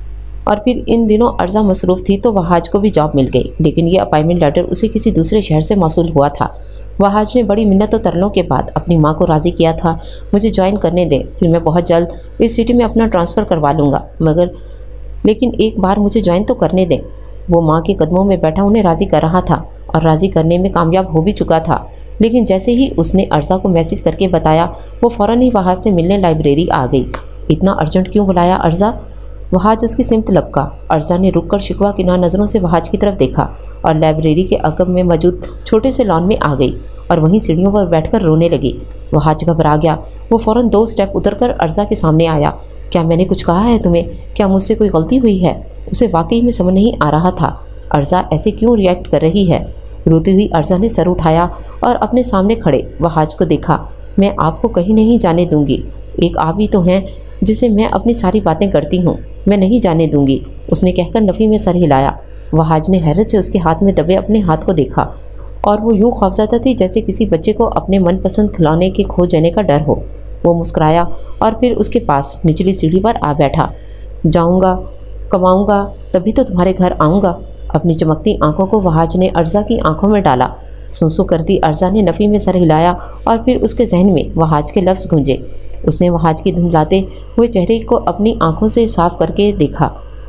اور پھر ان دنوں ارزا مصروف تھی تو وہاج کو بھی جاب مل گئی، لیکن یہ اپائنٹمنٹ لیٹر اسے کسی دوسرے شہر سے موصول ہوا تھا۔ وہاج نے بڑی منت و ترلوں کے بعد اپنی ماں کو راضی کیا تھا، مجھے جوائن کرنے دیں، پھر میں بہت جلد اس سٹی میں اپنا ٹرانسفر کروا لوں گا، مگر لیکن ایک بار مجھے جوائن تو کرنے دیں۔ وہ ماں کے قدموں میں بیٹھا انہیں راضی کر رہا تھا اور راضی کرنے میں کامیاب ہو بھی چکا تھا، لیکن جیسے ہی اس نے ارزا کو میسج کر کے بتایا، وہ فوراً ہی وہاج سے ملنے لائبریری آ گئی۔ اتنا ارجنٹ کیوں بلایا ارزا؟ وہاج اس کی سمت لپکا۔ ارزا نے رک کر شکوہ کنار نظروں سے وہاج کی طرف دیکھا اور لائبریری کے عقب میں موجود چھوٹے سے لان میں آ گئی اور وہیں سیڑھیوں پر بیٹھ کر رونے لگی۔ وہاج گھبرا گیا، وہ فوراً دو سٹیپ اتر کر ارزا کے سامنے آیا۔ کیا میں نے کچھ کہا ہے تمہیں؟ کیا مجھ سے کوئی غلطی ہوئی ہے؟ اسے واقعی میں سمجھ نہیں آ رہا تھا ارزا ایسے کیوں ریئیکٹ کر رہی ہے۔ روتی ہوئی ارزا نے سر اٹھایا اور اپنے سامنے کھڑے وہاج کو دیکھا۔ میں آپ کو کہیں نہیں جانے دوں گی، ایک آپ ہی تو ہیں جسے میں اپنی ساری باتیں کرتی ہوں، میں نہیں جانے دوں گی، اس نے کہہ کر نفی میں سر ہلایا۔ وہاج نے حیرت سے اس کے ہاتھ میں دبے اپنے ہاتھ کو دیکھا اور وہ یوں خوفزدہ تھی جیسے کسی بچے کو اپنے من پسند کھلونے کے کھو جانے کا ڈر ہو۔ وہ مسکرایا اور پھر اس کے پاس نچلی سیڑھی پر آ بیٹھا۔ جاؤں گا، کماؤں گا، تبھی تو تمہارے گھر آؤں گا۔ اپنی چمکتی آنکھوں کو وہاج نے ارزا کی آنکھوں میں ڈالا۔ سوسو کرتی ارزا نے نفی میں سر ہلایا اور پھر اس کے ذہن میں وہاج کے لفظ گونجے۔ اس نے وہاج کی دھندلاتے ہوئے چہرے کو اپنی آنکھوں سے صاف کر کے دیکھا۔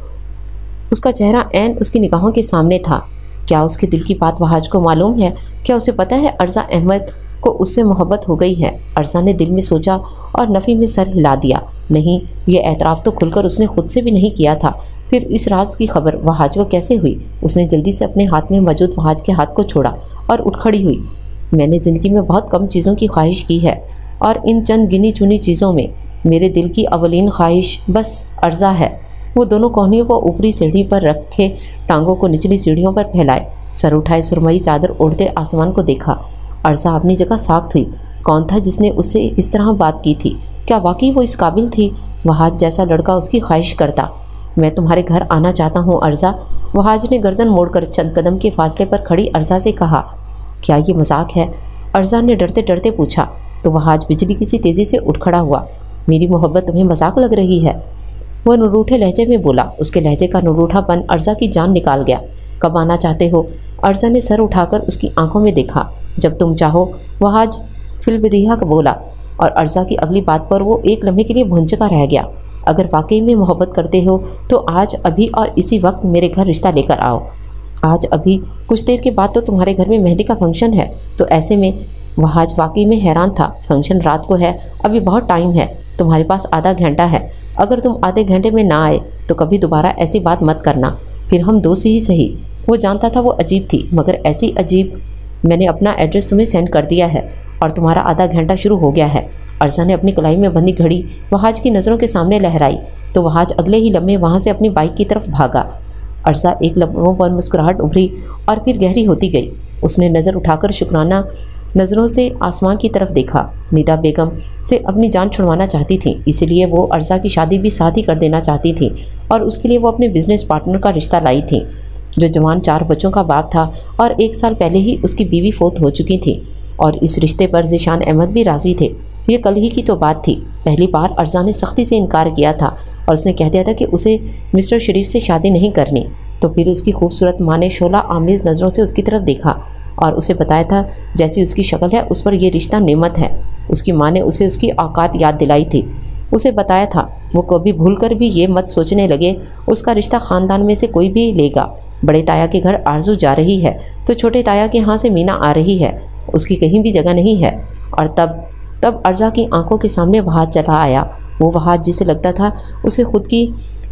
اس کا چہرہ عین اس کی نگاہوں کے سامنے تھا۔ کیا اس کے دل کی بات وہاج کو معلوم ہے؟ کیا اسے پتہ ہے ارزا احمد کو اس سے محبت ہو گئی ہے؟ ارزا نے دل میں سوچا اور نفی میں سر ہلا دیا۔ نہیں، یہ اعتراف تو کھل کر اس نے خود سے بھی نہیں کیا تھا۔ پھر اس راز کی خبر وہاج کو کیسے ہوئی؟ اس نے جلدی سے اپنے ہاتھ میں موجود وہاج کے ہاتھ کو چھوڑا اور اٹھ کھڑی ہوئی۔ میں نے زندگی میں بہت کم چیزوں کی خواہش کی ہے اور ان چند گنی چنی چیزوں میں میرے دل کی اولین خواہش بس ارزا ہے۔ وہ دونوں کوہنیوں کو اوپری سیڑھی پر رکھے ٹانگوں کو نچلی سیڑھیوں پر پھیلائے، سر اٹھائے سرمئی چادر اوڑھتے آسمان کو دیکھا۔ ارزا اپنی جگہ ساکت ہوئی۔ کون تھا جس نے اس سے اس طرح بات کی تھی؟ کیا واقعی وہ اس قابل تھی؟ وہاج جیسا لڑکا اس کی خواہش کرتا۔ میں تمہارے گھر آنا چاہتا ہوں ارزا، وہاج نے گردن موڑ کر چند قدم کے فاصلے پر کھڑی ارزا سے کہا۔ کیا یہ مذاق ہے؟ ارزا نے ڈرتے ڈرتے پوچھا تو وہاج بجلی کی سی تیزی سے اٹھ کھڑا ہوا۔ میری محبت تمہیں مذاق لگ رہی ہے؟ وہ نروٹھے لہجے میں بولا۔ اس کے لہجے کا نروٹھا پن ارزا کی جان نکال گیا۔ کب آنا چاہتے ہو؟ ارزا نے سر اٹھا کر اس کی آنکھوں میں دیکھا۔ جب تم چاہو، وہاج فی البدیہہ بولا، اور ارزا کی اگلی بات پر وہ ایک لمحے کے لیے بھونچکا رہ گیا۔ اگر واقعی میں محبت کرتے ہو تو آج ابھی اور اسی وقت میرے گھر رشتہ لے کر آؤ۔ آج ابھی کچھ دیر کے بعد تو تمہارے گھر میں مہندی کا فنکشن ہے، تو ایسے میں وہاج واقعی میں حیران تھا۔ فنکشن رات کو ہے، ابھی بہت ٹائم ہے، تمہارے پاس آدھا گھنٹہ ہے۔ اگر تم آدھے گھنٹے میں نہ آئے تو کبھی دوبارہ ایسی بات مت کرنا، پھر ہم دو سے ہی صحیح۔ وہ جانتا تھا وہ عجیب تھی، مگر ایسی عجیب۔ میں نے اپنا ایڈریس تمہیں سینڈ کر دیا ہے اور تمہارا آدھا گھنٹہ شروع ہو گیا ہے۔ ارزا نے اپنی کلائی میں بندھی گھڑی وہاج کی نظروں کے سامنے لہرائی تو وہاج اگلے ہی لمحے وہاں سے اپنی بائک کی طرف بھاگا۔ ارزا ایک لمحوں پر مسکراہٹ ابھری اور پھر گہری ہوتی گئی۔ اس نے نظر اٹھا کر شکرانہ نظروں سے آسمان کی طرف دیکھا۔ ندا بیگم سے اپنی جان چھڑوانا چاہتی تھیں، اسی لیے وہ ارزا کی شادی بھی ساتھ ہی کر دینا چاہتی تھیں، اور اس کے لیے وہ اپنے بزنس پارٹنر کا رشتہ لائی تھیں جو جوان چار بچوں کا باپ تھا اور ایک سال پہلے ہی اس کی بیوی فوت ہو چکی تھی، اور اس رشتے پر ذیشان احمد بھی راضی تھے۔ یہ کل ہی کی تو بات تھی۔ پہلی بار ارزا نے سختی سے انکار کیا تھا اور اس نے کہہ دیا تھا کہ اسے مسٹر شریف سے شادی نہیں کرنی، تو پھر اس کی خوبصورت ماں نے شعلہ آمیز نظروں سے اس کی طرف دیکھا اور اسے بتایا تھا جیسی اس کی شکل ہے اس پر یہ رشتہ نعمت ہے۔ اس کی ماں نے اسے اس کی اوقات یاد دلائی تھی، اسے بتایا تھا وہ کبھی بھول کر بھی یہ مت سوچنے لگے اس کا رشتہ خاندان میں سے کوئی بھی لے گا۔ بڑے تایا کے گھر آرزو جا رہی ہے تو چھوٹے تایا کے ہاں سے مینا آ رہی ہے، اس کی کہیں بھی جگہ نہیں ہے۔ اور تب تب ارزا کی آنکھوں کے سامنے وہاج چلا آیا، وہ وہاج جسے لگتا تھا اسے خود کی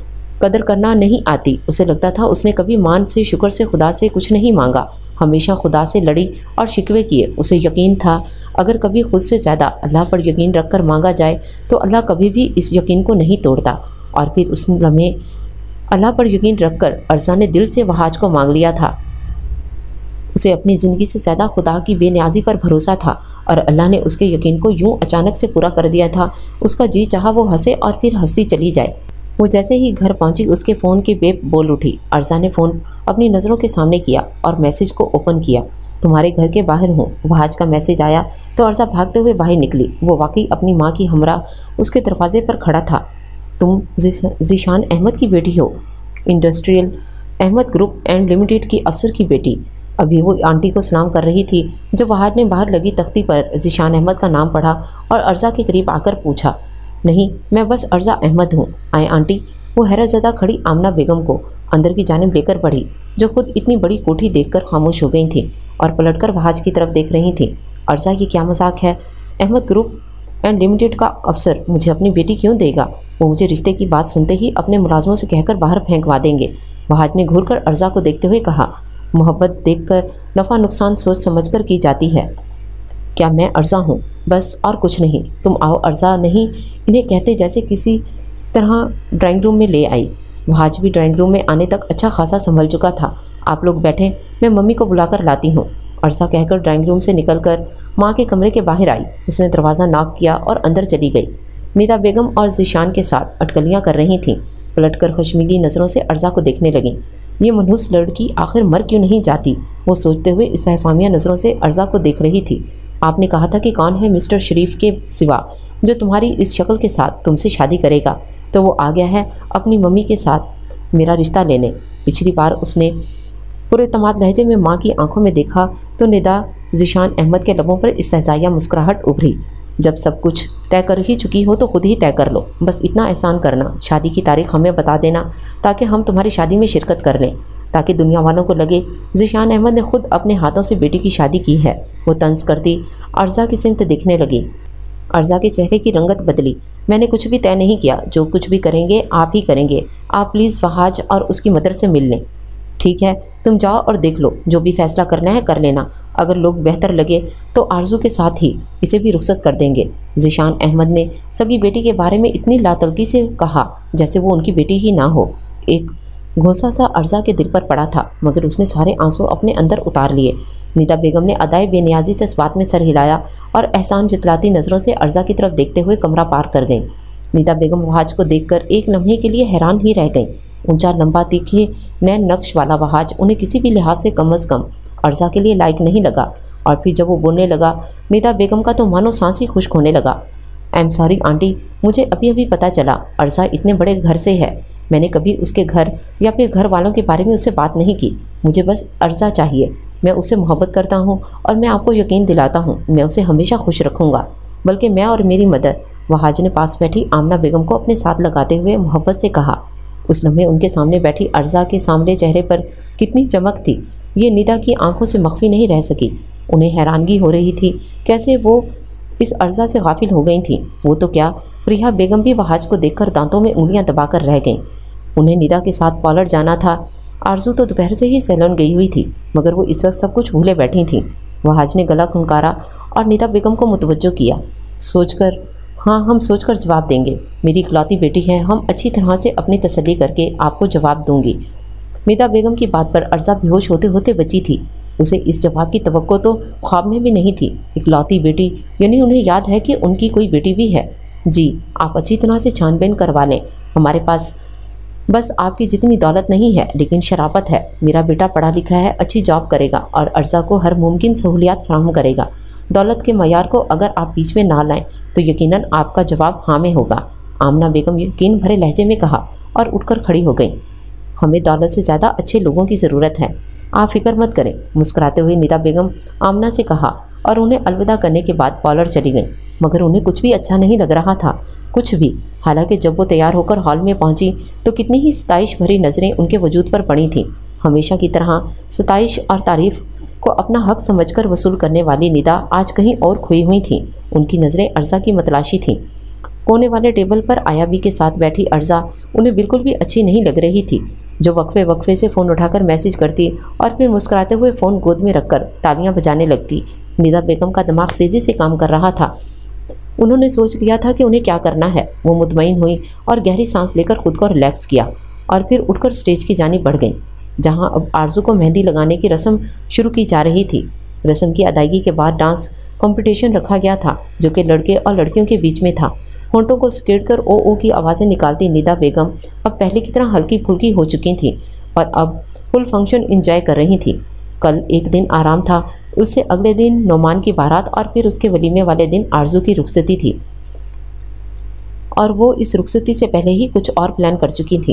قدر کرنا نہیں آتی، اسے لگتا تھا اس نے کبھی مان سے شکر سے خدا سے کچھ نہیں مانگا، ہمیشہ خدا سے لڑی اور شکوے کیے۔ اسے یقین تھا اگر کبھی خود سے زیادہ اللہ پر یقین رکھ کر مانگا جائے تو اللہ کبھی بھی اس یقین کو نہیں توڑتا۔ اور پھر اس لمحے اللہ پر یقین رکھ کر ارزا نے دل سے وہاج کو مانگ لیا تھا۔ اسے اپنی زندگی سے زیادہ خدا کی بے نیازی پر بھروسہ تھا اور اللہ نے اس کے یقین کو یوں اچانک سے پورا کر دیا تھا۔ اس کا جی چاہا وہ ہنسے اور پھر ہنسی چلی جائے۔ وہ جیسے ہی گھر پہنچی اس کے فون کی بیپ بول اٹھی۔ ارزا نے فون اپنی نظروں کے سامنے کیا اور میسج کو اوپن کیا۔ تمہارے گھر کے باہر ہوں، وہاج کا میسج آیا تو ارزا بھاگتے ہوئے باہر نکلی۔ وہ واقعی اپنی ماں کی ہمراہ اس کے دروازے پر کھڑا تھا۔ تم ذیشان احمد کی بیٹی ہو؟ Industrial Ahmed group and limited की अफसर की बेटी। अभी वो आंटी को सलाम कर रही थी जब वहाज ने बाहर लगी तख्ती पर ज़ीशान अहमद का नाम पढ़ा और अर्जा के करीब आकर पूछा, नहीं, मैं बस अर्जा अहमद हूँ। आए आंटी। वो हैरतज़दा खड़ी आमना बेगम को अंदर की जानिब लेकर बढ़ी, जो खुद इतनी बड़ी कोठी देखकर खामोश हो गई थी और पलटकर वहाज की तरफ देख रही थी। अर्जा, ये क्या मजाक है? अहमद ग्रुप एंड लिमिटेड का अफसर मुझे अपनी बेटी क्यों देगा? वो मुझे रिश्ते की बात सुनते ही अपने मुलाजमों से कहकर बाहर फेंकवा देंगे। वहाज ने घूरकर अर्जा को देखते हुए कहा, मोहब्बत देखकर नफ़ा नुकसान सोच समझकर की जाती है। क्या मैं अर्जा हूँ? बस, और कुछ नहीं। तुम आओ अर्जा। नहीं, इन्हें कहते जैसे किसी तरह ड्राइंग रूम में ले आई। वहाज भी ड्राइंग रूम में आने तक अच्छा खासा संभल चुका था। आप लोग बैठे, मैं मम्मी को बुलाकर लाती हूँ। अर्जा कहकर ड्राइंग रूम से निकलकर माँ के कमरे के बाहर आई। उसने दरवाज़ा नॉक किया और अंदर चली गई। निदा बेगम और ज़ीशान के साथ अटकलियाँ कर रही थीं। पलटकर खुशमिली नज़रों से अर्जा को देखने लगीं। ये मनहूस लड़की आखिर मर क्यों नहीं जाती? वो सोचते हुए इस्तेफामिया नज़रों से अर्जा को देख रही थी। आपने कहा था कि कौन है मिस्टर शरीफ के सिवा जो तुम्हारी इस शक्ल के साथ तुमसे शादी करेगा, तो वो आ गया है अपनी मम्मी के साथ मेरा रिश्ता लेने। पिछली बार उसने पूरे तमाद लहजे में माँ की आंखों में देखा तो निदा ज़ीशान अहमद के लबों पर इस्तेज़ाइया मुस्कुराहट उभरी। जब सब कुछ तय कर ही चुकी हो तो खुद ही तय कर लो। बस इतना एहसान करना, शादी की तारीख हमें बता देना ताकि हम तुम्हारी शादी में शिरकत कर लें, ताकि दुनिया वालों को लगे ज़ीशान अहमद ने खुद अपने हाथों से बेटी की शादी की है। वो तंज करती अर्जा की सिमत देखने लगी। अर्जा के चेहरे की रंगत बदली। मैंने कुछ भी तय नहीं किया, जो कुछ भी करेंगे आप ही करेंगे। आप प्लीज़ वहाज और उसकी मदर से मिल लें। ठीक है, तुम जाओ और देख लो, जो भी फैसला करना है कर लेना। अगर लोग बेहतर लगे तो आरजू के साथ ही इसे भी रुखसत कर देंगे। ज़ीशान अहमद ने सगी बेटी के बारे में इतनी लातलकी से कहा जैसे वो उनकी बेटी ही ना हो। एक घोंसा सा अर्जा के दिल पर पड़ा था, मगर उसने सारे आंसू अपने अंदर उतार लिए। निदा बेगम ने अदाए बेनियाजी से इस बात में सर हिलाया और एहसान जितलाती नज़रों से अर्जा की तरफ देखते हुए कमरा पार कर गईं। निदा बेगम वहाज को देखकर एक लम्हे के लिए हैरान ही रह गईं। ऊंचा लंबा तीखे नैन नक्श वाला वहाज उन्हें किसी भी लिहाज से कम अज़ कम अर्जा के लिए लायक नहीं लगा। और फिर जब वो बोलने लगा, निदा बेगम का तो मानो सांस ही खुश्क होने लगा। आई एम सॉरी आंटी, मुझे अभी अभी पता चला अर्जा इतने बड़े घर से है। मैंने कभी उसके घर या फिर घर वालों के बारे में उससे बात नहीं की। मुझे बस अर्जा चाहिए। मैं उससे मोहब्बत करता हूँ और मैं आपको यकीन दिलाता हूँ मैं उसे हमेशा खुश रखूँगा। बल्कि मैं और मेरी मदर। वहाज ने पास बैठी आमना बेगम को अपने साथ लगाते हुए मोहब्बत से कहा। उस लम्हे उनके सामने बैठी अर्जा के सामने चेहरे पर कितनी चमक थी, ये निदा की आंखों से मख्फी नहीं रह सकी। उन्हें हैरानगी हो रही थी कैसे वो इस अर्जा से गाफिल हो गई थी। वो तो क्या, फरीहा बेगम भी वहाज को देखकर दांतों में उंगलियां दबाकर रह गईं। उन्हें निदा के साथ पॉलर जाना था। आरजू तो दोपहर से ही सैलून गई हुई थी, मगर वो इस वक्त सब कुछ भूले बैठी थी। वहाज ने गला खुनकारा और निदा बेगम को मुतवज्जो किया। सोचकर, हाँ हम सोचकर जवाब देंगे। मेरी इकलौती बेटी है, हम अच्छी तरह से अपनी तसल्ली करके आपको जवाब दूंगी। निदा बेगम की बात पर अर्जा बेहोश होते होते बची थी। उसे इस जवाब की तवक्को तो ख्वाब में भी नहीं थी। इकलौती बेटी यानी उन्हें याद है कि उनकी कोई बेटी भी है। जी, आप अच्छी तरह से छानबीन करवा लें। हमारे पास बस आपकी जितनी दौलत नहीं है, लेकिन शराफत है। मेरा बेटा पढ़ा लिखा है, अच्छी जॉब करेगा और अर्जा को हर मुमकिन सहूलियात फराहम करेगा। दौलत के मयार को अगर आप बीच में ना लाएं तो यकीनन आपका जवाब हाँ में होगा। आमना बेगम यकीन भरे लहजे में कहा और उठकर खड़ी हो गई। हमें दौलत से ज़्यादा अच्छे लोगों की ज़रूरत है। आप फिक्र मत करें, मुस्कुराते हुए निदा बेगम आमना से कहा और उन्हें अलविदा करने के बाद पॉलर चली गई। मगर उन्हें कुछ भी अच्छा नहीं लग रहा था, कुछ भी। हालांकि जब वो तैयार होकर हॉल में पहुंची तो कितनी ही सताइश भरी नज़रें उनके वजूद पर पड़ी थीं। हमेशा की तरह सताइश और तारीफ को अपना हक समझकर वसूल करने वाली निदा आज कहीं और खोई हुई थी। उनकी नज़रें अर्जा की मतलाशी थीं। कोने वाले टेबल पर आयाबी के साथ बैठी अर्जा उन्हें बिल्कुल भी अच्छी नहीं लग रही थी, जो वक्फे वक्फे से फ़ोन उठाकर मैसेज करती और फिर मुस्कुराते हुए फ़ोन गोद में रखकर तालियां बजाने लगती। निदा बेगम का दिमाग तेज़ी से काम कर रहा था। उन्होंने सोच लिया था कि उन्हें क्या करना है। वो मुतमईन हुई और गहरी सांस लेकर खुद को रिलैक्स किया और फिर उठकर स्टेज की जानिब बढ़ गई, जहां अब आरजू को मेहंदी लगाने की रस्म शुरू की जा रही थी। रस्म की अदायगी के बाद डांस कंपटीशन रखा गया था, जो कि लड़के और लड़कियों के बीच में था। होंठों को सकेड़कर ओ ओ की आवाज़ें निकालती निदा बेगम अब पहले की तरह हल्की फुल्की हो चुकी थी और अब फुल फंक्शन एंजॉय कर रही थी। कल एक दिन आराम था, उससे अगले दिन नोमान की बारात और फिर उसके वलीमे वाले दिन आरजू की रुखसती थी और वो इस रुखसती से पहले ही कुछ और प्लान कर चुकी थी।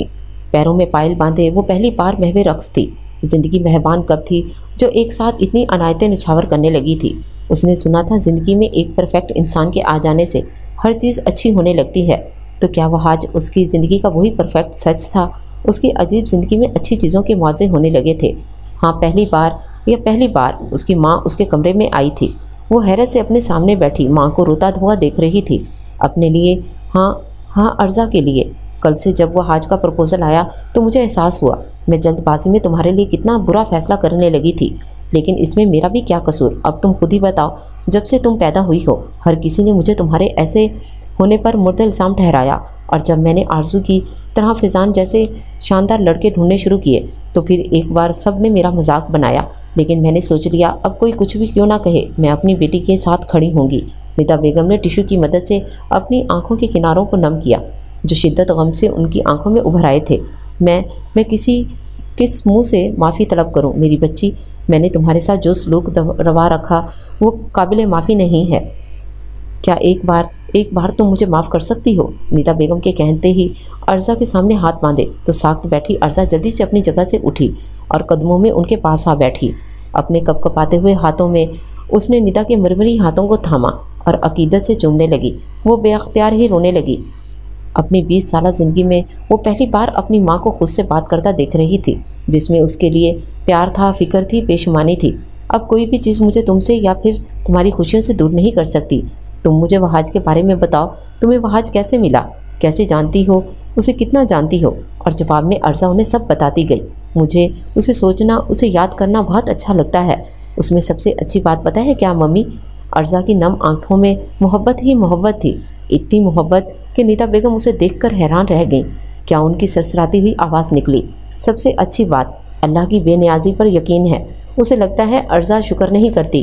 پیروں میں پائل باندھے وہ پہلی بار محو رقص تھی۔ زندگی مہربان کب تھی جو ایک ساتھ اتنی عنایتیں نچھاور کرنے لگی تھی۔ اس نے سنا تھا زندگی میں ایک پرفیکٹ انسان کے آ جانے سے ہر چیز اچھی ہونے لگتی ہے، تو کیا وہ آج اس کی زندگی کا وہی پرفیکٹ سچ تھا؟ اس کی عجیب زندگی میں اچھی چیزوں کے مواضع ہونے لگے تھے۔ ہاں، پہلی بار یا پہلی بار اس کی ماں اس کے کمرے میں آئی تھی۔ وہ حیرت سے اپنے سامنے بیٹھی ماں کو روتا ہوا دیکھ رہی تھی۔ اپنے لیے؟ ہاں ہاں ارزا کے لیے۔ کل سے جب وہ حاج کا پرپوزل آیا تو مجھے احساس ہوا میں جلد بازی میں تمہارے لیے کتنا برا فیصلہ کرنے لگی تھی، لیکن اس میں میرا بھی کیا قصور؟ اب تم خود ہی بتاؤ، جب سے تم پیدا ہوئی ہو ہر کسی نے مجھے تمہارے ایسے ہونے پر مرد الزام ٹھہرایا، اور جب میں نے آرزو کی طرح فضان جیسے شاندار لڑکے ڈھونڈنے شروع کیے تو پھر ایک بار سب نے میرا مذاق بنایا، لیکن میں نے سوچ لیا اب کوئی کچھ بھی کیوں نہ کہے میں اپنی بیٹی کے ساتھ کھڑی ہوں گی۔ ندا بیگم نے ٹیشو کی مدد سے اپنی آنکھوں کے کناروں کو نم کیا جو شدت غم سے ان کی آنکھوں میں ابھر آئے تھے۔ میں میں کسی کس منہ سے معافی طلب کروں میری بچی؟ میں نے تمہارے ساتھ جو سلوک روا رکھا وہ قابل معافی نہیں ہے۔ کیا ایک بار ایک بار تم مجھے معاف کر سکتی ہو؟ ندا بیگم کے کہتے ہی ارزا کے سامنے ہاتھ باندھے تو ساکت بیٹھی ارزا جلدی سے اپنی جگہ سے اٹھی اور قدموں میں ان کے پاس آ بیٹھی۔ اپنے کپ کپاتے ہوئے ہاتھوں میں اس نے ندا کے مرمری ہاتھوں کو تھاما اور عقیدت سے چومنے لگی۔ وہ بے اختیار ہی رونے لگی۔ اپنی بیس سالہ زندگی میں وہ پہلی بار اپنی ماں کو خود سے بات کرتا دیکھ رہی تھی، جس میں اس کے لیے پیار تھا، فکر تھی، پیشمانی تھی۔ اب کوئی بھی چیز مجھے تم سے یا پھر تمہاری خوشیوں سے دور نہیں کر سکتی۔ تم مجھے وہاج کے بارے میں بتاؤ، تمہیں وہاج کیسے ملا، کیسے جانتی ہو، اسے کتنا جانتی ہو؟ اور جواب میں ارزا انہیں سب بتاتی گئی۔ مجھے اسے سوچنا، اسے یاد کرنا بہت اچھا لگتا ہے۔ اس میں سب سے اچھی بات پتہ ہے کیا ممی؟ ارزا کی نم آنکھوں میں محبت ہی محبت تھی، اتنی محبت کہ ندا بیگم اسے دیکھ کر حیران رہ گئیں۔ کیا ان کی سرسراتی ہوئی آواز نکلی؟ سب سے اچھی بات اللہ کی بے نیازی پر یقین ہے۔ اسے لگتا ہے ارزا شکر نہیں کرتی۔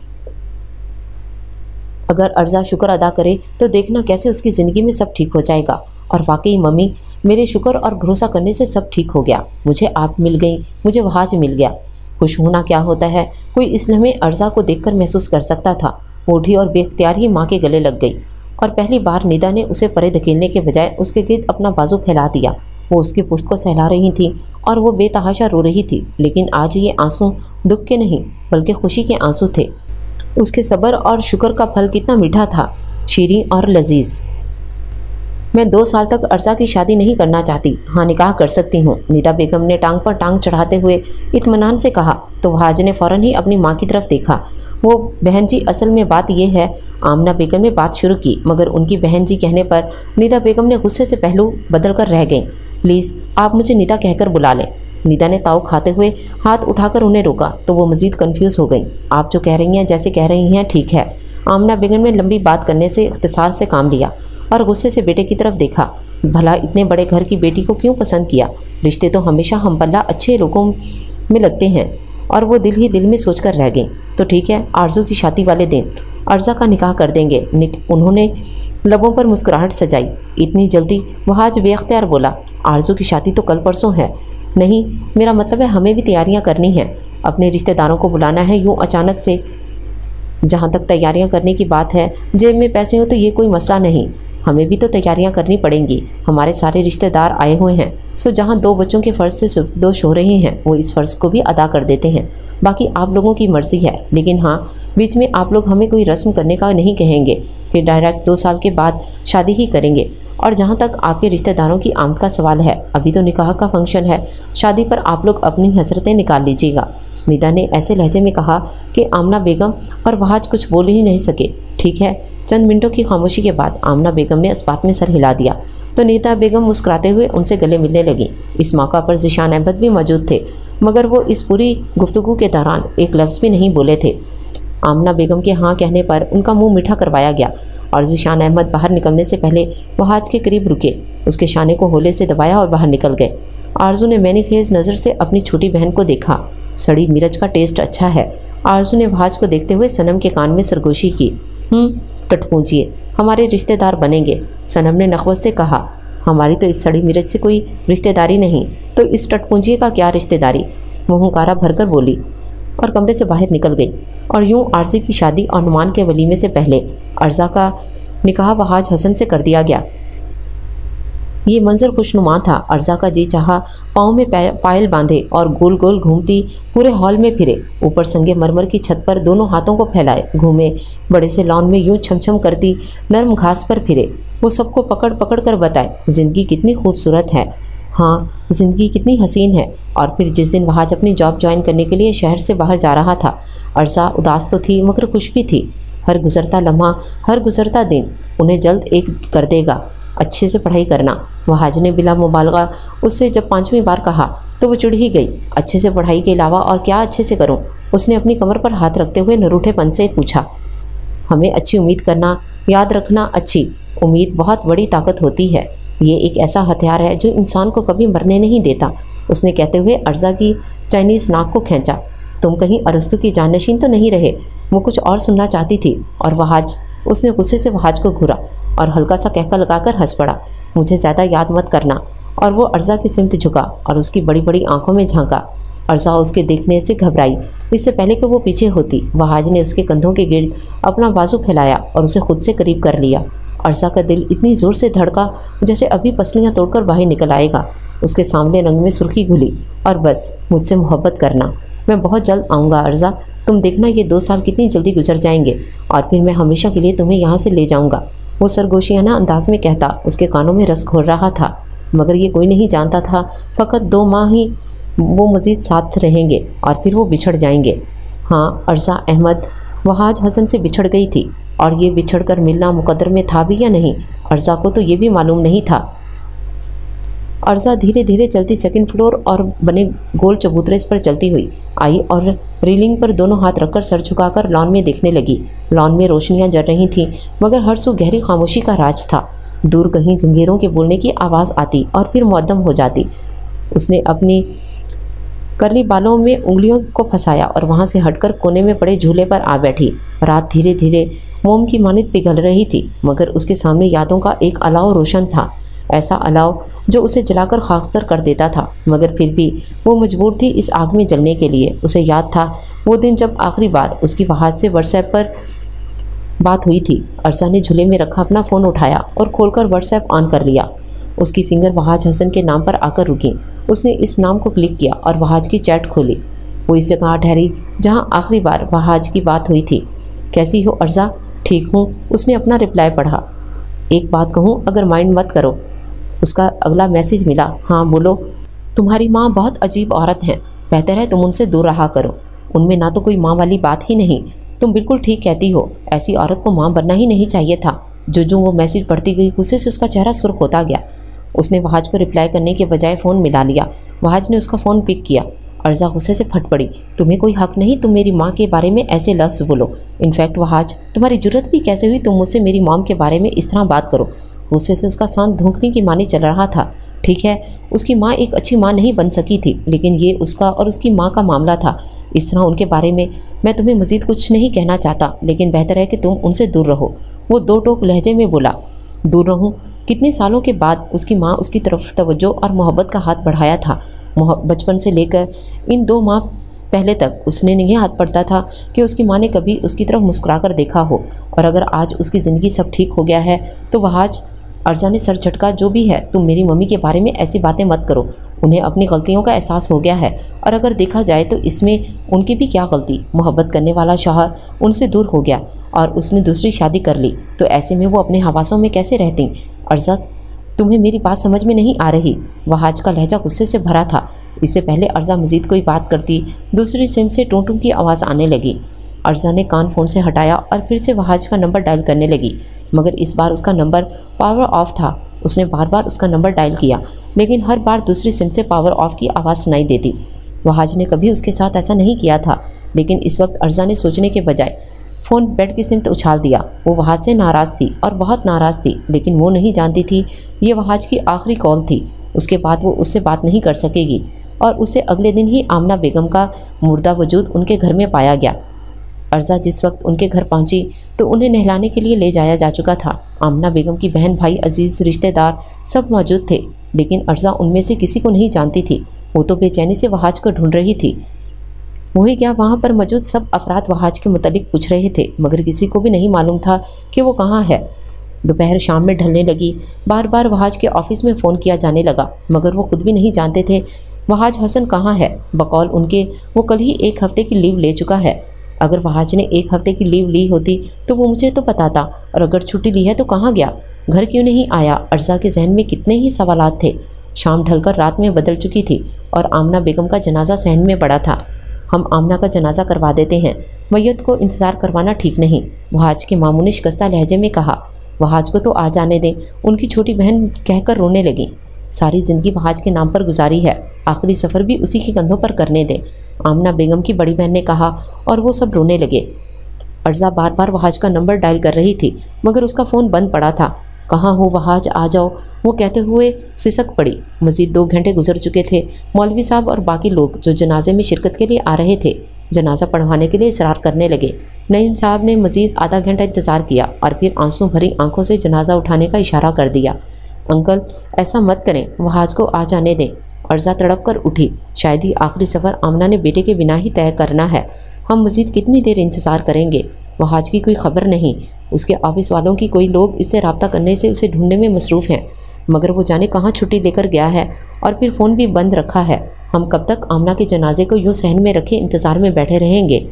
اگر ارزا شکر ادا کرے تو دیکھنا کیسے اس کی زندگی میں سب ٹھیک ہو جائے گا۔ اور واقعی ممی، میرے شکر اور بھروسہ کرنے سے سب ٹھیک ہو گیا۔ مجھے آپ مل گئیں، مجھے وہاج مل گیا۔ خوش ہونا کیا ہوتا ہے کوئی اس لمحے ارزا کو دیکھ کر محسوس کر سکتا تھا۔ وہ اٹھی اور بے اختیار ہی ماں کے گلے لگ گئی، اور پہلی بار ندا نے اسے پرے دھکیلنے کے بجائے اس کے گرد اپنا بازو پھیلا دیا۔ وہ اس کی پشت کو سہلا رہی تھیں اور وہ بے تحاشا رو رہی تھی، لیکن آج یہ آنسو دکھ کے نہیں بلکہ خوشی کے آنسو تھے۔ اس کے صبر اور شکر کا پھل کتنا میٹھا تھا، شیریں اور لذیذ۔ میں دو سال تک ارزا کی شادی نہیں کرنا چاہتی، ہاں نکاح کر سکتی ہوں، ندا بیگم نے ٹانگ پر ٹانگ چڑھاتے ہوئے اطمینان سے کہا۔ تو وہاج نے فوراً ہی اپنی ماں کی طرف دیکھا۔ وہ بہن جی اصل میں بات یہ ہے، آمنہ بیگم نے بات شروع کی، مگر ان کی بہن جی کہنے پر ندا بیگم نے غصے سے پہلو بدل کر رہ گئیں۔ پلیز آپ مجھے ندا کہہ کر بلا لیں۔ ندا نے تاؤ کھاتے ہوئے ہاتھ اٹھا کر انہیں روکا تو وہ مزید کنفیوز ہو گئیں۔ آپ جو کہہ رہی ہیں جیسے کہہ رہی ہیں ٹھیک ہے۔ آمنہ بیگم نے لمبی بات کرنے سے اختصار سے کام لیا اور غصے سے بیٹے کی طرف دیکھا۔ بھلا اتنے بڑے گھر کی بیٹی کو کیوں پسند کیا؟ رشتے تو ہمیشہ ہم پلہ اچھے لوگوں میں لگتے ہیں۔ اور وہ دل ہی دل میں سوچ کر رہ گئیں۔ تو ٹھیک ہے، آرزو کی شادی والے دن ارزا کا نکاح کر دیں گے۔ انہوں نے لبوں پر مسکراہٹ سجائی۔ اتنی جلدی؟ وہاج بے اختیار بولا۔ آرزو کی شادی تو کل پرسوں ہے۔ نہیں، میرا مطلب ہے ہمیں بھی تیاریاں کرنی ہیں، اپنے رشتہ داروں کو بلانا ہے یوں اچانک سے۔ جہاں تک تیاریاں کرنے کی بات ہے، جیب میں پیسے ہوں تو یہ کوئی مسئلہ نہیں، ہمیں بھی تو تیاریاں کرنی پڑیں گی۔ ہمارے سارے رشتہ دار آئے ہوئے ہیں، سو جہاں دو بچوں کے فرض سے دوش ہو رہے ہیں وہ اس فرض کو بھی ادا کر دیتے ہیں۔ باقی آپ لوگوں کی مرضی ہے، لیکن ہاں بیچ میں آپ لوگ ہمیں کوئی رسم کرنے کا نہیں کہیں گے، پھر ڈائریکٹ دو سال کے بعد شادی ہی کریں گے۔ اور جہاں تک آپ کے رشتہ داروں کی آمد کا سوال ہے، ابھی تو نکاح کا فنکشن ہے، شادی پر آپ لوگ اپنی حسرتیں نکال لیجیے گا۔ ندا نے ایسے لہجے میں کہا کہ آمنہ بیگم اور وہاج کچھ بول ہی نہیں سکے۔ ٹھیک ہے۔ چند منٹوں کی خاموشی کے بعد آمنہ بیگم نے اس بات میں سر ہلا دیا تو ندا بیگم مسکراتے ہوئے ان سے گلے ملنے لگیں۔ اس موقع پر ذیشان احمد بھی موجود تھے، مگر وہ اس پوری گفتگو کے دوران ایک لفظ بھی نہیں بولے تھے۔ آمنہ بیگم کے ہاں کہنے پر ان کا منہ میٹھا کروایا گیا اور ذیشان احمد باہر نکلنے سے پہلے وہاج کے قریب رکے، اس کے شانے کو ہولے سے دبایا اور باہر نکل گئے۔ آرزو نے مینی خیز نظر سے اپنی چھوٹی بہن کو دیکھا۔ سڑی مرچ کا ٹیسٹ اچھا ہے۔ آرزو نے وہاج کو دیکھتے ہوئے صنم کے کان میں سرگوشی کی۔ ہم ٹٹ پونچیے، ہمارے رشتہ دار بنیں گے، صنم نے نخوت سے کہا۔ ہماری تو اس سڑی مرچ سے کوئی رشتہ داری نہیں، تو اس ٹٹ پونچیے کا کیا رشتہ داری؟ وہ ہنکارا بھر کر بولی اور کمرے سے باہر نکل گئی۔ اور یوں عارضی کی شادی اور نعمان کے ولیمے سے پہلے ارزا کا نکاح وہاج حسن سے کر دیا گیا۔ ये मंजर खुशनुमा था। अर्जा का जी चाहा पाँव में पायल बांधे और गोल गोल घूमती पूरे हॉल में फिरे। ऊपर संगे मरमर की छत पर दोनों हाथों को फैलाए घूमे। बड़े से लॉन में यूं छमछम करती नर्म घास पर फिरे। वो सबको पकड़ पकड़ कर बताए, जिंदगी कितनी खूबसूरत है, हाँ जिंदगी कितनी हसीन है। और फिर जिस दिन वहाज अपनी जॉब ज्वाइन करने के लिए शहर से बाहर जा रहा था, अर्जा उदास तो थी मगर खुश भी थी। हर गुजरता लम्हा, हर गुजरता दिन उन्हें जल्द एक कर देगा। अच्छे से पढ़ाई करना। वहाज ने बिला मुबालगा उससे जब पांचवी बार कहा तो वो चिढ़ ही गई। अच्छे से पढ़ाई के अलावा और क्या अच्छे से करूं? उसने अपनी कमर पर हाथ रखते हुए नरूठेपन से पूछा। हमें अच्छी उम्मीद करना, याद रखना, अच्छी उम्मीद बहुत बड़ी ताकत होती है। ये एक ऐसा हथियार है जो इंसान को कभी मरने नहीं देता। उसने कहते हुए अर्जा की चाइनीज नाक को खींचा। तुम कहीं अरस्तु की जाननशीन तो नहीं रहे? वो कुछ और सुनना चाहती थी और वहाज उसने गुस्से से वहाज को घूरा और हल्का सा कहका लगाकर हंस पड़ा। मुझे ज़्यादा याद मत करना। और वो अर्जा की सिमत झुका और उसकी बड़ी बड़ी आंखों में झांका। अर्जा उसके देखने से घबराई। इससे पहले कि वो पीछे होती, वहाज ने उसके कंधों के गिर्द अपना बाजू फैलाया और उसे खुद से करीब कर लिया। अर्जा का दिल इतनी ज़ोर से धड़का जैसे अभी पसलियाँ तोड़कर बाहर निकल आएगा। उसके सामने रंग में सुर्खी घुली। और बस मुझसे मोहब्बत करना, मैं बहुत जल्द आऊँगा अर्जा। तुम देखना ये दो साल कितनी जल्दी गुजर जाएंगे और फिर मैं हमेशा के लिए तुम्हें यहाँ से ले जाऊँगा। वो सरगोशियाना अंदाज में कहता उसके कानों में रस घोल रहा था, मगर ये कोई नहीं जानता था फ़कत दो माह ही वो मज़ीद साथ रहेंगे और फिर वो बिछड़ जाएंगे। हाँ, अर्जा अहमद वहाज हसन से बिछड़ गई थी और ये बिछड़ कर मिलना मुकद्दर में था भी या नहीं, अर्जा को तो ये भी मालूम नहीं था। अर्जा धीरे धीरे चलती सेकंड फ्लोर और बने गोल चबूतरे पर चलती हुई आई और रेलिंग पर दोनों हाथ रखकर सर झुकाकर लॉन में देखने लगी। लॉन में रोशनियां जल रही थीं, मगर हर सू गहरी खामोशी का राज था। दूर कहीं जंजीरों के बोलने की आवाज़ आती और फिर मुअद्दम हो जाती। उसने अपनी करली बालों में उंगलियों को फंसाया और वहां से हटकर कोने में पड़े झूले पर आ बैठी। रात धीरे धीरे मोम की मानित पिघल रही थी, मगर उसके सामने यादों का एक अलाव रोशन था, ऐसा अलाव जो उसे जलाकर खाकस्तर कर देता था। मगर फिर भी वो मजबूर थी इस आग में जलने के लिए। उसे याद था वो दिन जब आखिरी बार उसकी वहाज से व्हाट्सएप पर बात हुई थी। अर्जा ने झूले में रखा अपना फ़ोन उठाया और खोलकर व्हाट्सएप ऑन कर लिया। उसकी फिंगर वहाज हसन के नाम पर आकर रुकी। उसने इस नाम को क्लिक किया और वहाज की चैट खोली। वो इस जगह ठहरी जहाँ आखिरी बार वहाज की बात हुई थी। कैसी हो अर्जा? ठीक हूँ, उसने अपना रिप्लाई पढ़ा। एक बात कहूँ, अगर माइंड मत करो। उसका अगला मैसेज मिला। हाँ बोलो। तुम्हारी माँ बहुत अजीब औरत हैं, बेहतर है तुम उनसे दूर रहा करो। उनमें ना तो कोई माँ वाली बात ही नहीं। तुम बिल्कुल ठीक कहती हो, ऐसी औरत को माँ बनना ही नहीं चाहिए था। जो जो वो मैसेज पढ़ती गई गुस्से से उसका चेहरा सुर्ख होता गया। उसने वहाज को रिप्लाई करने के बजाय फ़ोन मिला लिया। वहाज ने उसका फ़ोन पिक किया। अर्जा गुस्से से फट पड़ी। तुम्हें कोई हक नहीं तुम मेरी माँ के बारे में ऐसे लफ्ज़ बोलो। इनफैक्ट वहाज, तुम्हारी जुर्रत भी कैसे हुई तुम मुझसे मेरी मॉम के बारे में इस तरह बात करो? गुस्से से उसका सांस धूंकने की मानी चल रहा था। ठीक है, उसकी माँ एक अच्छी माँ नहीं बन सकी थी, लेकिन ये उसका और उसकी माँ का मामला था। इस तरह उनके बारे में मैं तुम्हें मज़ीद कुछ नहीं कहना चाहता, लेकिन बेहतर है कि तुम उनसे दूर रहो। वो दो टोक लहजे में बोला। दूर रहूं? कितने सालों के बाद उसकी माँ उसकी तरफ तवज्जो और मोहब्बत का हाथ बढ़ाया था। बचपन से लेकर इन दो माह पहले तक उसने नहीं हाथ पड़ता था कि उसकी माँ ने कभी उसकी तरफ मुस्कुराकर देखा हो। और अगर आज उसकी ज़िंदगी सब ठीक हो गया है तो वह आज अर्जा ने सर झटका। जो भी है, तुम मेरी मम्मी के बारे में ऐसी बातें मत करो। उन्हें अपनी गलतियों का एहसास हो गया है और अगर देखा जाए तो इसमें उनकी भी क्या गलती। मोहब्बत करने वाला शौहर उनसे दूर हो गया और उसने दूसरी शादी कर ली, तो ऐसे में वो अपने हवासों में कैसे रहती? अर्जा, तुम्हें मेरी बात समझ में नहीं आ रही। वहाज का लहजा गुस्से से भरा था। इससे पहले अर्जा मजीद कोई बात करती, दूसरी सिम से टूं टूं की आवाज़ आने लगी। अर्जा ने कान फ़ोन से हटाया और फिर से वहाज का नंबर डायल करने लगी, मगर इस बार उसका नंबर पावर ऑफ था। उसने बार बार उसका नंबर डायल किया, लेकिन हर बार दूसरी सिम से पावर ऑफ की आवाज़ सुनाई देती। वहाज ने कभी उसके साथ ऐसा नहीं किया था, लेकिन इस वक्त अर्जा ने सोचने के बजाय फ़ोन बेड की सिमत उछाल दिया। वो वहाज से नाराज़ थी और बहुत नाराज़ थी, लेकिन वो नहीं जानती थी ये वहाज की आखिरी कॉल थी। उसके बाद वो उससे बात नहीं कर सकेगी। और उसे अगले दिन ही आमना बेगम का मुर्दा वजूद उनके घर में पाया गया। अर्जा जिस वक्त उनके घर पहुंची तो उन्हें नहलाने के लिए ले जाया जा चुका था। आमना बेगम की बहन, भाई, अजीज़, रिश्तेदार सब मौजूद थे, लेकिन अर्जा उनमें से किसी को नहीं जानती थी। वो तो बेचैनी से वहाज को ढूंढ रही थी। वही क्या, वहाँ पर मौजूद सब अफराद वहाज के मुतालिक पूछ रहे थे, मगर किसी को भी नहीं मालूम था कि वो कहाँ है। دوپہر شام میں ڈھلنے لگی۔ بار بار وہاج کے آفس میں فون کیا جانے لگا، مگر وہ خود بھی نہیں جانتے تھے وہاج حسن کہاں ہے۔ بقول ان کے وہ کل ہی ایک ہفتے کی لیو لے چکا ہے۔ اگر وہاج نے ایک ہفتے کی لیو لی ہوتی تو وہ مجھے تو بتاتا، اور اگر چھٹی لی ہے تو کہاں گیا، گھر کیوں نہیں آیا۔ ارزا کے ذہن میں کتنے ہی سوالات تھے۔ شام ڈھل کر رات میں بدل چکی تھی اور آمنہ بیگم کا جنازہ صحن میں پڑا تھا۔ ہم آمنہ کا جنازہ کروا دیتے ہیں، میت کو انتظار کروانا ٹھیک نہیں، وہاج کے ماموں نے شکستہ لہجے میں کہا۔ وہاج کو تو آ جانے دیں، ان کی چھوٹی بہن کہہ کر رونے لگیں۔ ساری زندگی وہاج کے نام پر گزاری ہے، آخری سفر بھی اسی کے کندھوں پر کرنے دیں، آمنہ بیگم کی بڑی بہن نے کہا، اور وہ سب رونے لگے۔ ارزا بار بار وہاج کا نمبر ڈائل کر رہی تھی، مگر اس کا فون بند پڑا تھا۔ کہاں ہو وہاج، آ جاؤ، وہ کہتے ہوئے سسک پڑی۔ مزید دو گھنٹے گزر چکے تھے۔ مولوی صاحب اور باقی لوگ جو جنازے میں شرکت کے لیے آ رہے تھے جنازہ پڑھوانے کے لیے اصرار کرنے لگے۔ نعیم صاحب نے مزید آدھا گھنٹہ انتظار کیا اور پھر آنسو بھری آنکھوں سے جنازہ اٹھانے کا اشارہ کر دیا۔ انکل ایسا مت کریں، وہاج کو آ جانے دیں۔ ارزا تڑپ کر اٹھی۔ شاید ہی آخری سفر آمنہ نے بیٹے کے بنا ہی طے کرنا ہے۔ ہم مزید کتنی دیر انتظار کریں گے؟ وہاج کی کوئی خبر نہیں، اس کے آفس والوں کی کوئی لوگ اس سے رابطہ کرنے سے اسے ڈھونڈنے میں مصروف ہیں، مگر وہ جانے کہاں چھٹی لے کر گیا ہے، اور پھر فون بھی بند رکھا ہے۔ ہم کب تک آمنہ کے جنازے کو یوں صحن میں رکھے انتظار میں بیٹھے رہیں گے؟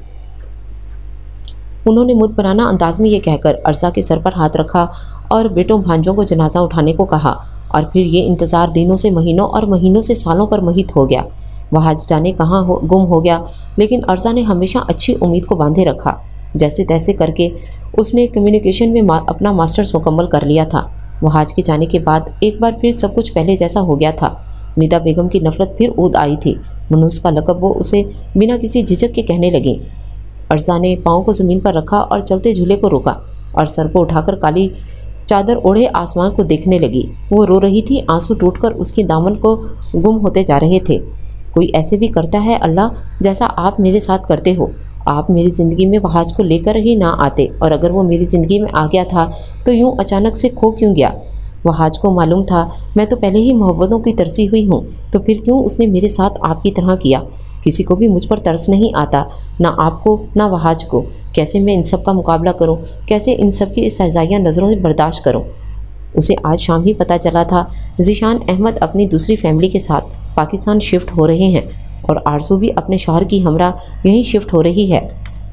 انہوں نے مدبرانہ انداز میں یہ کہہ کر ارزا کے سر پر ہاتھ رکھا اور بیٹوں بھانجوں کو جنازہ اٹھانے کو کہا، اور پھر یہ انتظار دنوں سے مہینوں اور مہینوں سے سالوں پر محیط ہو گیا۔ وہاج جانے کہاں ہو گم ہو گیا، لیکن ارزا نے ہمیشہ اچھی امید کو باندھے رکھا۔ جیسے تیسے کر کے اس نے کمیونیکیشن میں اپنا ماسٹرز مکمل کر لیا تھا۔ وہاج کے جانے کے بعد ایک بار پھر سب کچھ پہلے جیسا ہو گیا تھا۔ ندا بیگم کی نفرت پھر اود آئی تھی۔ منوس کا لقب وہ اسے بنا کسی جھجک کے کہنے لگیں۔ ارزا نے پاؤں کو زمین پر رکھا اور چلتے جھولے کو روکا اور سر کو اٹھا کر کالی چادر اوڑھے آسمان کو دیکھنے لگی۔ وہ رو رہی تھی، آنسو ٹوٹ کر اس کے دامن کو گم ہوتے جا رہے تھے۔ کوئی ایسے بھی کرتا ہے اللہ جیسا آپ میرے ساتھ کرتے ہو؟ آپ میری زندگی میں وہاج کو لے کر ہی نہ آتے، اور اگر وہ میری زندگی میں آ گیا تھا تو یوں اچانک سے کھو کیوں گیا؟ وہاج کو معلوم تھا میں تو پہلے ہی محبتوں کی ترسی ہوئی ہوں، تو پھر کیوں اس نے میرے ساتھ آپ کی طرح کیا؟ کسی کو بھی مجھ پر ترس نہیں آتا، نہ آپ کو نہ وہاج کو۔ کیسے میں ان سب کا مقابلہ کروں؟ کیسے ان سب کی استہزائیہ نظروں سے برداشت کروں؟ اسے آج شام ہی پتہ چلا تھا ذیشان احمد اپنی دوسری فیملی کے ساتھ پاکستان شفٹ ہو رہے ہیں، اور آرزو بھی اپنے شوہر کی ہمراہ یہیں شفٹ ہو رہی ہے۔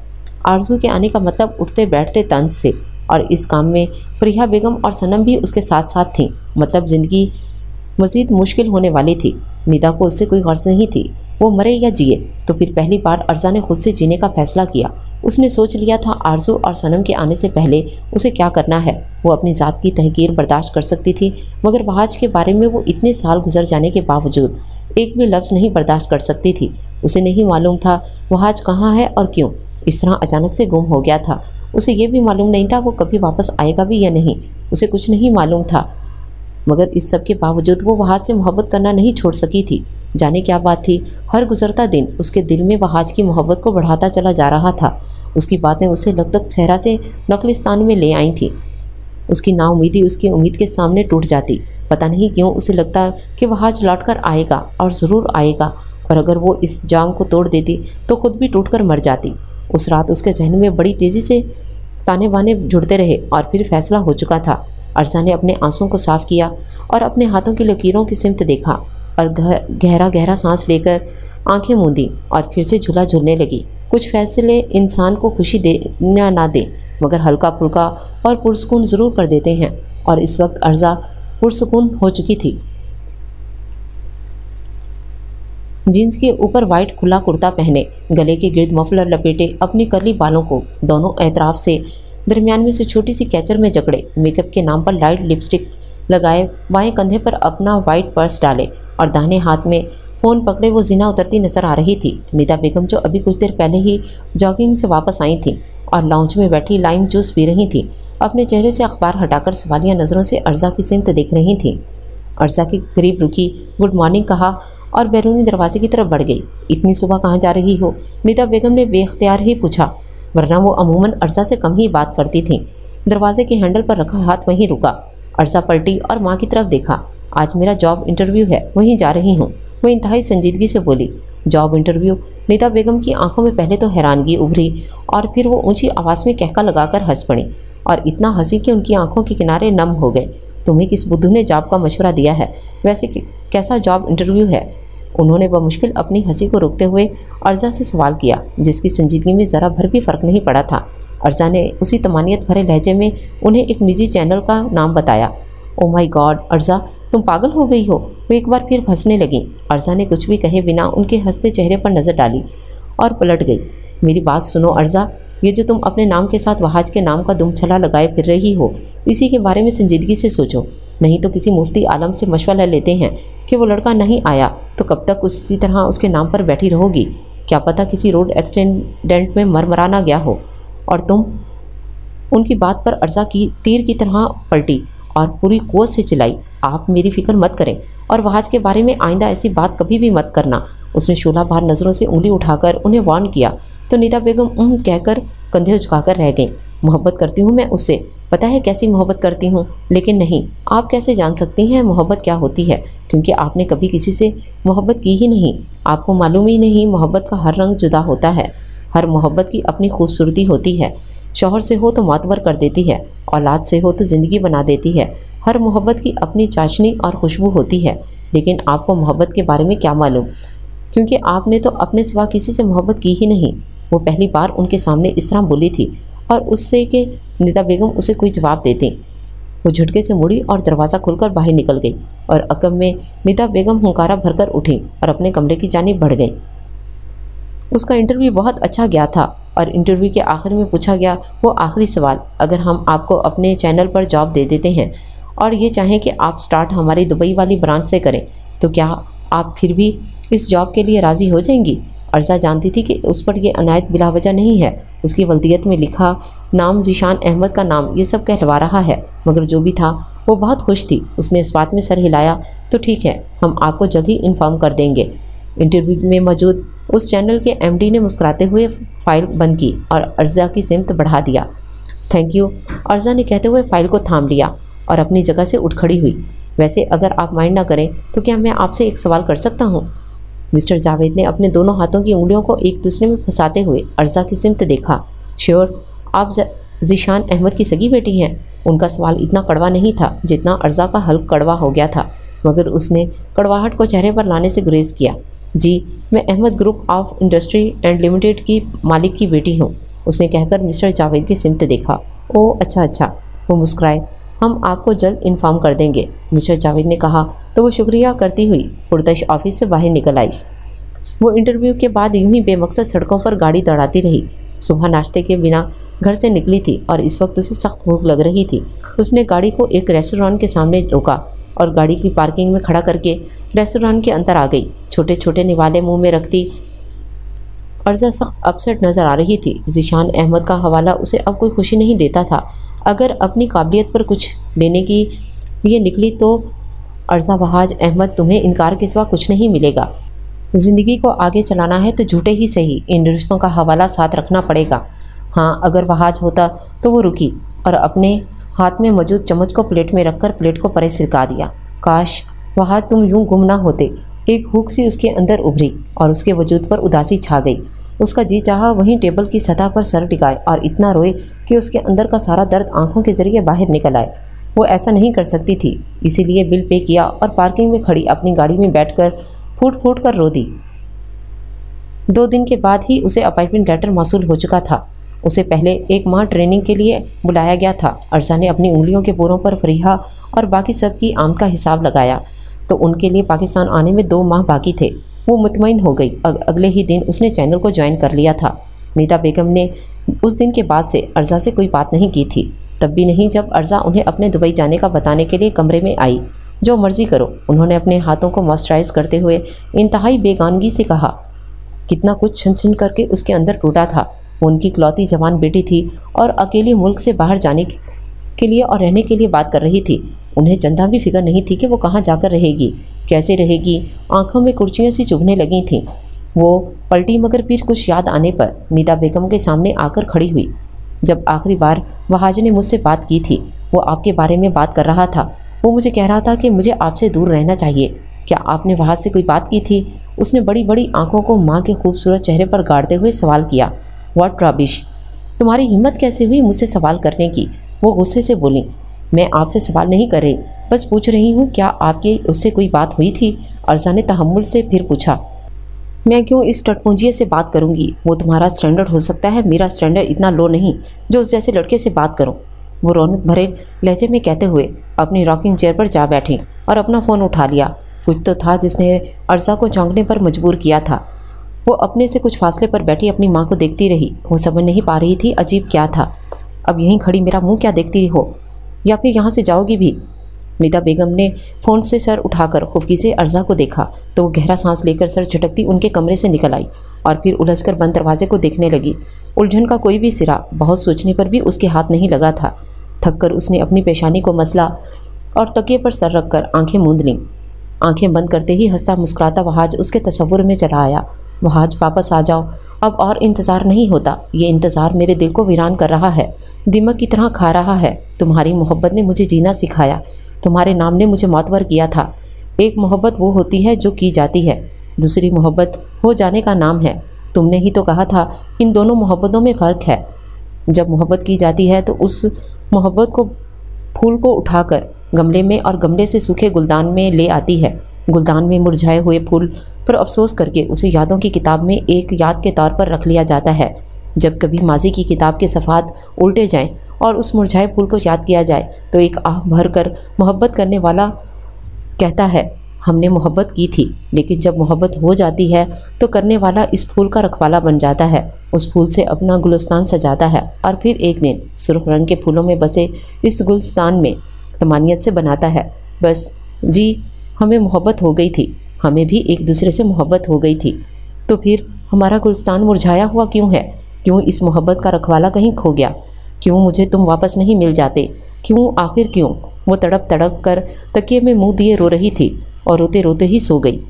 آرزو کے آنے کا مطلب اٹھتے بیٹھتے طنز سے، اور اس کام میں فریحہ بیگم اور صنم بھی اس کے ساتھ ساتھ تھیں۔ مطلب زندگی مزید مشکل ہونے والی تھی۔ ندا کو اس سے کوئی غرض نہیں تھی، وہ مرے یا جیے۔ تو پھر پہلی بار ارزا نے خود سے جینے کا فیصلہ کیا۔ اس نے سوچ لیا تھا آرزو اور صنم کے آنے سے پہلے اسے کیا کرنا ہے۔ وہ اپنی ذات کی تحقیر برداشت کر سکتی تھی، مگر وہاج کے بارے میں وہ اتنے سال گزر جانے کے باوجود ایک بھی لفظ نہیں برداشت کر سکتی تھی۔ اسے نہیں معلوم تھا وہاج کہاں ہے اور کیوں اس طرح اچانک سے گم ہو گیا تھا۔ اسے یہ بھی معلوم نہیں تھا وہ کبھی واپس آئے گا بھی یا نہیں، اسے کچھ نہیں معلوم تھا، مگر اس سب کے باوجود وہ وہاج سے محبت کرنا نہیں چھوڑ سکی تھی۔ جانے کیا بات تھی، ہر گزرتا دن اس کے دل میں وہاج کی محبت کو بڑھاتا چلا جا رہا تھا۔ اس کی باتیں اسے لگ تک صحرا سے نقلستان میں لے آئی تھیں۔ اس کی نا امیدی اس کی امید کے سامنے ٹوٹ جاتی۔ پتہ نہیں کیوں اسے لگتا کہ وہاج لوٹ کر آئے گا، اور ضرور آئے گا، اور اگر وہ اس جام کو توڑ دیتی تو خود بھی ٹوٹ کر مر جاتی۔ اس رات اس کے ذہن میں بڑی تیزی سے تانے بانے جڑتے رہے، اور پھر فیصلہ ہو چکا تھا۔ ارزا نے اپنے آنسوں کو صاف کیا اور اپنے ہاتھوں کی لکیروں کی سمت دیکھا، اور گہرا گہرا سانس لے کر آنکھیں موندی اور پھر سے جھولا جھولنے لگی۔ کچھ فیصلے انسان کو خوشی دے یا نہ دے، مگر ہلکا پھلکا اور پرسکون ضرور کر دیتے ہیں، اور اس وقت ارزا پرسکون ہو چکی تھی۔ جینس کے اوپر وائٹ کھلا کرتا پہنے، گلے کے گرد مفلر لپیٹے، اپنی کرلی بالوں کو دونوں اطراف سے درمیان میں سے چھوٹی سی کیچر میں جکڑے، میک اپ کے نام پر لائٹ لپسٹک لگائے، بائیں کندھے پر اپنا وائٹ پرس ڈالے اور داہنے ہاتھ میں فون پکڑے وہ زینہ اترتی نظر آ رہی تھی۔ ندا بیگم جو ابھی کچھ دیر پہلے ہی جاگنگ سے واپس آئی تھیں اور لاؤنج میں بیٹھی لائم جوس پی رہی تھیں، اپنے چہرے سے اخبار ہٹا کر سوالیہ نظروں سے ارزا کی سمت دیکھ رہی تھیں۔ ارزا کے قریب رکی، گڈ مارننگ کہا اور بیرونی دروازے کی طرف بڑھ گئی۔ اتنی صبح کہاں جا رہی ہو؟ ندا بیگم نے بے اختیار ہی پوچھا، ورنہ وہ عموماً ارزا سے کم ہی بات کرتی تھیں۔ دروازے کے ہینڈل پر رکھا ہاتھ وہیں رکا۔ ارزا پلٹی اور ماں کی طرف دیکھا۔ آج میرا جاب انٹرویو ہے، وہیں جا رہی ہوں، وہ انتہائی سنجیدگی سے بولی۔ Job interview? ندا بیگم کی آنکھوں میں پہلے تو حیرانگی ابھری اور پھر وہ اونچی آواز میں کہکا لگا کر ہنس پڑی۔ اور اتنا ہنسی کہ ان کی آنکھوں کے کنارے نم ہو گئے۔ تمہیں کس بدھو نے جاب کا مشورہ دیا ہے؟ ویسے کیسا جاب انٹرویو ہے؟ انہوں نے بمشکل اپنی ہنسی کو روکتے ہوئے ارزا سے سوال کیا، جس کی سنجیدگی میں ذرا بھر بھی فرق نہیں پڑا تھا۔ ارزا نے اسی طمانیت بھرے لہجے میں انہیں ایک نجی چینل کا نام بتایا۔ او مائی گاڈ ارزا، تم پاگل ہو گئی ہو؟ وہ ایک بار پھر ہنسنے لگیں۔ ارزا نے کچھ بھی کہے بنا ان کے ہنستے چہرے پر نظر ڈالی اور پلٹ گئی۔ میری بات سنو ارزا، یہ جو تم اپنے نام کے ساتھ وہاج کے نام کا دم چھلا لگائے پھر رہی ہو، اسی کے بارے میں سنجیدگی سے سوچو، نہیں تو کسی مفتی عالم سے مشورہ لیتے ہیں کہ وہ لڑکا نہیں آیا تو کب تک اسی طرح اس کے نام پر بیٹھی رہو گی؟ کیا پتہ کسی روڈ ایکسیڈنٹ میں مر مرانا گیا ہو۔ اور تم؟ ان کی بات پر ارزا کی تیر کی طرح پلٹی اور پوری قوت سے چلائی، آپ میری فکر مت کریں اور وہاج کے بارے میں آئندہ ایسی بات کبھی بھی مت کرنا۔ اس نے شعلہ بھار نظروں سے انگلی اٹھا کر انہیں وارن کیا تو نیتا بیگم ام کہہ کر کندھے جھکا کر رہ گئیں۔ محبت کرتی ہوں میں اس سے، پتہ ہے کیسی محبت کرتی ہوں، لیکن نہیں، آپ کیسے جان سکتی ہیں محبت کیا ہوتی ہے، کیونکہ آپ نے کبھی کسی سے محبت کی ہی نہیں۔ آپ کو معلوم ہی نہیں محبت کا ہر رنگ جدا ہوتا ہے، ہر محبت کی اپنی خوبصورتی ہوتی ہے۔ شوہر سے ہو تو معتبر کر دیتی ہے، اولاد سے ہو تو زندگی بنا دیتی ہے۔ ہر محبت کی اپنی چاشنی اور خوشبو ہوتی ہے، لیکن آپ کو محبت کے بارے میں کیا معلوم، کیونکہ آپ نے تو اپنے سوا کسی سے محبت کی ہی نہیں۔ وہ پہلی بار ان کے سامنے اس طرح بولی تھی اور اس سے کہ نیتا بیگم اسے کوئی جواب دیتے۔ وہ جھٹکے سے مڑی اور دروازہ کھل کر باہر نکل گئی اور عقب میں نیتا بیگم ہنکارا بھر کر اٹھیں اور اپنے کمرے کی جانب بڑھ گئیں۔ اس کا انٹرویو بہت اچھا گیا تھا اور انٹرویو کے آخر میں پوچھا گیا وہ آخری سوال، اگر ہم آپ کو اپنے چینل پر جاب دے دیتے ہیں اور یہ چاہیں کہ آپ سٹارٹ ہماری دبئی والی برانچ سے کریں تو کیا آپ پھر بھی اس جاب کے لیے راضی ہو جائیں گی؟ ارزا جانتی تھی کہ اس پر یہ عنایت بلا وجہ نہیں ہے، اس کی ولدیت میں لکھا نام ذیشان احمد کا نام یہ سب کہلوا رہا ہے، مگر جو بھی تھا وہ بہت خوش تھی۔ اس نے اس بات میں سر ہلایا، تو ٹھیک ہے، ہم آپ کو جلد ہی انفارم کر دیں گے۔ انٹرویو میں موجود اس چینل کے ایم ڈی نے مسکراتے ہوئے فائل بند کی اور ارزا کی سمت بڑھا دیا۔ تھینک یو، ارزا نے کہتے ہوئے فائل کو تھام لیا اور اپنی جگہ سے اٹھ کھڑی ہوئی۔ ویسے اگر آپ مائنڈ نہ کریں تو کیا میں آپ سے ایک سوال کر سکتا ہوں؟ مسٹر جاوید نے اپنے دونوں ہاتھوں کی انگلیوں کو ایک دوسرے میں پھنساتے ہوئے ارزا کی سمت دیکھا۔ شیور، آپ ذیشان احمد کی سگی بیٹی ہیں؟ ان کا سوال اتنا کڑوا نہیں تھا جتنا ارزا کا حلق کڑوا ہو گیا تھا، مگر اس نے کڑواہٹ کو چہرے پر لانے سے گریز کیا۔ جی، میں Ahmed group of industry and limited کی مالک کی بیٹی ہوں، اس نے کہہ کر مسٹر جاوید کی سمت دیکھا۔ او اچھا اچھا، وہ مسکرائے، ہم آپ کو جلد انفارم کر دیں گے، مسٹر جاوید نے کہا تو وہ شکریہ کرتی ہوئی پردش آفس سے باہر نکل آئی۔ وہ انٹرویو کے بعد یوں ہی بے مقصد سڑکوں پر گاڑی دوڑاتی رہی۔ صبح ناشتے کے بنا گھر سے نکلی تھی اور اس وقت اسے سخت بھوک لگ رہی تھی۔ اس نے گاڑی کو ایک ریسٹوران کے سامنے روکا اور گاڑی کی پارکنگ میں کھڑا کر کے ریسٹوران کے اندر آ گئی۔ چھوٹے چھوٹے نوالے منہ میں رکھتی ارزا سخت اپسٹ نظر آ رہی تھی۔ ذیشان احمد کا حوالہ اسے اب کوئی خوشی نہیں دیتا تھا۔ اگر اپنی قابلیت پر کچھ لینے کی یہ نکلی تو ارزا وہاج احمد، تمہیں انکار کے سوا کچھ نہیں ملے گا۔ زندگی کو آگے چلانا ہے تو جھوٹے ہی صحیح ان رشتوں کا حوالہ ساتھ رکھنا پڑے گا۔ ہاں، اگر وہاج ہوتا تو وہ رکی اور اپنے ہاتھ میں موجود چمچ کو پلیٹ میں رکھ کر پلیٹ کو پرے سرکا دیا۔ کاش وہاج تم یوں گم نہ ہوتے۔ ایک ہھوک سی اس کے اندر ابھری اور اس کے وجود پر اداسی چھا گئی۔ اس کا جی چاہا وہیں ٹیبل کی سطح پر سر ٹکائے اور اتنا روئے کہ اس کے اندر کا سارا درد آنکھوں کے ذریعے باہر نکل آئے۔ وہ ایسا نہیں کر سکتی تھی، اسی لیے بل پے کیا اور پارکنگ میں کھڑی اپنی گاڑی میں بیٹھ کر پھوٹ پھوٹ کر رو دی۔ دو دن کے بعد ہی اسے اپائنٹمنٹ لیٹر موصول ہو چکا تھا۔ اسے پہلے ایک ماہ ٹریننگ کے لیے بلایا گیا تھا۔ ارزا نے اپنی انگلیوں کے پوروں پر فریحہ اور باقی سب کی آمد کا حساب لگایا تو ان کے لیے پاکستان آنے میں دو ماہ باقی تھے۔ وہ مطمئن ہو گئی۔ اگلے ہی دن اس نے چینل کو جوائن کر لیا تھا۔ نیتا بیگم نے اس دن کے بعد سے ارزا سے کوئی بات نہیں کی تھی، تب بھی نہیں جب ارزا انہیں اپنے دبئی جانے کا بتانے کے لیے کمرے میں آئی۔ جو مرضی کرو، انہوں نے اپنے ہاتھوں کو موئسچرائز کرتے ہوئے انتہائی بیگانگی سے کہا۔ کتنا کچھ چھن چھن کر کے اس کے اندر ٹوٹا تھا۔ وہ ان کی اکلوتی جوان بیٹی تھی اور اکیلی ملک سے باہر جانے کے لیے اور رہنے کے لیے بات کر رہی تھی۔ انہیں چندہ بھی فکر نہیں تھی کہ وہ کہاں جا کر رہے گی، کیسے رہے گی۔ آنکھوں میں کرچیاں سی چبھنے لگی تھیں۔ وہ پلٹی مگر پھر کچھ یاد آنے پر نیتا بیگم کے سامنے آ کر کھڑی ہوئی۔ جب آخری بار وہاج نے مجھ سے بات کی تھی، وہ آپ کے بارے میں بات کر رہا تھا۔ وہ مجھے کہہ رہا تھا کہ مجھے آپ سے دور رہنا چاہیے۔ کیا آپ نے وہاج سے کوئی بات کی تھی؟ اس نے بڑی بڑی آنکھوں کو ماں کے خوبصورت چہرے پر گاڑتے ہوئے سوال کیا۔ What rubbish! تمہاری ہمت کیسے ہوئی مجھ سے سوال کرنے کی؟ वो गुस्से से बोली, मैं आपसे सवाल नहीं कर रही, बस पूछ रही हूँ क्या आपकी उससे कोई बात हुई थी? अर्जा ने तहम्मुल से फिर पूछा। मैं क्यों इस टटपुंजिये से बात करूंगी? वो तुम्हारा स्टैंडर्ड हो सकता है, मेरा स्टैंडर्ड इतना लो नहीं जो उस जैसे लड़के से बात करूं। वो रौनक भरे लहजे में कहते हुए अपनी रॉकिंग चेयर पर जा बैठी और अपना फ़ोन उठा लिया। कुछ तो था जिसने अर्जा को चौंकने पर मजबूर किया था। वो अपने से कुछ फासले पर बैठी अपनी माँ को देखती रही। वो समझ नहीं पा रही थी अजीब क्या था। अब यहीं खड़ी मेरा मुँह क्या देखती हो, या फिर यहाँ से जाओगी भी? मिदा बेगम ने फ़ोन से सर उठाकर खुफकी से अर्जा को देखा तो वो गहरा सांस लेकर सर झटकती उनके कमरे से निकल आई और फिर उलझकर बंद दरवाजे को देखने लगी। उलझन का कोई भी सिरा बहुत सोचने पर भी उसके हाथ नहीं लगा था। थक कर उसने अपनी पेशानी को मसला और तकिए पर सर रखकर आंखें मूंद लीं। आंखें बंद करते ही हंसता मुस्कुराता वहाज उसके तसव्वुर में चला आया। वहाज वापस आ जाओ, अब और इंतज़ार नहीं होता। ये इंतज़ार मेरे दिल को वीरान कर रहा है, दिमक की तरह खा रहा है। तुम्हारी मोहब्बत ने मुझे जीना सिखाया, तुम्हारे नाम ने मुझे मौतवर किया था। एक मोहब्बत वो होती है जो की जाती है, दूसरी मोहब्बत हो जाने का नाम है। तुमने ही तो कहा था इन दोनों मोहब्बतों में फ़र्क है। जब मोहब्बत की जाती है तो उस मोहब्बत को फूल को उठाकर गमले में और गमले से सूखे गुलदान में ले आती है। गुलदान में मुरझाए हुए फूल पर अफसोस करके उसे यादों की किताब में एक याद के तौर पर रख लिया जाता है। जब कभी माजी की किताब के सफ़ात उल्टे जाएं और उस मुरझाए फूल को याद किया जाए तो एक आह भर कर मोहब्बत करने वाला कहता है हमने मोहब्बत की थी। लेकिन जब मोहब्बत हो जाती है तो करने वाला इस फूल का रखवाला बन जाता है, उस फूल से अपना गुलस्तान सजाता है और फिर एक दिन सुर्ख रंग के फूलों में बसे इस गुलस्तान में तमानियत से बनाता है, बस जी हमें मोहब्बत हो गई थी, हमें भी एक दूसरे से मोहब्बत हो गई थी। तो फिर हमारा गुलस्तान मुरझाया हुआ क्यों है? क्यों इस मोहब्बत का रखवाला कहीं खो गया? क्यों मुझे तुम वापस नहीं मिल जाते? क्यों, आखिर क्यों? वो तड़प तड़प कर तकिए में मुंह दिए रो रही थी और रोते रोते ही सो गई।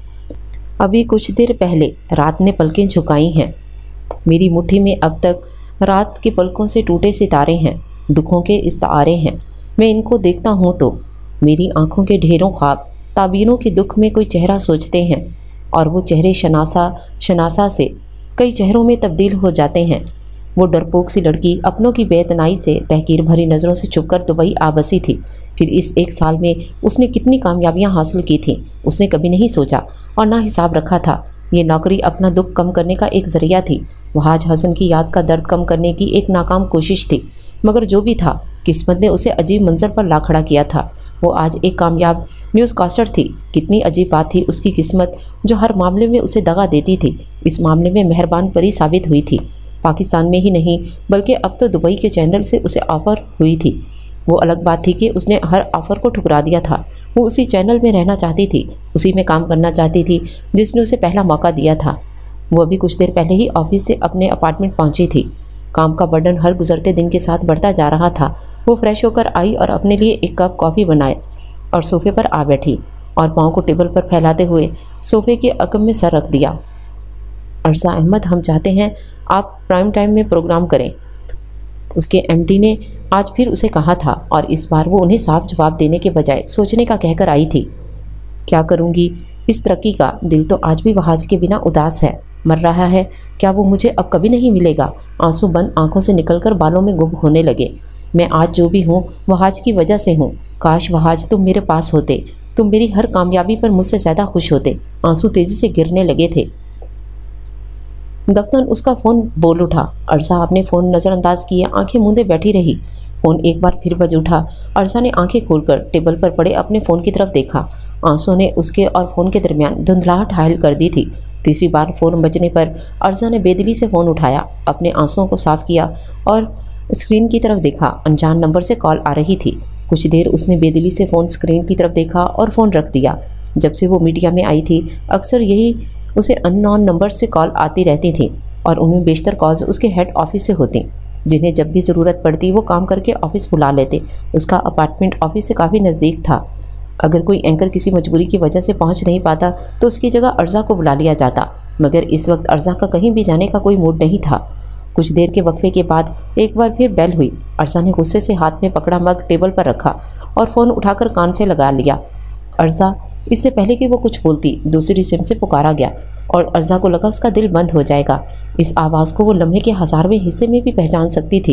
अभी कुछ देर पहले रात ने पलकें झुकाई हैं। मेरी मुट्ठी में अब तक रात के पलकों से टूटे सितारे हैं, दुखों के इस्तारे हैं। मैं इनको देखता हूँ तो मेरी आंखों के ढेरों ख्वाब ताबीरों के दुख में कोई चेहरा सोचते हैं और वो चेहरे शनासा शनासा से कई चेहरों में तब्दील हो जाते हैं। वो डरपोक सी लड़की अपनों की बेतनाई से तहकीर भरी नज़रों से छुपकर दुबई आ बसी थी। फिर इस एक साल में उसने कितनी कामयाबियां हासिल की थीं, उसने कभी नहीं सोचा और ना हिसाब रखा था। ये नौकरी अपना दुख कम करने का एक ज़रिया थी, वहाज हसन की याद का दर्द कम करने की एक नाकाम कोशिश थी। मगर जो भी था, किस्मत ने उसे अजीब मंजर पर ला खड़ा किया था। वो आज एक कामयाब न्यूज़ कास्टर थी। कितनी अजीब बात थी उसकी किस्मत जो हर मामले में उसे दगा देती थी, इस मामले में मेहरबान परी साबित हुई थी। पाकिस्तान में ही नहीं बल्कि अब तो दुबई के चैनल से उसे ऑफ़र हुई थी। वो अलग बात थी कि उसने हर ऑफ़र को ठुकरा दिया था। वो उसी चैनल में रहना चाहती थी, उसी में काम करना चाहती थी जिसने उसे पहला मौका दिया था। वो अभी कुछ देर पहले ही ऑफिस से अपने अपार्टमेंट पहुंची थी। काम का बर्डन हर गुजरते दिन के साथ बढ़ता जा रहा था। वो फ्रेश होकर आई और अपने लिए एक कप कॉफ़ी बनाए और सोफे पर आ बैठी और पाँव को टेबल पर फैलाते हुए सोफे के अकब में सर रख दिया। अर्जा अहमद, हम चाहते हैं आप प्राइम टाइम में प्रोग्राम करें, उसके एमडी ने आज फिर उसे कहा था और इस बार वो उन्हें साफ जवाब देने के बजाय सोचने का कहकर आई थी। क्या करूँगी इस तरक्की का? दिल तो आज भी वहाज के बिना उदास है, मर रहा है। क्या वो मुझे अब कभी नहीं मिलेगा? आंसू बंद आंखों से निकलकर बालों में गुम होने लगे। मैं आज जो भी हूँ वहाज की वजह से हूँ। काश वहाज तुम मेरे पास होते, तुम मेरी हर कामयाबी पर मुझसे ज़्यादा खुश होते। आंसू तेज़ी से गिरने लगे थे। दफ्तन उसका फ़ोन बोल उठा। अर्जा आपने फ़ोन नज़रअंदाज किया, आंखें मूंदे बैठी रही। फ़ोन एक बार फिर बज उठा। अर्जा ने आंखें खोलकर टेबल पर पड़े अपने फ़ोन की तरफ देखा। आंसू ने उसके और फ़ोन के दरमियान धुंधलाहट हायल कर दी थी। तीसरी बार फ़ोन बजने पर अर्जा ने बेदिली से फ़ोन उठाया, अपने आंसुओं को साफ किया और स्क्रीन की तरफ देखा। अनजान नंबर से कॉल आ रही थी। कुछ देर उसने बेदिली से फ़ोन स्क्रीन की तरफ देखा और फ़ोन रख दिया। जब से वो मीडिया में आई थी अक्सर यही उसे अननोन नंबर से कॉल आती रहती थी और उनमें बेशतर कॉल्स उसके हेड ऑफिस से होती, जिन्हें जब भी ज़रूरत पड़ती वो काम करके ऑफिस बुला लेते। उसका अपार्टमेंट ऑफिस से काफ़ी नज़दीक था। अगर कोई एंकर किसी मजबूरी की वजह से पहुंच नहीं पाता तो उसकी जगह अर्जा को बुला लिया जाता, मगर इस वक्त अर्जा का कहीं भी जाने का कोई मूड नहीं था। कुछ देर के वक्फे के बाद एक बार फिर बेल हुई। अर्जा ने गुस्से से हाथ में पकड़ा मग टेबल पर रखा और फ़ोन उठाकर कान से लगा लिया। अर्जा, इससे पहले कि वो कुछ बोलती दूसरी सिम से पुकारा गया और अर्जा को लगा उसका दिल बंद हो जाएगा। इस आवाज़ को वो लम्हे के हज़ारवें हिस्से में भी पहचान सकती थी।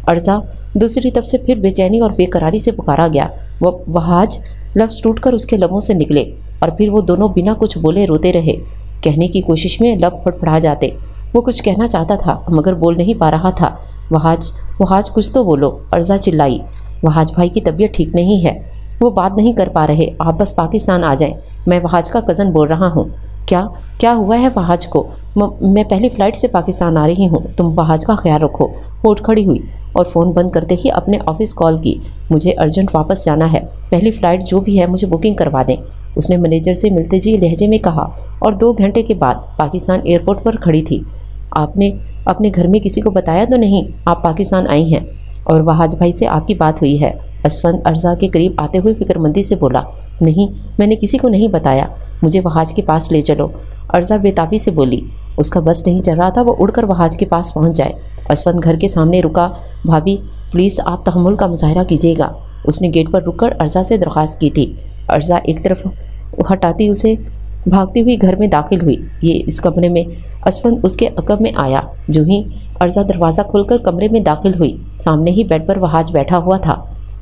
ارزا دوسری طرف سے پھر بے چینی اور بے قراری سے پکارا گیا۔ وہ وہاج لفظ ٹوٹ کر اس کے لبوں سے نکلے اور پھر وہ دونوں بنا کچھ بولے روتے رہے۔ کہنے کی کوشش میں لب پھڑ پھڑا جاتے۔ وہ کچھ کہنا چاہتا تھا مگر بول نہیں پا رہا تھا۔ وہاج وہاج کچھ تو بولو، ارزا چلائی۔ وہاج بھائی کی طبیعت ٹھیک نہیں ہے، وہ بات نہیں کر پا رہے، آپ بس پاکستان آ جائیں، میں وہاج کا کزن بول رہا ہوں۔ کیا کیا ہوا ہے وہاج کو؟ میں پہلی فلائٹ سے پاکستان آ رہی ہوں، تم وہاج کا خیال رکھو۔ اٹھ کھڑی ہوئی اور فون بند کرتے ہی اپنے آفس کال کی۔ مجھے ارجنٹ واپس جانا ہے، پہلی فلائٹ جو بھی ہے مجھے بکنگ کروا دیں، اس نے مینیجر سے ملتے جی لہجے میں کہا اور دو گھنٹے کے بعد پاکستان ایئرپورٹ پر کھڑی تھی۔ آپ نے اپنے گھر میں کسی کو بتایا تو نہیں آپ پاکستان آئی ہیں؟ اور وہاج بھائی سے آپ کی بات ہوئی ہے؟ اسفند ارزا کے قریب آتے ہوئے فکر مندی سے بولا۔ نہیں، میں نے کسی کو نہیں بتایا، مجھے وہاج کے پاس لے چلو، ارزا بےتابی سے بولی۔ اس کا بس نہیں چل رہا تھا وہ اڑ کر وہاج کے پاس پہنچ جائے۔ اسفند گھر کے سامنے رکا۔ بھابھی پلیز آپ تحمل کا مظاہرہ کیجیے گا، اس نے گیٹ پر رک کر ارزا سے درخواست کی تھی۔ ارزا ایک طرف ہٹاتی اسے بھاگتی ہوئی گھر میں داخل ہوئی۔ یہ اس کمرے میں اسفند اس کے عقب میں آیا۔ جو ہی ارزا دروازہ کھول کر کمرے میں داخل ہوئی، سامنے ہی بیڈ پر وہاج بیٹھا ہوا تھا۔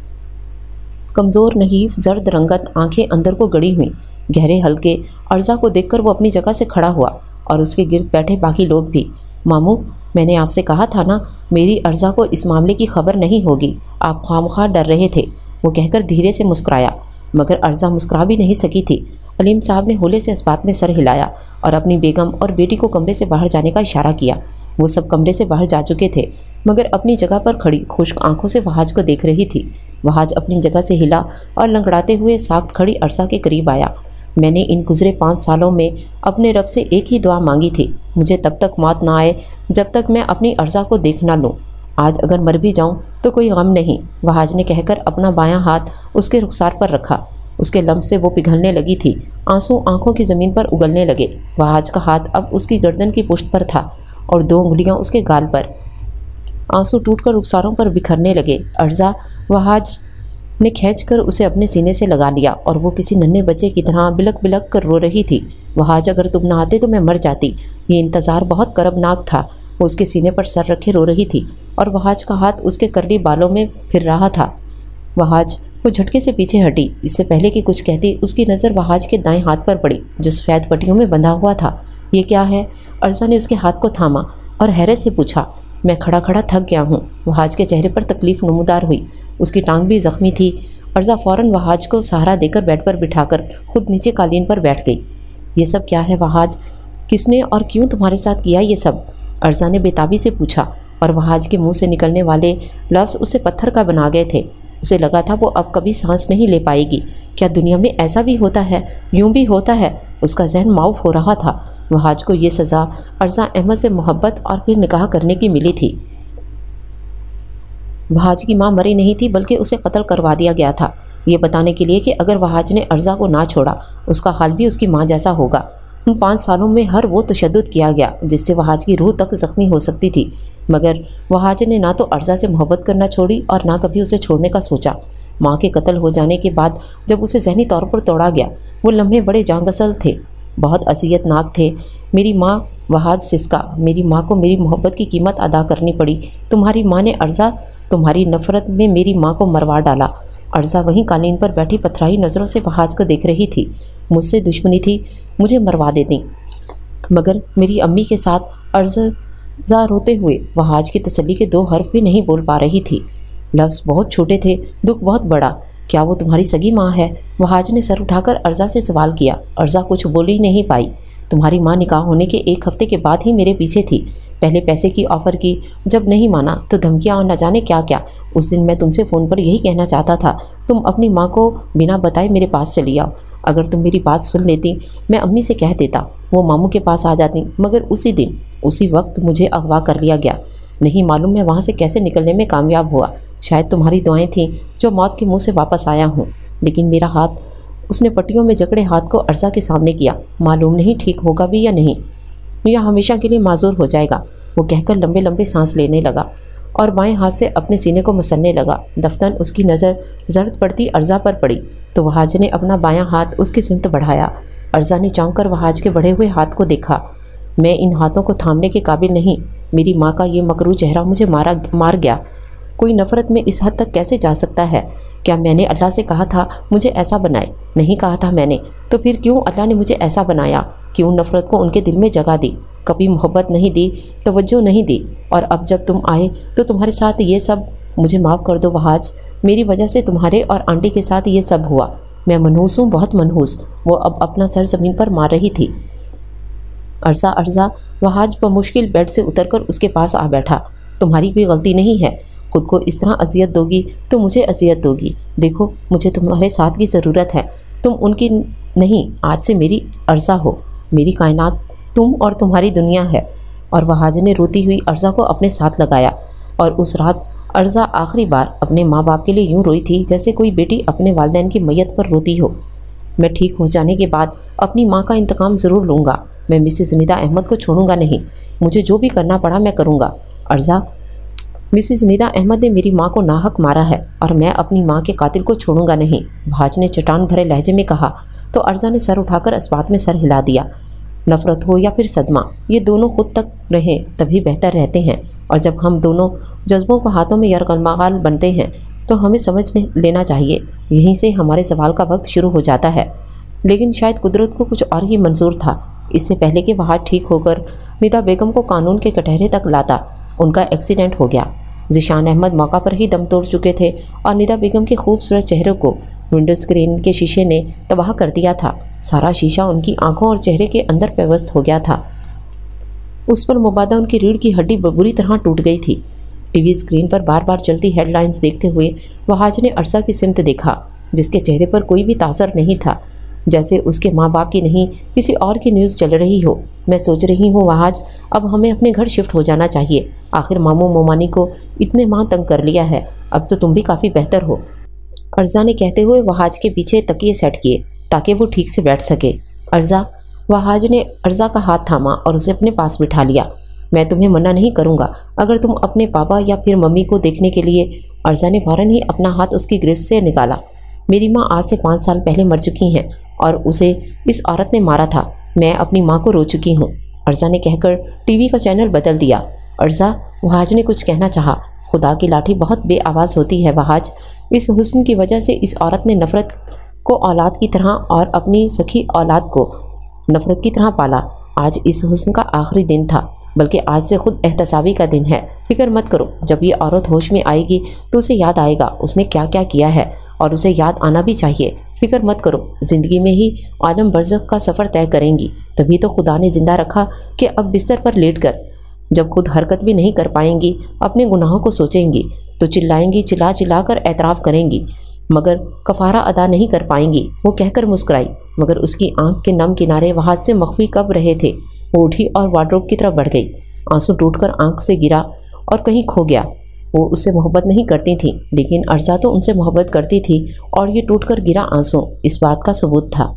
کمزور نحیف زرد رنگت، آنکھیں اندر کو گڑی ہوئیں، گہرے ہلکے۔ ارزا کو دیکھ کر وہ اپنی جگہ سے کھڑا ہوا اور اس کے گرد بیٹھے باقی لوگ بھی۔ ماموں، میں نے آپ سے کہا تھا نا میری ارزا کو اس معاملے کی خبر نہیں ہوگی، آپ خواہ ڈر رہے تھے، وہ کہہ کر دھیرے سے مسکرایا۔ مگر ارزا مسکرا بھی نہیں سکی تھی۔ علیم صاحب نے ہولے سے اس بات میں سر ہلایا اور اپنی بیگم اور بیٹی کو کمرے سے باہر جانے کا اشارہ کیا۔ وہ سب کمرے سے باہر جا چکے تھے مگر اپنی جگہ پر کھڑی خشک آنکھوں سے وہاج کو دیکھ رہی تھی۔ وہاج اپنی جگہ سے ہلا اور لنگڑاتے ہوئے ساکت کھڑی ارزا کے قریب آیا۔ میں نے ان گزرے پانچ سالوں میں اپنے رب سے ایک ہی دعا مانگی تھی، مجھے تب تک موت نہ آئے جب تک میں اپنی ارزا کو دیکھ نہ لوں۔ آج اگر مر بھی جاؤں تو کوئی غم نہیں، وہاج نے کہہ کر اپنا بایاں ہاتھ اس کے رخسار پر رکھا۔ اس کے لمس سے وہ پگھلنے لگی تھی، آنسو آنکھوں کی زمین پر اگلنے لگے۔ وہاج کا ہاتھ اب اس کی گردن کی پشت پر تھا اور دو انگلیاں اس کے گال پر۔ آنسو ٹوٹ کر رخساروں پر بکھرنے لگے۔ ارزا وہاج نے کھینچ کر اسے اپنے سینے سے لگا لیا اور وہ کسی ننھے بچے کی طرح بلک بلک کر رو رہی تھی۔ وہاج اگر تم نہ آتے تو میں مر جاتی، یہ انتظار بہت کربناک تھا۔ وہ اس کے سینے پر سر رکھے رو رہی تھی اور وہاج کا ہاتھ اس کے کرلی بالوں میں پھر رہا تھا۔ وہاج وہ جھٹکے سے پیچھے ہٹی۔ اس سے پہلے کہ کچھ کہتی اس کی نظر وہاج کے دائیں ہاتھ پر پڑی جو سفید پٹیوں میں بندھا ہوا تھا۔ یہ کیا ہے؟ ارزا نے اس کے ہاتھ کو تھاما اور حیرت سے پوچھا۔ میں کھڑا کھڑا تھک گیا ہوں۔ وہاج کے چہرے پر تکلیف نمودار ہوئی، اس کی ٹانگ بھی زخمی تھی۔ ارزا فوراً وہاج کو سہارا دے کر بیڈ پر بٹھا کر خود نیچے قالین پر بیٹھ گئی۔ یہ سب کیا ہے وہاج؟ کس نے اور کیوں تمہارے ساتھ کیا یہ سب؟ ارزا نے بےتابی سے پوچھا اور وہاج کے منہ سے نکلنے والے لفظ اسے پتھر کا بنا گئے تھے۔ اسے لگا تھا وہ اب کبھی سانس نہیں لے پائے گی۔ کیا دنیا میں ایسا بھی ہوتا ہے؟ یوں بھی ہوتا ہے؟ اس کا ذہن معاف ہو رہا تھا۔ وہاج کو یہ سزا ارزا احمد سے محبت اور پھر نکاح کرنے کی ملی تھی۔ وہاج کی ماں مری نہیں تھی بلکہ اسے قتل کروا دیا گیا تھا، یہ بتانے کے لیے کہ اگر وہاج نے ارزا کو نہ چھوڑا اس کا حال بھی اس کی ماں جیسا ہوگا۔ ان پانچ سالوں میں ہر وہ تشدد کیا گیا جس سے وہاج کی روح تک زخمی ہو سکتی تھی، مگر وہاج نے نہ تو ارزا سے محبت کرنا چھوڑی اور نہ کبھی اسے چھوڑنے کا سوچا۔ ماں کے قتل ہو جانے کے بعد جب اسے ذہنی طور پر توڑا گیا وہ لمحے بڑے جاں گسل تھے، بہت اذیت ناک تھے۔ میری ماں وہاج سسکا، میری ماں کو میری محبت کی قیمت ادا کرنی پڑی۔ تمہاری ماں نے ارزا، تمہاری نفرت میں میری ماں کو مروا ڈالا۔ ارزا وہیں قالین پر بیٹھی پتھرائی نظروں سے وہاج کو دیکھ رہی تھی۔ مجھ سے دشمنی تھی، مجھے مروا دیتی، مگر میری امی کے ساتھ ارزا روتے ہوئے وہاج کی تسلی کے دو حرف بھی نہیں بول پا رہی تھی۔ لفظ بہت چھوٹے تھے، دکھ بہت بڑا۔ کیا وہ تمہاری سگی ماں ہے؟ وہاج نے سر اٹھا کر ارزا سے سوال کیا۔ ارزا کچھ بول ہی نہیں پائی۔ تمہاری ماں نکاح ہونے کے ایک ہفتے کے بعد ہی میرے پیچھے تھی، پہلے پیسے کی آفر کی، جب نہیں مانا تو دھمکیاں اور نہ جانے کیا کیا۔ اس دن میں تم سے فون پر یہی کہنا چاہتا تھا، تم اپنی ماں کو بنا بتائے میرے پاس چلی آؤ۔ اگر تم میری بات سن لیتی میں امی سے کہہ دیتا، وہ ماموں کے پاس آ جاتی، مگر اسی دن اسی وقت مجھے اغوا کر لیا گیا۔ نہیں معلوم میں وہاں سے کیسے نکلنے میں کامیاب ہوا، شاید تمہاری دعائیں تھیں جو موت کے منہ سے واپس آیا ہوں، لیکن میرا ہاتھ، اس نے پٹیوں میں جکڑے ہاتھ کو ارزا کے سامنے کیا، معلوم نہیں ٹھیک ہوگا بھی یا نہیں، یا ہمیشہ کے لیے معذور ہو جائے گا، وہ کہہ کر لمبے لمبے سانس لینے لگا اور بائیں ہاتھ سے اپنے سینے کو مسلنے لگا۔ دفتن اس کی نظر زرد پڑتی ارزا پر پڑی تو وہاج نے اپنا بایاں ہاتھ اس کی سمت بڑھایا۔ ارزا نے چونک کر وہاج کے بڑھے ہوئے ہاتھ کو دیکھا۔ میں ان ہاتھوں کو تھامنے کے قابل نہیں، میری ماں کا یہ مکروہ چہرہ مجھے مارا مار گیا، कोई नफ़रत में इस हद तक कैसे जा सकता है? क्या मैंने अल्लाह से कहा था मुझे ऐसा बनाए? नहीं कहा था मैंने। तो फिर क्यों अल्लाह ने मुझे ऐसा बनाया? क्यों नफ़रत को उनके दिल में जगह दी? कभी मोहब्बत नहीं दी, तवज्जो नहीं दी, और अब जब तुम आए तो तुम्हारे साथ ये सब। मुझे माफ़ कर दो वहाज, मेरी वजह से तुम्हारे और आंटी के साथ ये सब हुआ। मैं मनहूस हूँ, बहुत मनहूस। वो अब अपना सर ज़मीन पर मार रही थी। अर्जा अर्जा वहाज बमुश्किल बेड से उतरकर उसके पास आ बैठा। तुम्हारी कोई गलती नहीं है। खुद को इस तरह अजियत दोगी तो मुझे अजियत दोगी। देखो, मुझे तुम्हारे साथ की ज़रूरत है, तुम उनकी नहीं। आज से मेरी अर्जा हो, मेरी कायनात तुम और तुम्हारी दुनिया है। और वहाज ने रोती हुई अर्जा को अपने साथ लगाया। और उस रात अर्जा आखिरी बार अपने माँ बाप के लिए यूँ रोई थी जैसे कोई बेटी अपने वालिदैन की मैयत पर रोती हो। मैं ठीक हो जाने के बाद अपनी माँ का इंतकाम ज़रूर लूँगा। मैं मिसेस निदा अहमद को छोड़ूंगा नहीं। मुझे जो भी करना पड़ा मैं करूँगा। अर्जा, मिसेस निदा अहमद ने मेरी माँ को नाहक मारा है और मैं अपनी माँ के कातिल को छोड़ूंगा नहीं, वहाज ने चट्टान भरे लहजे में कहा। तो अर्जा ने सर उठाकर इस बात में सर हिला दिया। नफ़रत हो या फिर सदमा, ये दोनों खुद तक रहें तभी बेहतर रहते हैं। और जब हम दोनों जज्बों को हाथों में यरगलमागाल बनते हैं तो हमें समझ लेना चाहिए यहीं से हमारे सवाल का वक्त शुरू हो जाता है। लेकिन शायद कुदरत को कुछ और ही मंजूर था। इससे पहले कि वहाज ठीक होकर निदा बेगम को कानून के कटहरे तक लाता, उनका एक्सीडेंट हो गया। ज़ीशान अहमद मौका पर ही दम तोड़ चुके थे और निदा बेगम के खूबसूरत चेहरे को विंडो स्क्रीन के शीशे ने तबाह कर दिया था। सारा शीशा उनकी आंखों और चेहरे के अंदर पेवस्त हो गया था। उस पर मुबादा उनकी रीढ़ की हड्डी बुरी तरह टूट गई थी। टीवी स्क्रीन पर बार बार चलती हेडलाइंस देखते हुए वहाज ने अर्सा की सिमत देखा, जिसके चेहरे पर कोई भी तासर नहीं था, जैसे उसके माँ बाप की नहीं किसी और की न्यूज़ चल रही हो। मैं सोच रही हूँ वहाज, अब हमें अपने घर शिफ्ट हो जाना चाहिए। आखिर मामू मोमानी को इतने माह तंग कर लिया है, अब तो तुम भी काफ़ी बेहतर हो। अर्जा ने कहते हुए वहाज के पीछे तकिए सेट किए ताकि वो ठीक से बैठ सके। अर्जा, वहाज ने अर्जा का हाथ थामा और उसे अपने पास बिठा लिया। मैं तुम्हें मना नहीं करूँगा अगर तुम अपने पापा या फिर मम्मी को देखने के लिए। अर्जा ने फौरन ही अपना हाथ उसकी गिरफ्त से निकाला। मेरी माँ आज से पाँच साल पहले मर चुकी हैं और उसे इस औरत ने मारा था। मैं अपनी माँ को रो चुकी हूँ, अर्जा ने कहकर टीवी का चैनल बदल दिया। अर्जा, वहाज ने कुछ कहना चाहा। खुदा की लाठी बहुत बेआवाज़ होती है वहाज। इस हुस्न की वजह से इस औरत ने नफ़रत को औलाद की तरह और अपनी सखी औलाद को नफ़रत की तरह पाला। आज इस हुस्न का आखिरी दिन था, बल्कि आज से खुद एहतसाबी का दिन है। फिक्र मत करो, जब ये औरत होश में आएगी तो उसे याद आएगा उसने क्या क्या किया है, और उसे याद आना भी चाहिए। फिक्र मत करो, ज़िंदगी में ही आलम बरज़ख का सफ़र तय करेंगी। तभी तो खुदा ने ज़िंदा रखा कि अब बिस्तर पर लेट कर जब खुद हरकत भी नहीं कर पाएंगी, अपने गुनाहों को सोचेंगी तो चिल्लाएंगी, चिल्ला चिल्ला कर एतराफ़ करेंगी, मगर कफ़ारा अदा नहीं कर पाएंगी। वो कहकर मुस्कुराई, मगर उसकी आंख के नम किनारे वहाज से मख्फी कब रहे थे। वो उठी और वार्डरोब की तरफ बढ़ गई। आंसू टूटकर आंख से गिरा और कहीं खो गया। वो उससे मोहब्बत नहीं करती थी, लेकिन अर्जा तो उनसे मोहब्बत करती थी, और ये टूटकर गिरा आंसू इस बात का सबूत था।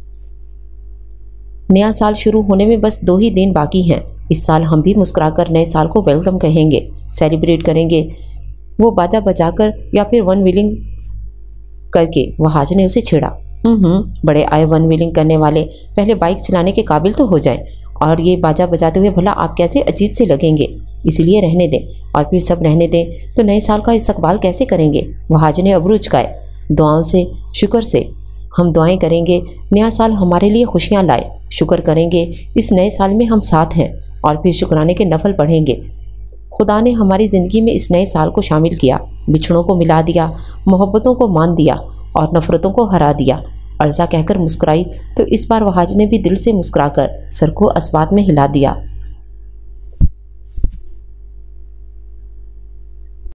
नया साल शुरू होने में बस दो ही दिन बाकी हैं। इस साल हम भी मुस्कुराकर नए साल को वेलकम कहेंगे, सेलिब्रेट करेंगे, वो बाजा बजाकर या फिर वन व्हीलिंग करके। वहाज ने उसे छेड़ा। हम्म बड़े आए वन व्हीलिंग करने वाले, पहले बाइक चलाने के काबिल तो हो जाएं, और ये बाजा बजाते हुए भला आप कैसे अजीब से लगेंगे। इसलिए रहने दें, और फिर सब रहने दें तो नए साल का इस्तकबाल कैसे करेंगे। वहाज ने अबरू चुकाए। दुआओं से, शुक्र से हम दुआएं करेंगे नया साल हमारे लिए खुशियां लाए। शुक्र करेंगे इस नए साल में हम साथ हैं, और फिर शुक्राने के नफल पढ़ेंगे। खुदा ने हमारी ज़िंदगी में इस नए साल को शामिल किया, बिछड़ों को मिला दिया, मोहब्बतों को मान दिया और नफ़रतों को हरा दिया। अर्जा कहकर मुस्कुराई तो इस बार वहाज ने भी दिल से मुस्कुराकर सर को अस्बात में हिला दिया।